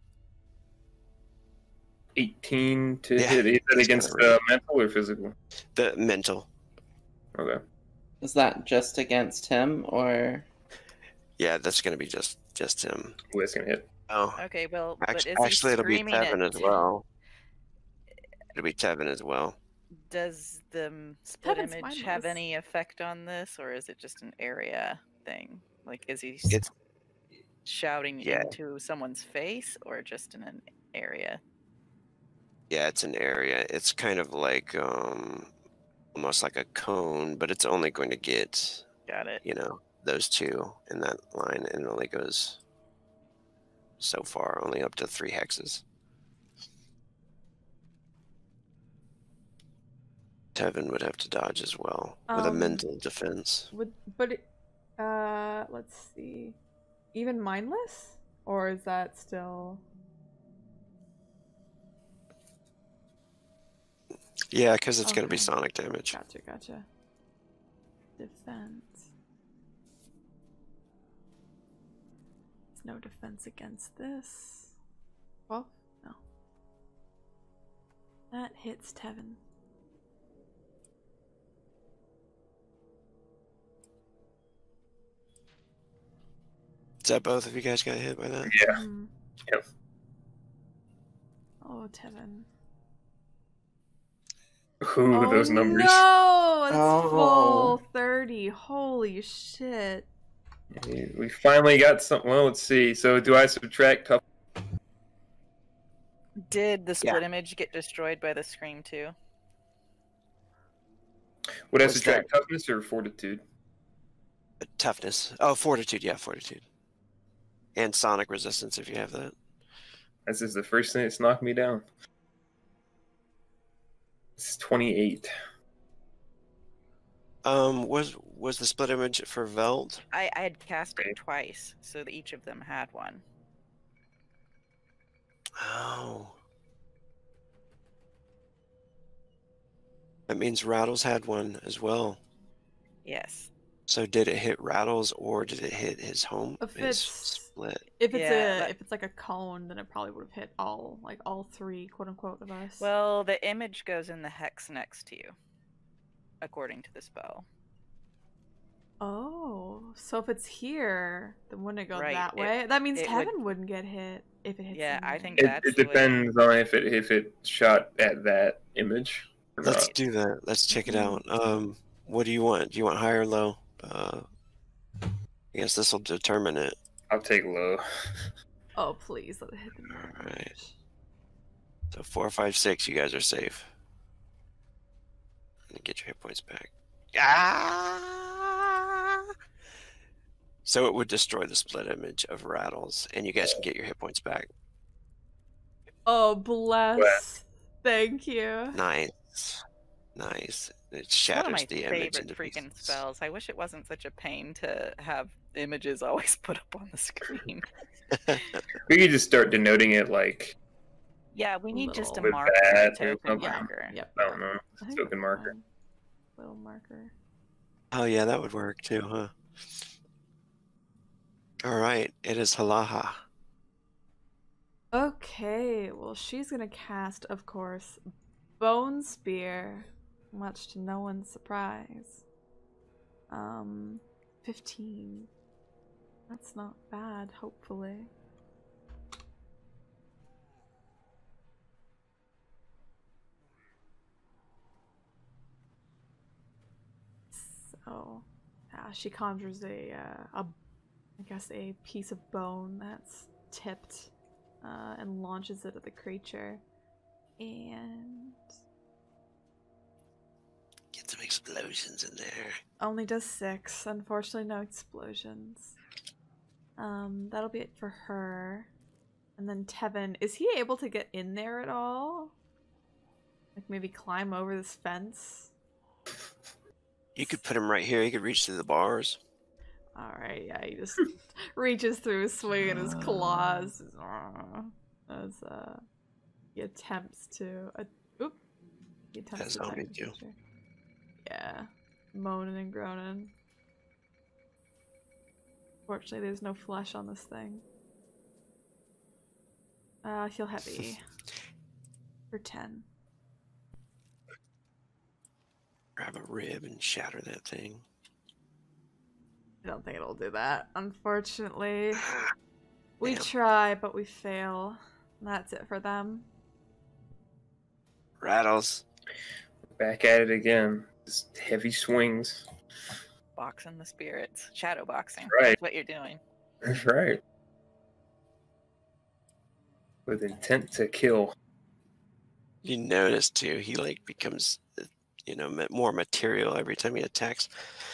18 to Yeah, hit. Is that it's against kinda right. mental or physical? The mental. Okay. Is that just against him or? Yeah, that's gonna be just him. Ooh, that's gonna hit. Oh, Okay, well, but actually, is he it'll be screaming Tevin at as well. It'll be Tevin as well. Does the split Tevin's image have mindless. any effect on this, or is it just an area thing? Like, is he It's shouting yeah. into someone's face, or just in an area? Yeah, it's an area. It's kind of like almost like a cone, but it's only going to get, Got it. you know, those 2 in that line, and it only goes so far, only up to 3 hexes. Tevin would have to dodge as well with a mental defense. Let's see. Even mindless? Or is that still... Yeah, because it's going to be Okay. sonic damage. Gotcha. Defense. There's no defense against this. Well, no. That hits Tevin. Is that both of you guys got hit by that? Yeah. Mhm. Yep. Oh, Tevin. Ooh, those numbers. No! That's Oh. full 30. Holy shit. We finally got something. Well, let's see. So, do I subtract tough? Did the split image get destroyed by the scream too? Would I What's subtract toughness or fortitude? Toughness. Oh, fortitude. Yeah, fortitude. And sonic resistance if you have that. This is the first thing that's knocked me down. It's 28. Was the split image for Veld? I had cast Okay. it twice, so that each of them had one. Oh. That means Rattles had one as well. Yes. So did it hit Rattles or did it hit his home? If His it's split. if it's Yeah, if it's like a cone, then it probably would have hit all 3 quote unquote of us. Well, the image goes in the hex next to you, according to the spell. Oh, so if it's here, then wouldn't it go Right, that way? That means it Tevin would- wouldn't get hit if it hits. Yeah, the I image. think It that's the way- depends on if it shot at that image or Let's not. do that. Let's check it Mhm. out. What do you want? Do you want high or low? I guess this will determine it. I'll take low. Oh, please let it hit the Alright. damage. So 4, 5, 6, you guys are safe. And get your hit points back. Ah! So it would destroy the split image of Rattles, and you guys can get your hit points back. Oh, bless. Thank you. Nice. Nice. It It's one of shatters my the image favorite into freaking pieces. spells. I wish it wasn't such a pain to have images always put up on the screen. We could just start denoting it like Yeah, we need just a Little- marker, With a that or token something. marker. Yep. I don't know, I think token that's marker. fine. Little marker. Oh yeah, that would work too, huh? Alright, it is Halaha. Okay, well, she's gonna cast, of course, Bone Spear, much to no one's surprise. 15. That's not bad, hopefully. So, yeah, she conjures I guess a piece of bone that's tipped, and launches it at the creature. And Get some explosions in there. only does 6. Unfortunately, no explosions. That'll be it for her. And then Tevin, is he able to get in there at all? Like maybe climb over this fence? You could put him right here. He could reach through the bars. Alright, yeah, he just reaches through, swinging his claws. As he attempts to. He attempts As to attack zombies the do. creature. Yeah, moaning and groaning. Fortunately, there's no flesh on this thing. Heal heavy for 10. Grab a rib and shatter that thing. I don't think it'll do that, unfortunately. Ah, We damn. try, but we fail. That's it for them. Rattles. Back at it again. Just heavy swings. Boxing the spirits. Shadow boxing. Right. That's what you're doing. That's right. With intent to kill. You notice too, he like becomes, more material every time he attacks.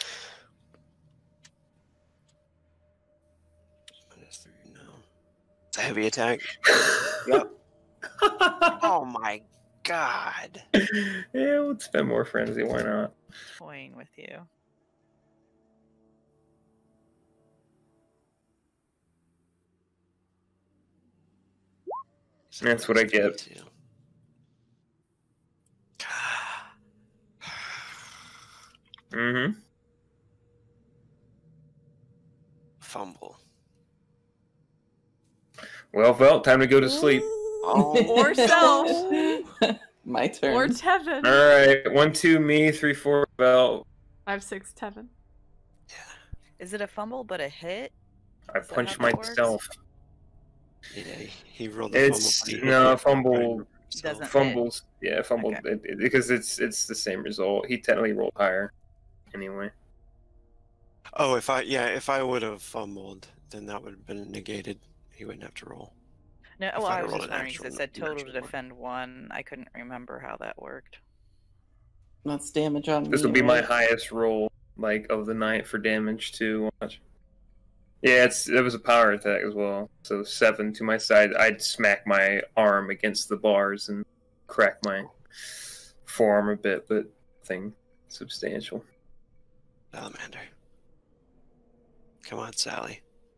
No. It's a heavy attack. Yep. Oh my god. Yeah, let's spend more frenzy. Why not? Toying with you. That's what I get. Mm-hmm. Fumble. Well, time to go to sleep. Oh, Or self. My turn. Or Tevin. All right, 1, 2, me, 3, 4, Vel. 5, 6, Tevin. Is it a fumble but a hit? I Is that punched how that works? myself. yeah, he rolled a It's fumble. but he no hit fumble. so- Doesn't- Fumbles. Yeah, fumbled Okay. because it's the same result. He technically rolled higher, anyway. Oh, if I would have fumbled, then that would have been negated. He wouldn't have to roll. No, If well, I'd I was rolled just an wondering because actual it said total to natural one. defend 1. I couldn't remember how that worked. That's damage on This me, will be my right? highest roll of the night for damage too. Watch. Yeah, it was a power attack as well. So 7 to my side. I'd smack my arm against the bars and crack my forearm a bit, but nothing substantial. Salamander. Come on, Sally.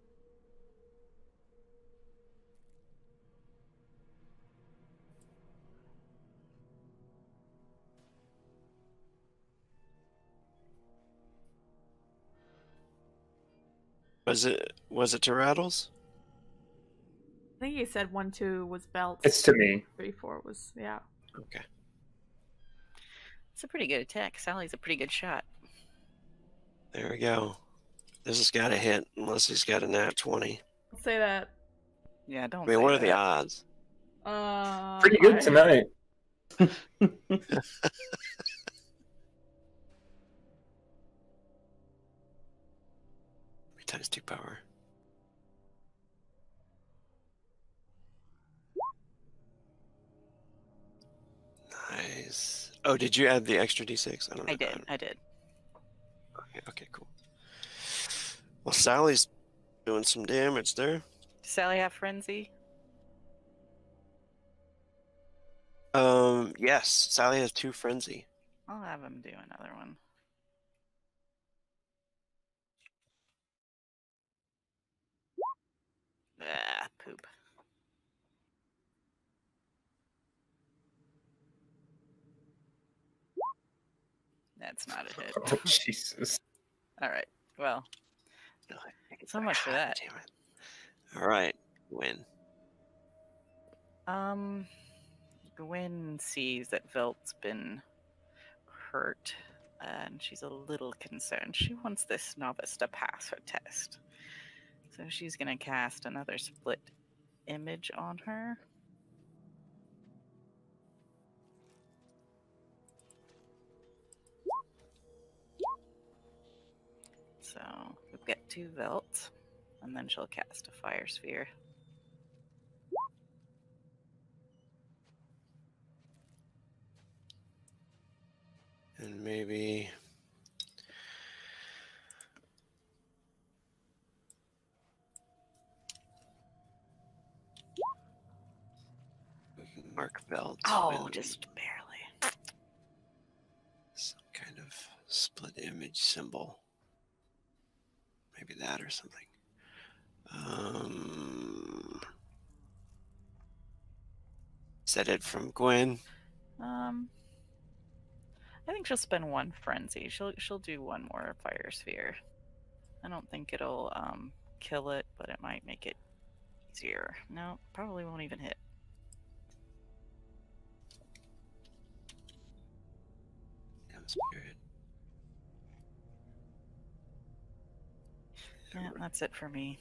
Was it to Rattles? I think he said 1, 2 was belts. It's to me. 3, 4 was, yeah. Okay. It's a pretty good attack. Sally's a pretty good shot. There we go. This has got to hit unless he's got a nat 20. Let's say that. Yeah, don't I mean, say what are the that. odds? Pretty good tonight. times 2 power. Nice. Oh, did you add the extra d6? I don't know. I did. Okay, cool. Well, Sally's doing some damage there. Does Sally have frenzy? Yes, Sally has 2 frenzy. I'll have him do another one. Ah, poop. That's not a hit. Oh, Jesus. All right. Well, so much for that. Damn it. All right, win. Gwen sees that Velt's been hurt, and she's a little concerned. She wants this novice to pass her test. So she's going to cast another split image on her. So we'll get 2 Velt, and then she'll cast a fire sphere. And maybe... we can mark Velt. Oh, with just barely. some kind of split image symbol. Maybe that or something. Is that it from Gwen? I think she'll spend 1 frenzy. She'll do 1 more fire sphere. I don't think it'll kill it, but it might make it easier. No, probably won't even hit. Damn spirit. Yeah, that's it for me.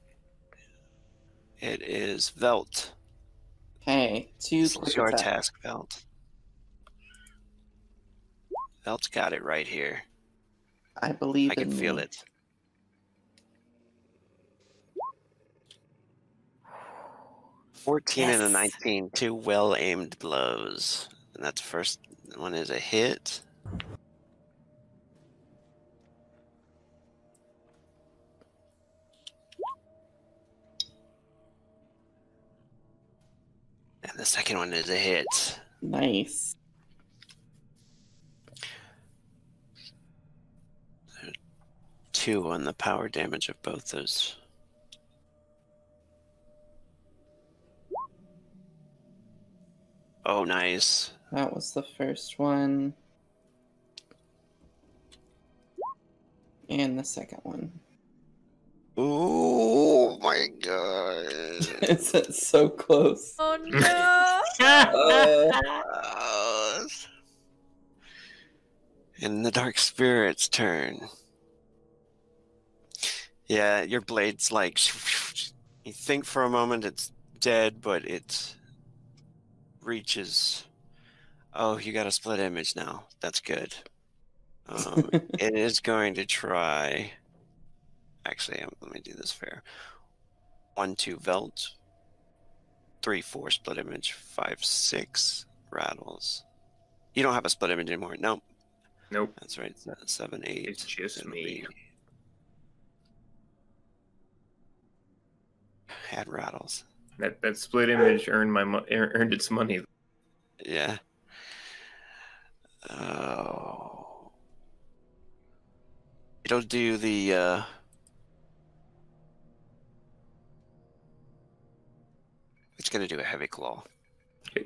It is Velt. Okay, 2 This is quick your attacks. task, Velt. Velt's got it right here. I believe I can in feel me. it. Yes. And a 19, 2 well-aimed blows. And that's first one is a hit. And the second one is a hit. Nice. 2 on the power damage of both those. Oh, nice. That was the first one. And the second one. Oh my god. It's so close. Oh no! And the Dark Spirit's turn. Yeah, your blade's like... You think for a moment it's dead, but it reaches... Oh, you got a split image now. That's good. It is going to try... Actually, let me do this fair. 1, 2, Velt. 3, 4, split image. 5, 6, rattles. You don't have a split image anymore. Nope. Nope. That's right. 7, 8. It's just It'll me. be- Had rattles. That split image earned its money. Yeah. Oh. It'll do the it's gonna do a heavy claw. Okay.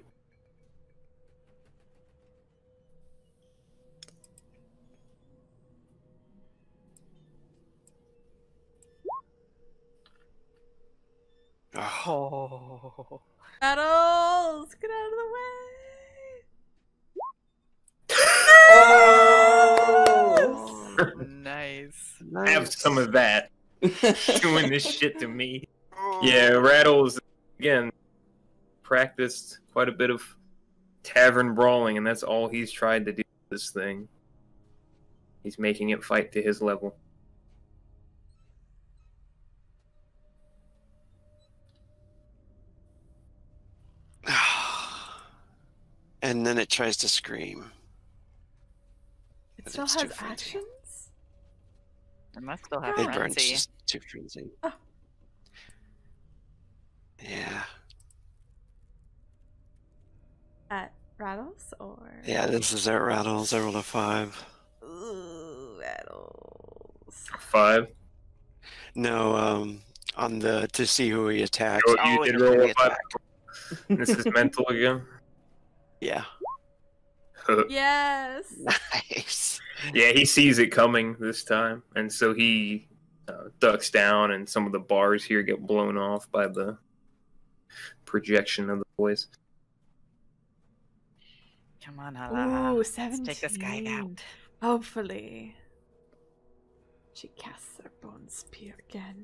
Oh. Battles! Get out of the way! Oh! Nice. Have some of that. Doing this shit to me. Yeah, Rattles, again, practiced quite a bit of tavern brawling, and that's all he's tried to do with this thing. He's making it fight to his level. and then it tries to scream. It But still it's has too frenzy. actions? It must still have God. It burns frenzy. just too frenzy. Oh. Yeah. At Rattles or? Yeah, this is at Rattles. I rolled a 5. Ooh, Rattles. 5. No, on the to see who he attacks. Oh, you and did who roll he a 5. attacked. This is mental again. Yeah. Yes. Nice. Yeah, he sees it coming this time, and so he ducks down, and some of the bars here get blown off by the projection of the voice. Come on, Hala. Ooh, Let's 17. take this guy out. Hopefully. She casts her bone spear again.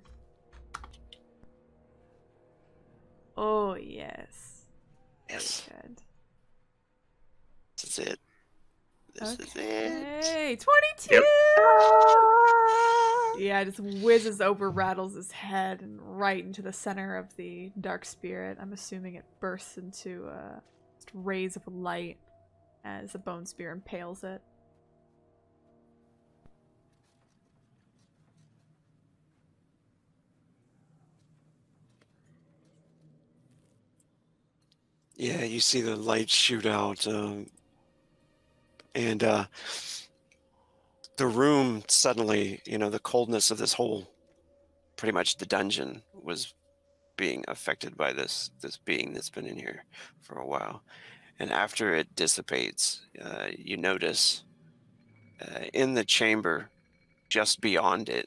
Oh, yes. Yes. Very good. This is it. This is it. Okay, 22! Yep. Yeah, it just whizzes over Rattles' head and right into the center of the dark spirit. I'm assuming it bursts into just rays of light as the bone spear impales it. Yeah, you see the light shoot out, and the room suddenly, the coldness of this whole, pretty much the dungeon was being affected by this being that's been in here for a while. And after it dissipates, you notice in the chamber, just beyond it,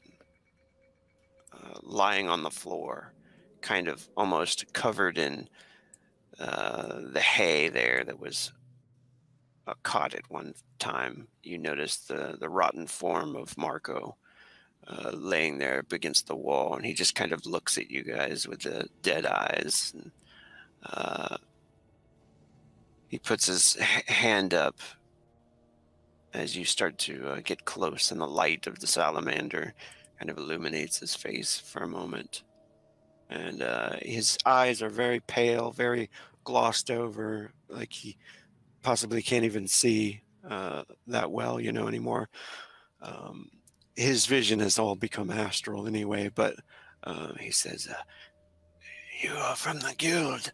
lying on the floor, kind of almost covered in the hay there that was caught at one time. You notice the rotten form of Marco laying there up against the wall, and he just kind of looks at you guys with the dead eyes. And, he puts his hand up as you start to get close, and the light of the salamander kind of illuminates his face for a moment. And his eyes are very pale, very glossed over, like he possibly can't even see that well, anymore. His vision has all become astral anyway, but he says, "You are from the guild."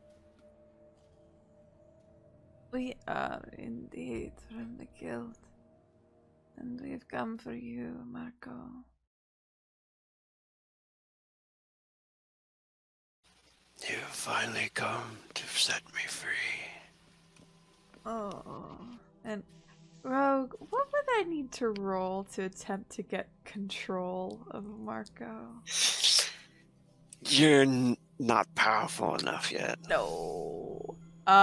We are indeed from the guild, and we've come for you, Marco. You finally come to set me free. Oh, and Rogue, what would I need to roll to attempt to get control of Marco? You're not powerful enough yet. No.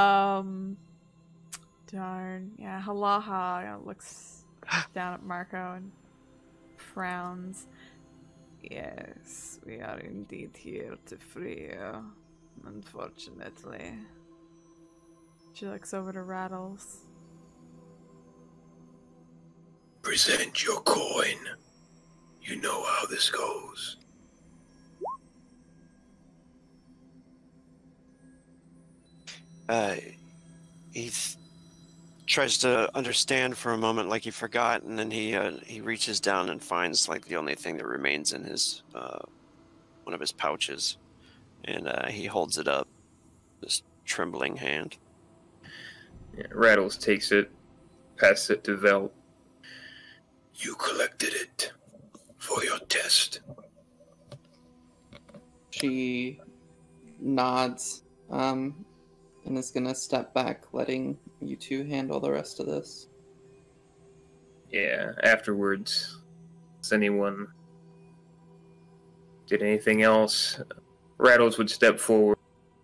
Darn. Yeah, Halaha looks down at Marco and frowns. Yes, we are indeed here to free you, unfortunately. She looks over to Rattles. Present your coin. You know how this goes. He tries to understand for a moment, like he forgot, and then he reaches down and finds like the only thing that remains in his one of his pouches, and he holds it up, this trembling hand. Yeah, Rattles takes it, passes it to Vel. You collected it for your test. She nods, and is gonna step back, letting you two handle the rest of this. Yeah, afterwards, does anyone did anything else? Rattles would step forward,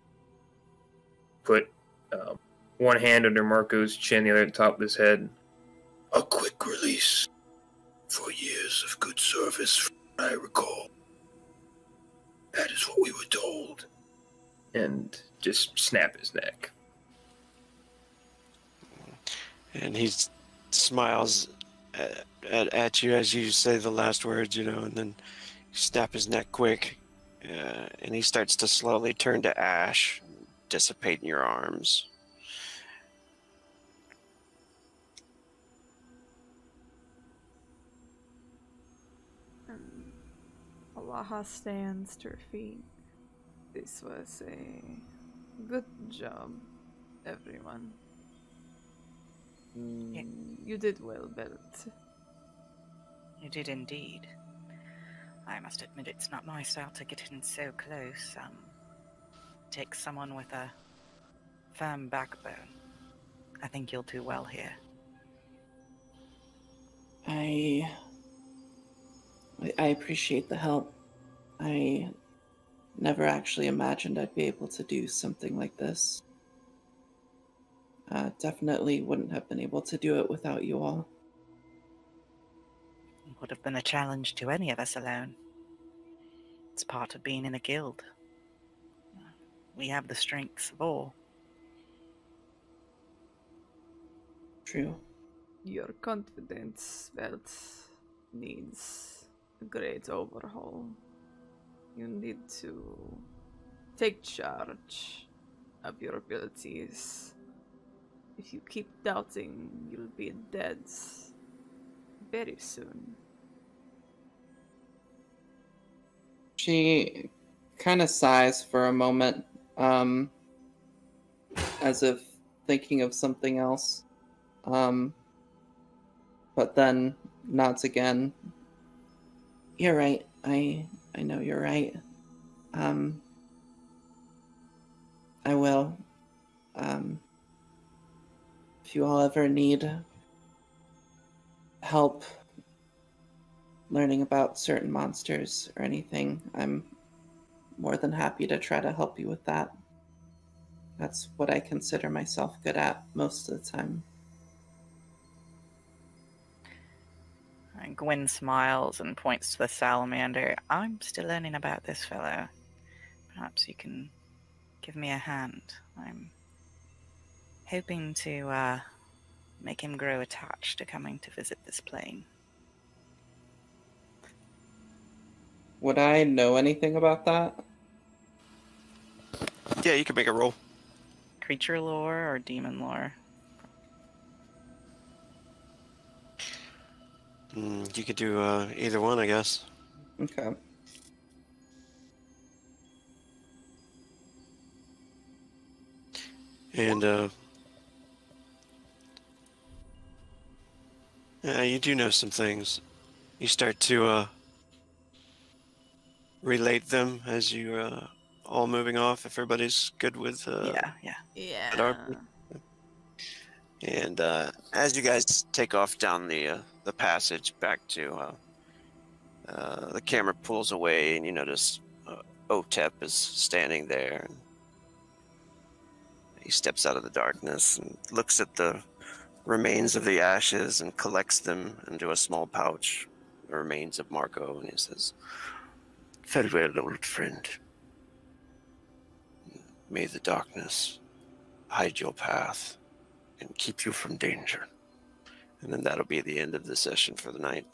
put one hand under Marco's chin, the other at the top of his head. A quick release for years of good service, from what I recall. That is what we were told. And just snap his neck. And he smiles at you as you say the last words, and then you snap his neck quick, and he starts to slowly turn to ash, dissipate in your arms. Halaha stands to her feet. This was a good job, everyone. You did well, Belt. You did indeed. I must admit it's not my style to get in so close. Takes someone with a firm backbone. I think you'll do well here. I appreciate the help. I never actually imagined I'd be able to do something like this. Definitely wouldn't have been able to do it without you all. It would have been a challenge to any of us alone. It's part of being in a guild. We have the strengths of all. True. Your confidence, Belt, needs a great overhaul. You need to take charge of your abilities. If you keep doubting, you'll be dead very soon. She kind of sighs for a moment, as if thinking of something else. But then nods again. You're right. I know you're right. I will. If you all ever need help learning about certain monsters or anything, I'm more than happy to try to help you with that. That's what I consider myself good at most of the time. And Gwen smiles and points to the salamander. I'm still learning about this fellow. Perhaps you can give me a hand. I'm hoping to make him grow attached to coming to visit this plane. Would I know anything about that? Yeah, you can make a roll. Creature lore or demon lore? You could do either one, I guess. Okay. And yeah, you do know some things. You start to relate them as you all moving off. If everybody's good with Yeah. Yeah. at RP. And as you guys take off down the passage back to the camera pulls away, and you notice Otep is standing there. And he steps out of the darkness and looks at the remains of the ashes and collects them into a small pouch, the remains of Marco, and he says, "Farewell, old friend. May the darkness hide your path and keep you from danger." And then that'll be the end of the session for the night.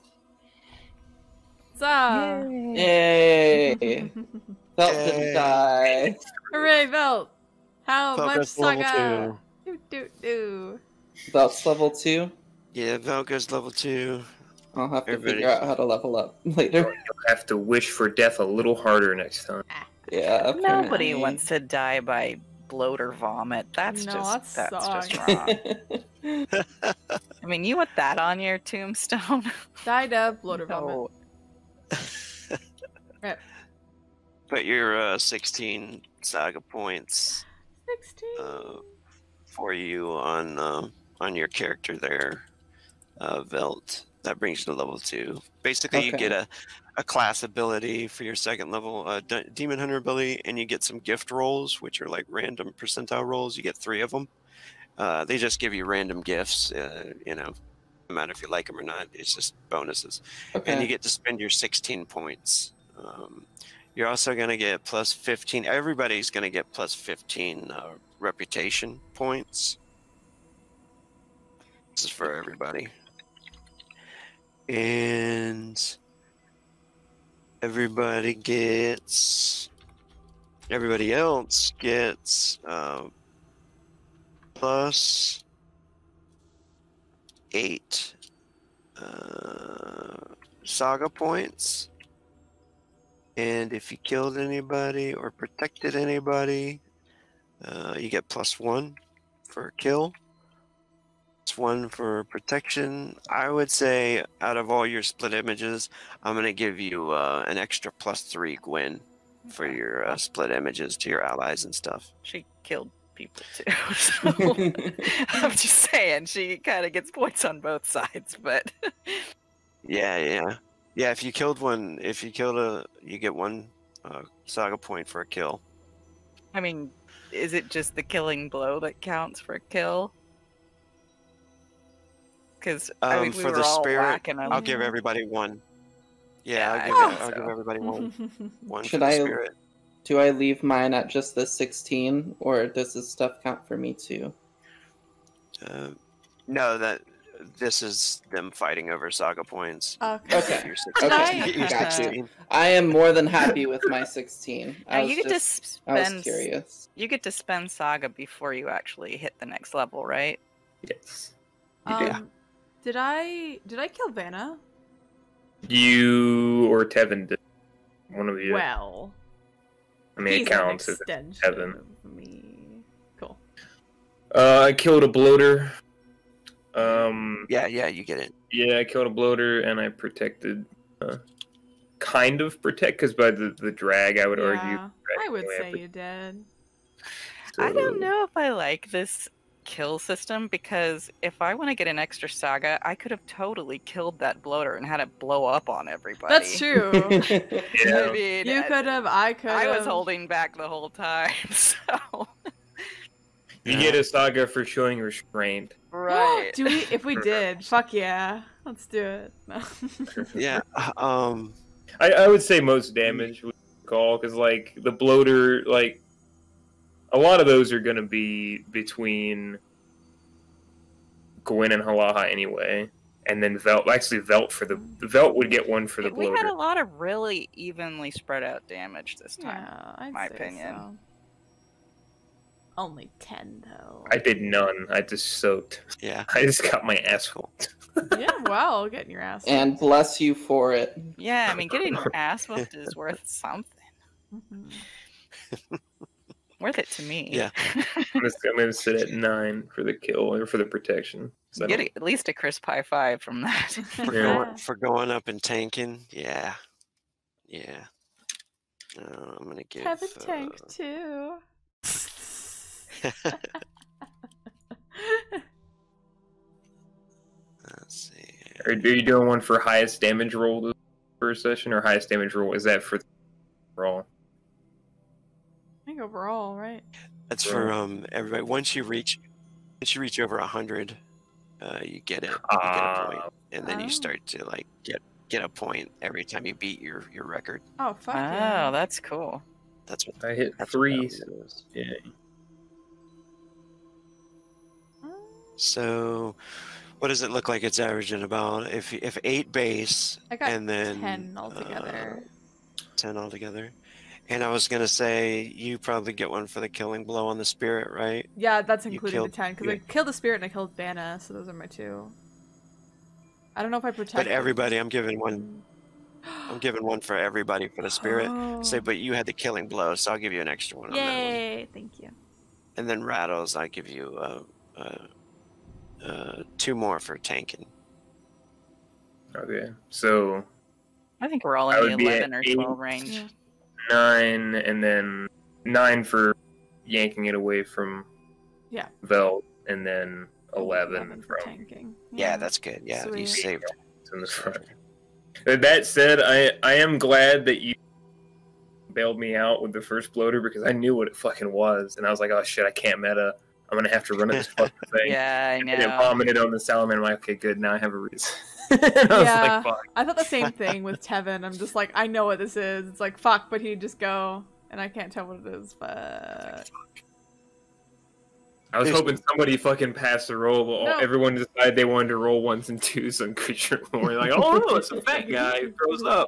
Huzzah! Yay! Felt didn't die. Hooray, Belt! How Felt much goes to level saga? Do. That's level 2. Yeah, Valga's level 2. I'll have to Everybody- figure out how to level up later. You'll have to wish for death a little harder next time. Yeah, Nobody apparently. wants to die by bloat or vomit. That's No, just that that's just sucks. wrong. I mean, you want that on your tombstone? Died of blood or vomit. No. Right. But your 16 saga points 16. for you on your character there, Velt. That brings you to level 2. Basically, you Okay. get a class ability for your second level, Demon Hunter ability, and you get some gift rolls, which are like random percentile rolls. You get 3 of them. They just give you random gifts, no matter if you like them or not. It's just bonuses. Okay. And you get to spend your 16 points. You're also going to get plus 15. Everybody's going to get plus 15 reputation points. This is for everybody. And everybody else gets plus 8 saga points. And if you killed anybody or protected anybody, you get +1 for a kill. It's 1 for protection. I would say out of all your split images, I'm going to give you an extra +3 Gwen for Okay. your split images to your allies and stuff. She killed people too. So I'm just saying she kind of gets points on both sides, but Yeah. If you killed one, you get 1 saga point for a kill. I mean, is it just the killing blow that counts for a kill? Because I mean, we for were the all spirit, whacking them. I'll give everybody 1. Yeah, Yeah, I'll give so. everybody 1 Should for the I- spirit. Do I leave mine at just the 16, or does this stuff count for me too? No, this is them fighting over saga points. Okay. Okay. Your Okay, 16. Your got you. 16. I am more than happy with my 16. Now I was you get to just, I was spend curious. you get to spend saga before you actually hit the next level, right? Yes. Yeah. Did I kill Vanna? You or Tevin did. One of you. Well, I mean, he's it counts an as extension Tevin. of me. Cool. I killed a bloater. Yeah, you get it. Yeah, I killed a bloater and I protected. Kind of protect, because by the drag, I would argue. Yeah, I would say you did. I don't So- know if I like this kill system, because if I want to get an extra saga, I could have totally killed that bloater and had it blow up on everybody. That's true. Yeah. I mean, You could have. I could. I was holding back the whole time, so You get a saga for showing restraint. right. Do we? If we did, fuck yeah, let's do it. No. Yeah. I would say most damage would call, because like the bloater, like a lot of those are going to be between Gwen and Halaha anyway, and then Velt. Actually, Velt the Velt would get 1 for the We bloater. had a lot of really evenly spread out damage this time. Yeah, I'd my say opinion. so. Only 10 though. I did none. I just soaked. Yeah. I just got my ass whooped. Yeah, well, getting your ass. And bless you for it. Yeah, I mean, getting your ass whooped is worth something. Mhm. Worth it to me. Yeah. I'm going to sit at 9 for the kill or for the protection. So I Get don't- at least a crisp high five from that. For going up and tanking. Yeah. I'm gonna give. Have a tank too. Let's see. Are you doing one for highest damage roll per session, or highest damage roll? Is that for roll? I think overall, right? That's for everybody. Once you reach over 100, you get it. You get a point, and then Oh. you start to like get a point every time you beat your record. Oh fuck Oh, yeah! that's cool. That's what. I hit That's 3. what that is. Yeah. So, what does it look like it's averaging about? If 8 base I got and then 10 altogether. 10 altogether. And I was gonna say you probably get 1 for the killing blow on the spirit, right? Yeah, that's You including killed- the 10 because yeah. I killed the spirit and I killed Vanna, so those are my 2. I don't know if I protect. But everybody, I'm giving 1. I'm giving 1 for everybody for the spirit. Oh. Say, but you had the killing blow, so I'll give you an extra 1 on that one. Yay! Thank you. And then rattles, I give you 2 more for tanking. Okay. So I think we're all I in the would be at 11 or 8. 12 range. Yeah. 9, and then 9 for yanking it away from Yeah. Velt, and then 11 for from tanking. Yeah, that's good. Yeah, Sweet. you saved. in the front. That said, I am glad that you bailed me out with the first bloater, because I knew what it fucking was, and I was like, oh shit, I can't meta. I'm gonna have to run at this fucking thing. Yeah, I And it know. vomited on the salamander. I'm like, okay, good, now I have a reason. And I was Yeah. like, fuck. I thought the same thing with Tevin. I'm just like, I know what this is. It's like, fuck, but he'd just go, and I can't tell what it is, but... I was hoping somebody fucking passed the roll, but No. everyone decided they wanted to roll 1s and 2s on creature lore. Like, oh no, it's a fat guy who throws up.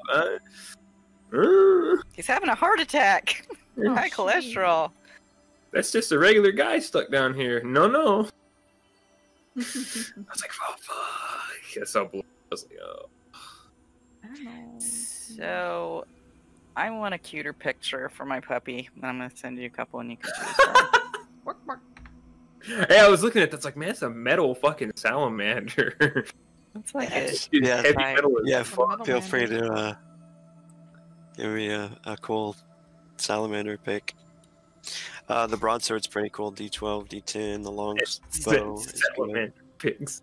He's having a heart attack. Oh, High shit. cholesterol. That's just a regular guy stuck down here. No. I was like, oh fuck. I saw blood. I was like, oh. I don't know. So, I want a cuter picture for my puppy. I'm gonna send you a couple and you can choose one. Work, work. Hey, I was looking at that's like, man, it's a metal fucking salamander. It's like Yes. it. Yeah, Heavy I- metal is Yeah, From Metal feel Man. free to give me a cool salamander pick. The broadsword's pretty cool. D12, D10. The long bow is good. salamander pigs.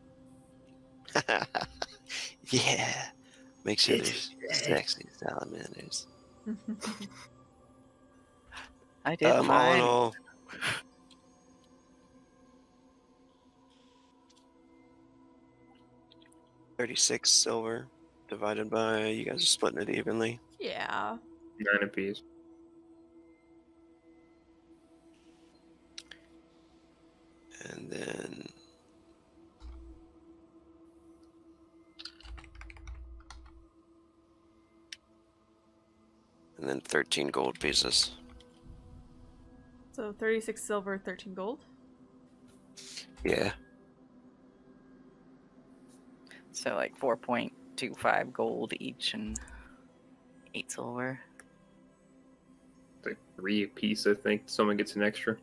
Yeah, make sure there's sexy salamanders. I did All in mine. all, $36 silver divided by, you guys are splitting it evenly. Yeah. 9 apiece. And then and then 13 gold pieces. So 36 silver, 13 gold. Yeah. So like 4.25 gold each and 8 silver. Like 3 apiece, I think. Someone gets an extra.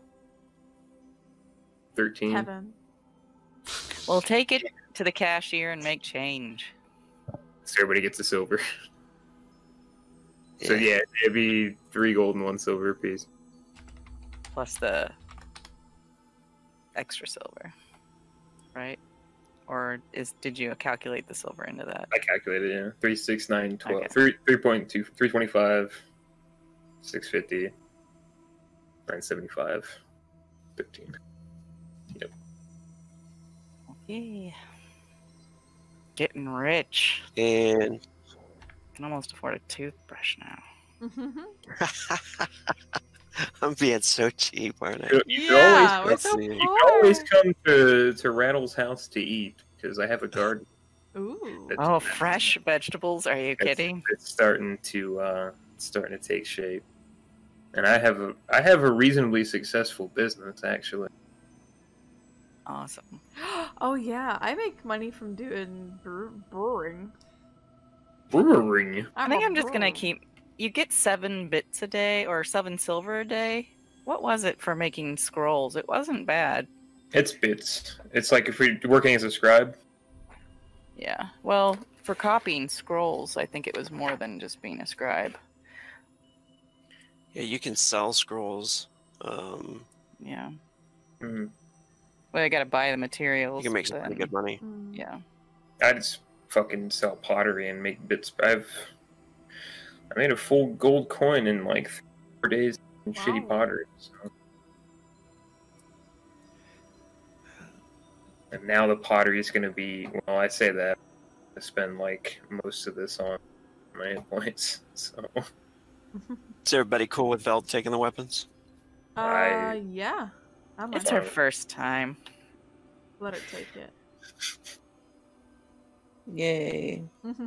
13. Kevin. We'll take it to the cashier and make change. So everybody gets a silver. So yeah, it'd be 3 gold and 1 silver apiece. Plus the extra silver. Right? Or did you calculate the silver into that? I calculated, yeah. 3, 6, 9, 12. Okay. 3.2, 325, 650, 975, 13. Yep. Okay. Getting rich. And Can almost afford a toothbrush now. I'm being so cheap, aren't I? You can Yeah, we're always, so you you poor. can always come to Rattle's house to eat, because I have a garden. Ooh. That's- Oh, fresh vegetables? Are you kidding? It's starting to take shape, and I have a reasonably successful business actually. Awesome. Oh yeah, I make money from doing brewing. Brewing. I think I'm just gonna brewer. keep. You get 7 bits a day or 7 silver a day. What was it for making scrolls? It wasn't bad. It's bits. It's like if we're working as a scribe. Yeah. Well, for copying scrolls, I think it was more than just being a scribe. Yeah, you can sell scrolls. Yeah. Mm. Well, I gotta buy the You materials. can make some then- pretty good money. Mm. Yeah. I just fucking sell pottery and make bits. I made a full gold coin in like 4 days in shitty Wow. pottery. So. And now the pottery is going to be, well, I say that. I spend like most of this on my hit points. So Is everybody cool with Veld taking the weapons? Yeah. I'm It's on her it. first time. Let her take it. Yay.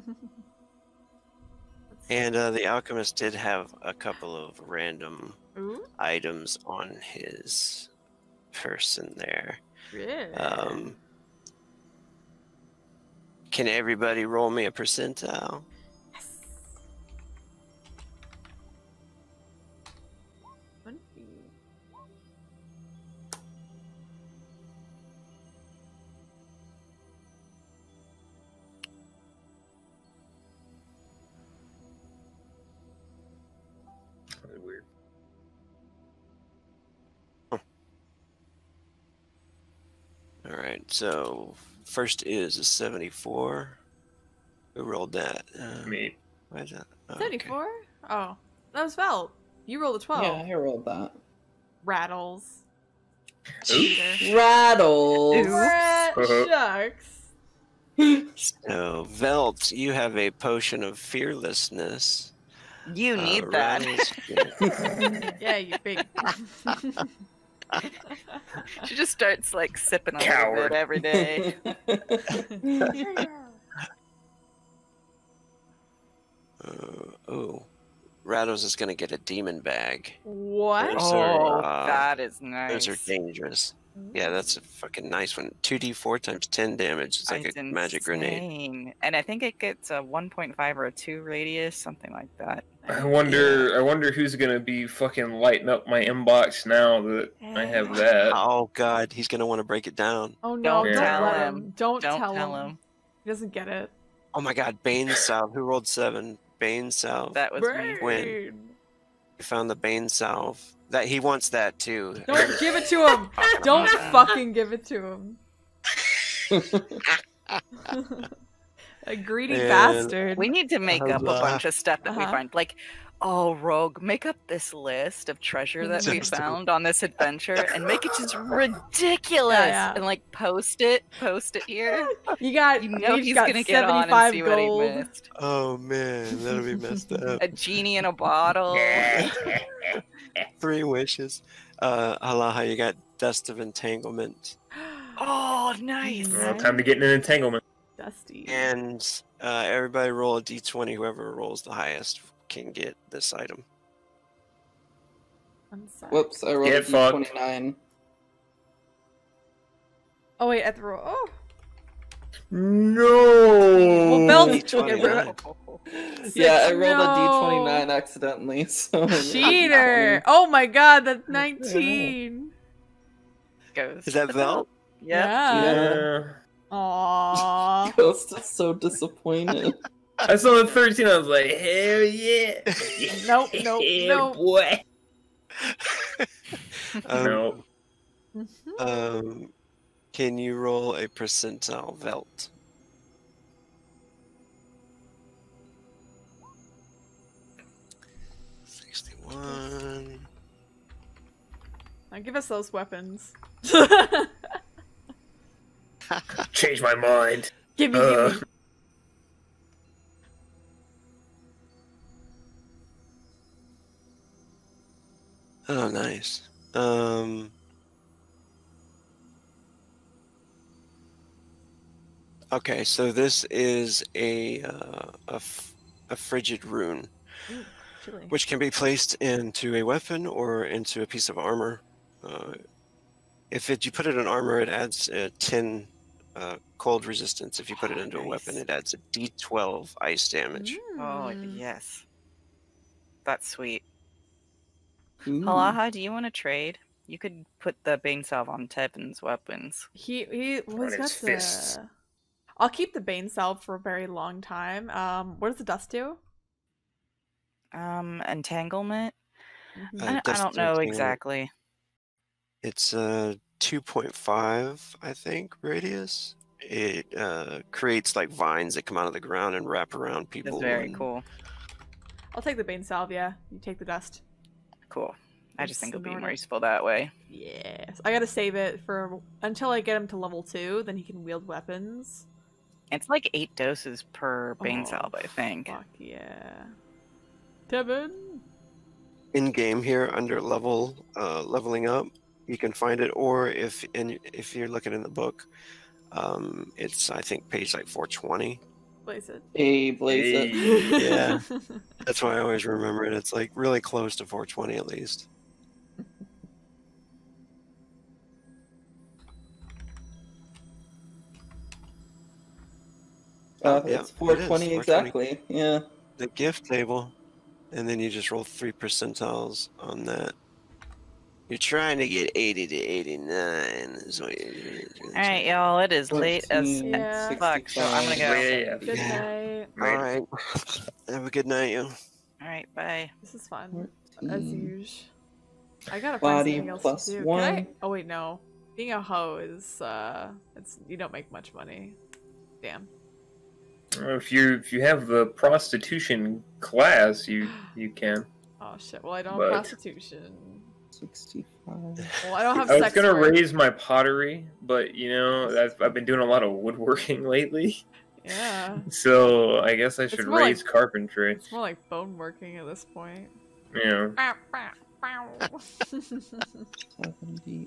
And the alchemist did have a couple of random Ooh. items on his person there. Really? Can everybody roll me a percentile? Yes. 20. that's weird. All right, so first is a 74. Who rolled that? Me. Why is that? Oh, okay. 74? Oh, that was Velt. You rolled a 12. Yeah, I rolled that. Rattles. Oops. Cheater. Rattles. Shucks. So, Velt, you have a potion of fearlessness. You need that. Rattles- Yeah, you big. She just starts like sipping a Coward. little bit every day. oh, Rattles is going to get a demon bag. What? Those are, Oh, that is nice. Those are dangerous. Yeah, that's a fucking nice one. 2d4 times 10 damage. It's like It's a magic grenade. insane. And I think it gets a 1.5 or a 2 radius, something like that. I wonder who's gonna be fucking lighting up my inbox now that I have that. Oh god, he's gonna want to break it down. Oh no, Don't don't tell let him. him. Don't Don't tell tell him. him. He doesn't get it. Oh my god, Bane Salve. Who rolled 7? Bane Salve. That was me. Win. You found the Bane Salve. That he wants that too. Don't give it to him. Don't fucking give it to him. A greedy Man. bastard. We need to make up a bunch of stuff that we Uh-huh. find. Like, oh, Rogue, make up this list of treasure that we Just- found on this adventure and make it just ridiculous. Yeah. And like post it here. You got, You know each he's got gonna get on and 75 see what he gold. missed. Oh man, that'll be messed up. A genie in a bottle. 3 wishes. Halaha, you got Dust of Entanglement. Oh, nice. Well, time to get in an entanglement. Dusty. And everybody roll a d20. Whoever rolls the highest can get this item. One sec. Whoops, I rolled Get a fucked. d29. Oh wait, at the roll. Oh. No. Well, Bell- D29. Yeah, I rolled No. a d29 accidentally, so... Cheater! Oh my god, that's 19. Goes Is that to Vel? Yep. Yeah. Aww. Ghost is so disappointed. I saw the 13. I was like, hell yeah. Nope, nope, Yeah, nope. boy. Um, Mhm. Can you roll a percentile Velt? $61. Now give us those weapons. Change my mind. Give me, Uh. give me. Oh, nice. Okay, so this is a frigid rune, Chili. which can be placed into a weapon or into a piece of armor. If you put it in armor, it adds 10 cold resistance. If you put it into a weapon, Nice. it adds a d12 ice damage. Oh, Mm. yes. That's sweet. Ooh. Halaha, do you want to trade? You could put the Bane Salve on Tevin's weapons. Well, On he's got his fists. the... I'll keep the Bane Salve for a very long time. What does the dust do? Entanglement? Mhm. Uh, I Dust don't know Entanglement. exactly. It's 2.5, I think, radius. It creates like vines that come out of the ground and wrap around people. That's very and- cool. I'll take the Bane Salve, yeah. You take the dust. Cool. I just think it'll be Snort more it. useful that way. Yes. I gotta save it for until I get him to level 2, then he can wield weapons. It's like 8 doses per Bane Oh, Salve, I think. Fuck yeah. Tevin! In game here under leveling up, you can find it, or if you're looking in the book, it's I think page like 420. Blaze it. Hey, blaze it. Hey. Yeah. That's why I always remember it. It's like really close to 420 at least. Uh, Yeah, it's it is, 420 420. exactly. Yeah. The gift table, and then you just roll 3 percentiles on that. You're trying to get 80 to 89. Is what you're doing. Alright, y'all, it is late as 14, Yeah. fuck, so I'm gonna go. Yeah. Good Yeah. night. All right. Have a good night, you. Alright, bye. This is fun. As 14. usual. I gotta find Body something else plus to do. Can 1. I... Oh wait, no. Being a hoe is it's you don't make much money. Damn. If you have the prostitution class, you can. Oh shit. Well, I don't But- have prostitution. 65. Well, I don't have I was sex gonna work. raise my pottery, but you know, I've been doing a lot of woodworking lately, Yeah. so I guess I should more like- raise carpentry. It's more like bone working at this point. You know, 78.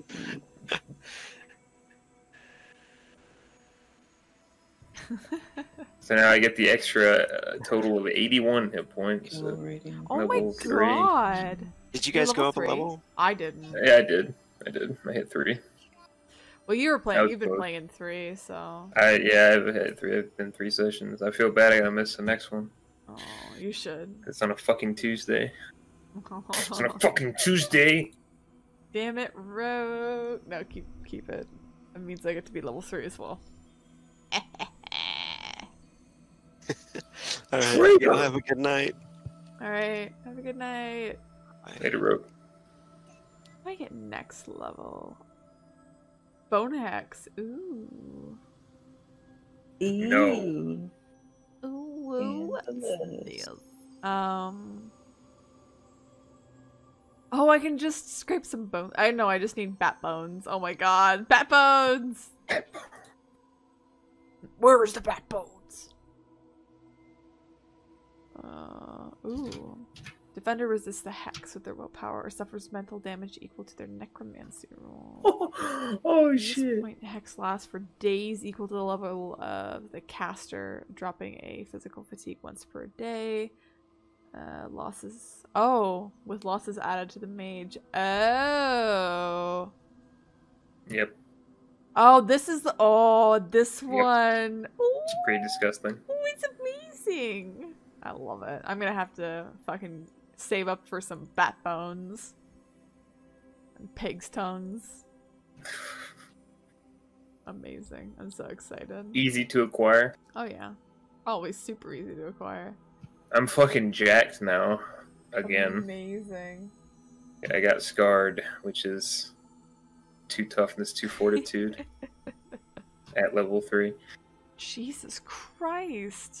so now I get the extra total of 81 hit points. Skill So, rating. Oh my Level 3. god. Did you You're guys go level up a 3? level? I didn't. yeah, I did. I hit 3. Well, you were That playing. was You've been close. playing in 3, so. Yeah, I've been 3 sessions. I feel bad I gotta miss the next one. Oh, you should. It's on a fucking Tuesday. It's on a fucking Tuesday. Damn it, Rogue. No, keep it. That means I get to be level 3 as well. All right, y'all have a good night. All right. Have a good night. Later, Rogue. What do I get next level? Bone Hex. Ooh. No. Ooh. Ooh. What's Scandalous. this? Oh, I can just scrape some bones. I know, I just need bat bones. Oh my god. Bat bones! Where's the bat bones? Ooh. Defender resists the hex with their willpower or suffers mental damage equal to their necromancy roll. Oh At this shit. point, hex lasts for days equal to the level of the caster, dropping a physical fatigue once per day. Losses. Oh, with losses added to the mage. Oh. Yep. Oh, this is the. Oh, this Yep. one. Ooh, It's pretty disgusting. it's amazing. I love it. I'm gonna have to fucking save up for some bat bones and pig's tongues. Amazing. I'm so excited. Easy to acquire. Oh yeah. Always super easy to acquire. I'm fucking jacked now. Again. Amazing. I got scarred, which is 2 toughness, 2 fortitude at level 3. Jesus Christ.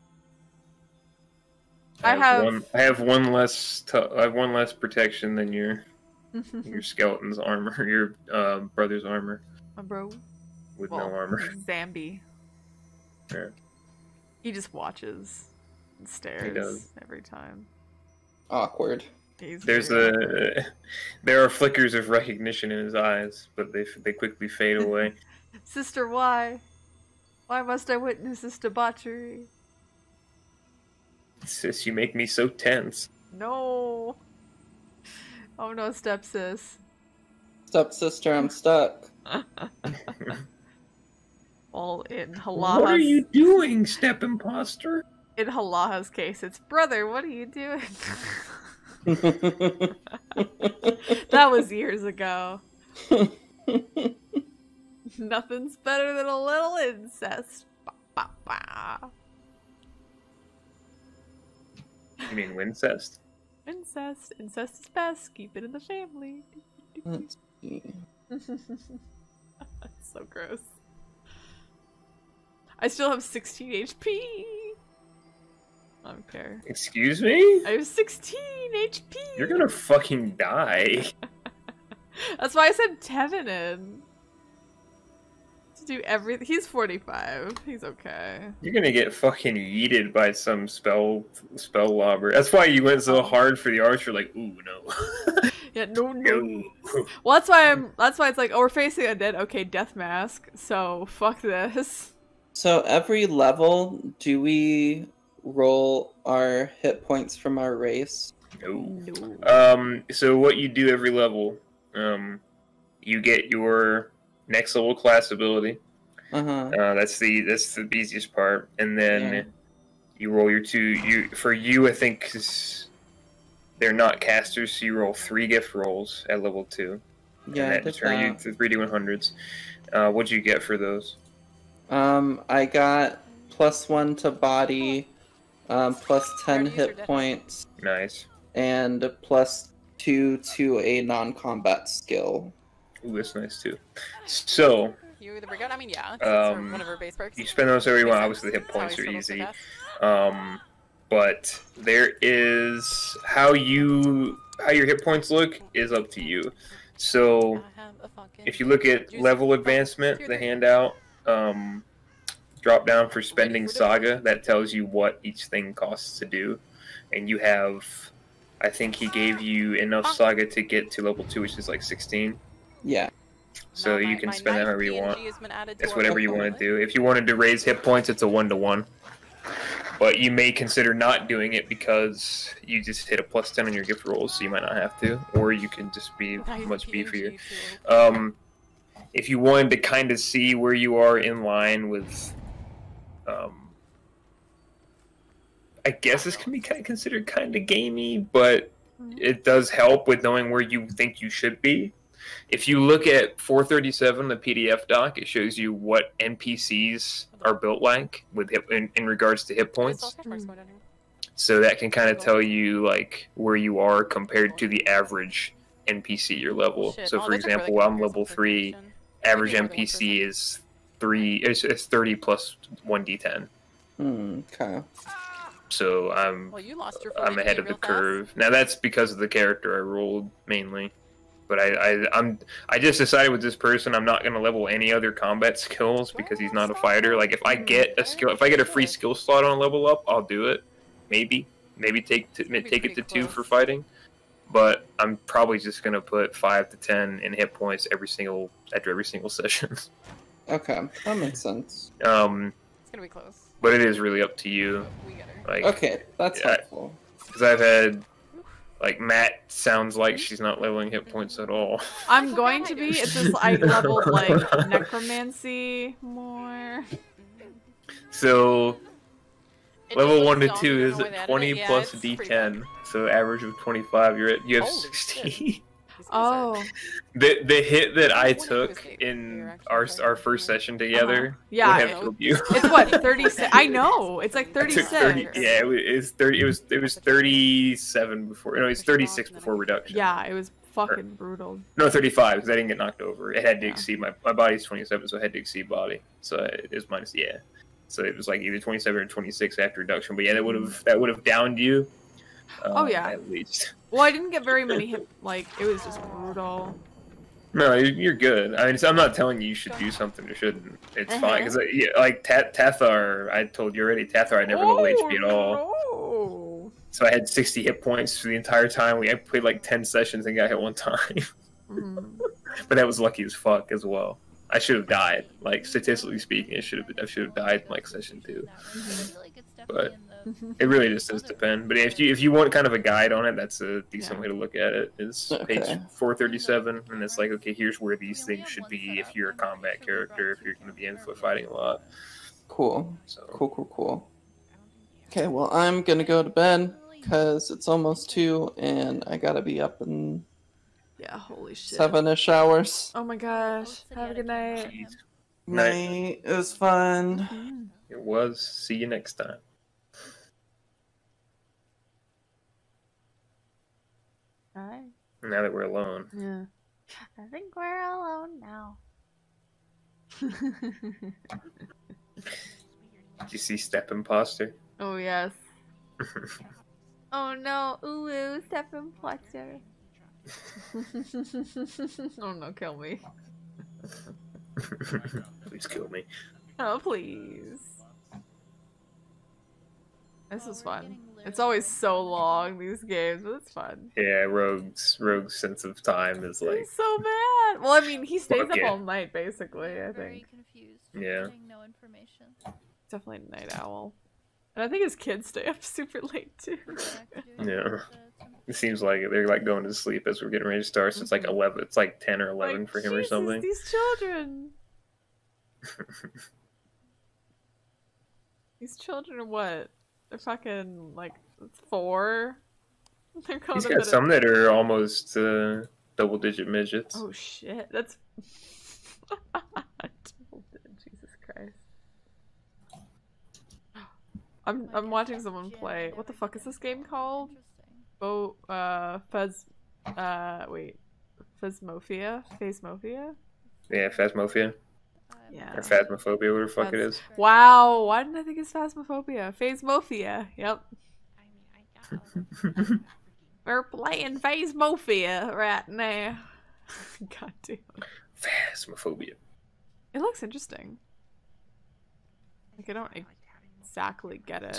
I have one less protection than your skeleton's armor, your brother's armor My bro. with Well, no armor. Zambi. Yeah. He just watches and stares does. every time. Awkward. He's There's very there are flickers of recognition in his eyes, but they quickly fade away. Sister, why? Why must I witness this debauchery? Sis, you make me so tense. No. Oh no, stepsis. Stepsister, I'm stuck. Well, in What are Halaha's, you doing, step imposter? in Halaha's case, it's brother. What are you doing? That was years ago. Nothing's better than a little incest. Ba, ba, ba. You mean Wincest? Incest. Incest is best. Keep it in the family. Let's see. So gross. I still have 16 HP. I don't care. Excuse me? I have 16 HP. You're gonna fucking die. That's why I said Tevinin. To do everything. He's 45. He's okay. You're gonna get fucking yeeted by some spell lobber. That's why you went so hard for the archer. Like, ooh, no. Yeah, no. No. Well, that's why it's like, oh, we're facing a dead. Okay, death mask. So fuck this. So every level, do we roll our hit points from our race? No. So what you do every level, you get your next level class ability. That's the easiest part, and then you roll your two. I think 'cause they're not casters, so you roll 3 gift rolls at level 2. Yeah, and that determines you to 3d100s. What'd you get for those? I got +1 to body, plus 10 hit points, Nice. and +2 to a non-combat skill. Ooh, that's nice too. So You the brigade? I mean, yeah. It's sort of one of her base perks. you spend those however you want. Makes Obviously, sense. hit points That's are how he struggles easy. so fast. But there is how your hit points look is up to you. So I have a fucking if you look at juicy level fuck. advancement, Here, the there. handout, drop down for spending for this? saga, that tells you what each thing costs to do. And you have, I think he gave you enough saga to get to level 2, which is like 16. Yeah. So Now you my- can my spend that knife however you want. PNG has been added to It's our whatever you want to portfolio. do. If you wanted to raise hit points, it's a 1-to-1. But you may consider not doing it because you just hit a +10 on your gift rolls, so you might not have to. Or you can just be Nice much PNG beefier. too. if you wanted to kind of see where you are in line with, I guess this can be kind of considered kind of gamey, but it does help with knowing where you think you should be. If you look at 437, the PDF doc, it shows you what NPCs are built like with in regards to hit points. So that can kind of tell you like where you are compared to the average NPC your level. So for example, I'm level 3, average NPC is 3. It's 30 plus 1d10. Okay. So I'm ahead of the curve. Now that's because of the character I rolled mainly. But I just decided with this person I'm not gonna level any other combat skills because he's not a fighter. Like if I get a free skill slot on a level up, I'll do it. Maybe take it to 2 for fighting. But I'm probably just gonna put 5 to 10 in hit points after every single session. Okay, that makes sense. It's gonna be close. But it is really up to you. Like, okay, that's helpful. Because I've had, like, Matt sounds like she's not leveling hit points at all. I'm going to be. It's just I leveled like necromancy more. So level 1 to 2 is 20 plus D10. So average of 25. You have 60. Oh. The hit that I took in our first session together would have killed you. It's what, 36? I know. It's like 36. 30, yeah, it was 37 before. No, it was 36 before reduction. Yeah, it was fucking brutal. No, 35 because I didn't get knocked over. It had to exceed my body's 27, so it had to exceed body. So it is minus So it was like either 27 or 26 after reduction. But yeah, that would have downed you. Oh yeah. At least. Well, I didn't get very many hit. Like it was just brutal. No, you're good. I mean, so I'm not telling you should do something you shouldn't. It's fine because like Tathar, I told you already. Tathar, I never level HP at all. No. So I had 60 hit points for the entire time. I played like 10 sessions and got hit one time. But that was lucky as fuck as well. I should have died. Like statistically speaking, I should have died in like session 2. But it really just does depend. But if you want kind of a guide on it, that's a decent way to look at it. Is page 437, and it's like, okay, here's where these things should be if you're a combat character, if you're going to be in foot fighting a lot. Cool. So. Cool. Okay, well, I'm gonna go to bed because it's almost 2, and I gotta be up in holy shit, 7-ish hours. Oh my gosh! Have a good night. Night. It was fun. It was. See you next time. Alright. Now that we're alone. Yeah. I think we're alone now. Did you see Step Imposter? Oh yes. Oh no! Ooh, Step Imposter. Oh no! Kill me. Please kill me. Oh please. This is fun. It's always so long, these games, but it's fun. Yeah, Rogue's sense of time is like... It's so bad! Well, I mean, he stays up all night, basically, I think. Yeah. Definitely a night owl. And I think his kids stay up super late, too. Yeah. It seems like they're like going to sleep as we're getting ready to start, so it's like 11, it's like 10 or 11 like, for him Jesus, or something. These children! These children are what? They're fucking, like, 4? They're He's got some that are almost double-digit midgets. Oh, shit. That's... Jesus Christ. I'm watching someone play... What the fuck is this game called? Phasmophobia? Yeah, Phasmophobia. Yeah. Or Phasmophobia, whatever the fuck it is. Wow, why didn't I think it's Phasmophobia? Phasmophobia, yep. We're playing Phasmophobia right now. God damn. Phasmophobia. It looks interesting. Like, I don't exactly get it. It's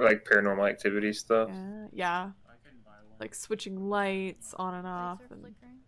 paranormal activity stuff. Yeah. Like switching lights on and off. And...